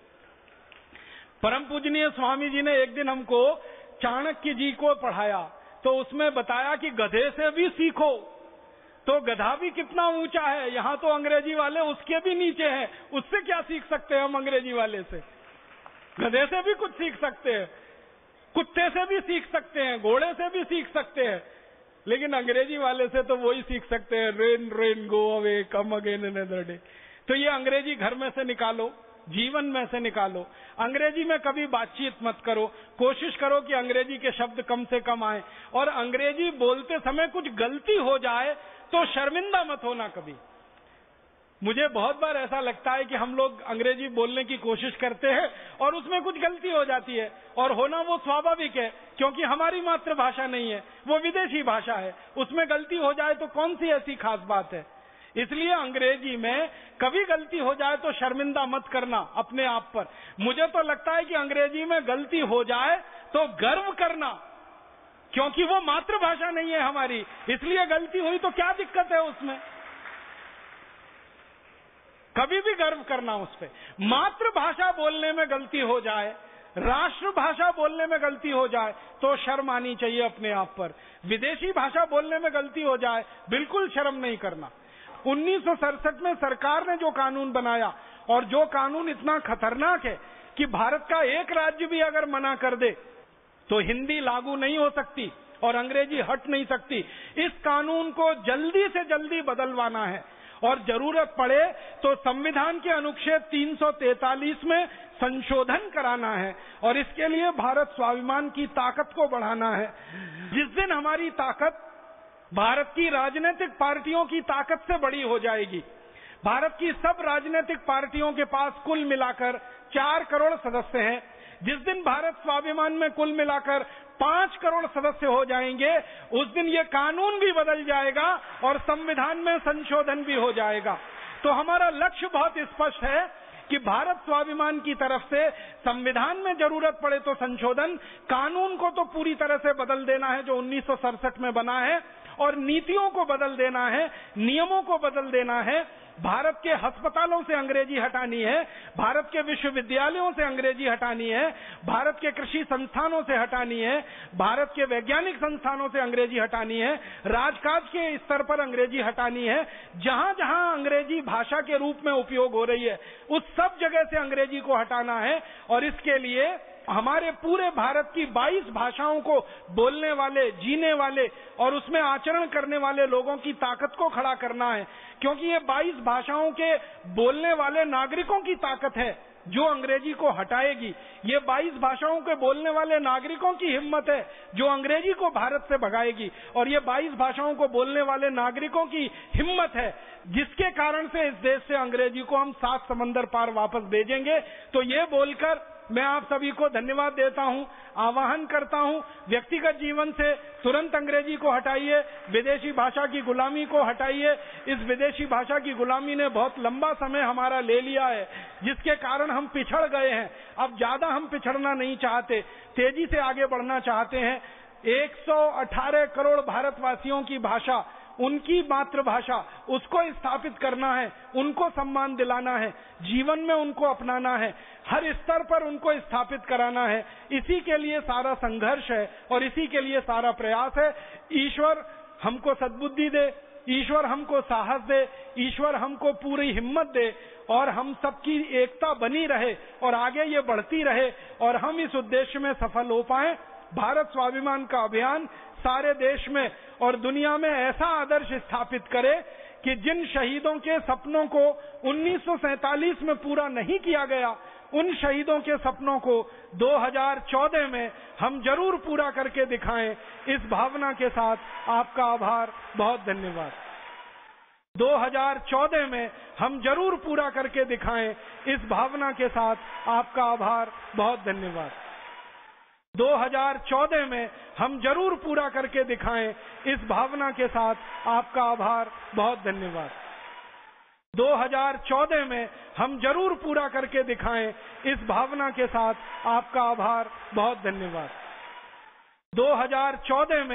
परम पूजनीय स्वामी जी ने एक दिन हमको चाणक्य जी को पढ़ाया, तो उसमें बताया कि गधे से भी सीखो। तो गधा भी कितना ऊंचा है, यहाँ तो अंग्रेजी वाले उसके भी नीचे हैं, उससे क्या सीख सकते हैं हम अंग्रेजी वाले से? गधे से भी कुछ सीख सकते हैं, कुत्ते से भी सीख सकते हैं, घोड़े से भी सीख सकते हैं, लेकिन अंग्रेजी वाले से तो वही सीख सकते हैं, rain rain go away come again another day. तो ये अंग्रेजी घर में से निकालो, जीवन में से निकालो। अंग्रेजी में कभी बातचीत मत करो, कोशिश करो कि अंग्रेजी के शब्द कम से कम आए। और अंग्रेजी बोलते समय कुछ गलती हो जाए तो शर्मिंदा मत होना कभी। मुझे बहुत बार ऐसा लगता है कि हम लोग अंग्रेजी बोलने की कोशिश करते हैं और उसमें कुछ गलती हो जाती है, और होना वो स्वाभाविक है, क्योंकि हमारी मातृभाषा नहीं है, वो विदेशी भाषा है। उसमें गलती हो जाए तो कौन सी ऐसी खास बात है? इसलिए अंग्रेजी में कभी गलती हो जाए तो शर्मिंदा मत करना अपने आप पर। मुझे तो लगता है कि अंग्रेजी में गलती हो जाए तो गर्व करना, क्योंकि वो मातृभाषा नहीं है हमारी, इसलिए गलती हुई तो क्या दिक्कत है उसमें, कभी भी गर्व करना उस पे। मातृभाषा बोलने में गलती हो जाए, राष्ट्रभाषा बोलने में गलती हो जाए तो शर्म आनी चाहिए अपने आप पर। विदेशी भाषा बोलने में गलती हो जाए बिल्कुल शर्म नहीं करना। उन्नीस सौ सड़सठ में सरकार ने जो कानून बनाया, और जो कानून इतना खतरनाक है कि भारत का एक राज्य भी अगर मना कर दे तो हिंदी लागू नहीं हो सकती और अंग्रेजी हट नहीं सकती। इस कानून को जल्दी से जल्दी बदलवाना है, और जरूरत पड़े तो संविधान के अनुच्छेद तीन सौ तैंतालीस में संशोधन कराना है, और इसके लिए भारत स्वाभिमान की ताकत को बढ़ाना है। जिस दिन हमारी ताकत भारत की राजनीतिक पार्टियों की ताकत से बड़ी हो जाएगी, भारत की सब राजनीतिक पार्टियों के पास कुल मिलाकर चार करोड़ सदस्य हैं, जिस दिन भारत स्वाभिमान में कुल मिलाकर पांच करोड़ सदस्य हो जाएंगे, उस दिन ये कानून भी बदल जाएगा और संविधान में संशोधन भी हो जाएगा। तो हमारा लक्ष्य बहुत स्पष्ट है कि भारत स्वाभिमान की तरफ से संविधान में जरूरत पड़े तो संशोधन, कानून को तो पूरी तरह से बदल देना है जो उन्नीस सौ सड़सठ में बना है, और नीतियों को बदल देना है, नियमों को बदल देना है। भारत के अस्पतालों से अंग्रेजी हटानी है, भारत के विश्वविद्यालयों से अंग्रेजी हटानी है, भारत के कृषि संस्थानों से हटानी है, भारत के वैज्ञानिक संस्थानों से अंग्रेजी हटानी है, राजकाज के स्तर पर अंग्रेजी हटानी है। जहां जहां अंग्रेजी भाषा के रूप में उपयोग हो रही है उस सब जगह से अंग्रेजी को हटाना है, और इसके लिए हमारे पूरे भारत की बाईस भाषाओं को बोलने वाले, जीने वाले और उसमें आचरण करने वाले लोगों की ताकत को खड़ा करना है, क्योंकि ये बाईस भाषाओं के बोलने वाले नागरिकों की ताकत है जो अंग्रेजी को हटाएगी। ये बाईस भाषाओं के बोलने वाले नागरिकों की हिम्मत है जो अंग्रेजी को भारत से भगाएगी, और ये बाईस भाषाओं को बोलने वाले नागरिकों की हिम्मत है जिसके कारण से इस देश से अंग्रेजी को हम सात समंदर पार वापस भेजेंगे। तो ये बोलकर मैं आप सभी को धन्यवाद देता हूं, आह्वान करता हूं, व्यक्तिगत जीवन से तुरंत अंग्रेजी को हटाइए, विदेशी भाषा की गुलामी को हटाइए। इस विदेशी भाषा की गुलामी ने बहुत लंबा समय हमारा ले लिया है, जिसके कारण हम पिछड़ गए हैं। अब ज्यादा हम पिछड़ना नहीं चाहते, तेजी से आगे बढ़ना चाहते हैं। एक सौ अठारह करोड़ भारतवासियों की भाषा, उनकी मातृभाषा, उसको स्थापित करना है, उनको सम्मान दिलाना है, जीवन में उनको अपनाना है, हर स्तर पर उनको स्थापित कराना है। इसी के लिए सारा संघर्ष है और इसी के लिए सारा प्रयास है। ईश्वर हमको सद्बुद्धि दे, ईश्वर हमको साहस दे, ईश्वर हमको पूरी हिम्मत दे, और हम सबकी एकता बनी रहे और आगे ये बढ़ती रहे, और हम इस उद्देश्य में सफल हो पाए। भारत स्वाभिमान का अभियान सारे देश में और दुनिया में ऐसा आदर्श स्थापित करे कि जिन शहीदों के सपनों को उन्नीस सौ सैंतालीस में पूरा नहीं किया गया, उन शहीदों के सपनों को दो हज़ार चौदह में हम जरूर पूरा करके दिखाएं। इस भावना के साथ आपका आभार, बहुत धन्यवाद। दो हज़ार चौदह में हम जरूर पूरा करके दिखाएं। इस भावना के साथ आपका आभार, बहुत धन्यवाद। दो हज़ार चौदह में हम जरूर पूरा करके दिखाएं। इस भावना के साथ आपका आभार, बहुत धन्यवाद। दो हज़ार चौदह में हम जरूर पूरा करके दिखाएं। इस भावना के साथ आपका आभार, बहुत धन्यवाद। दो हज़ार चौदह में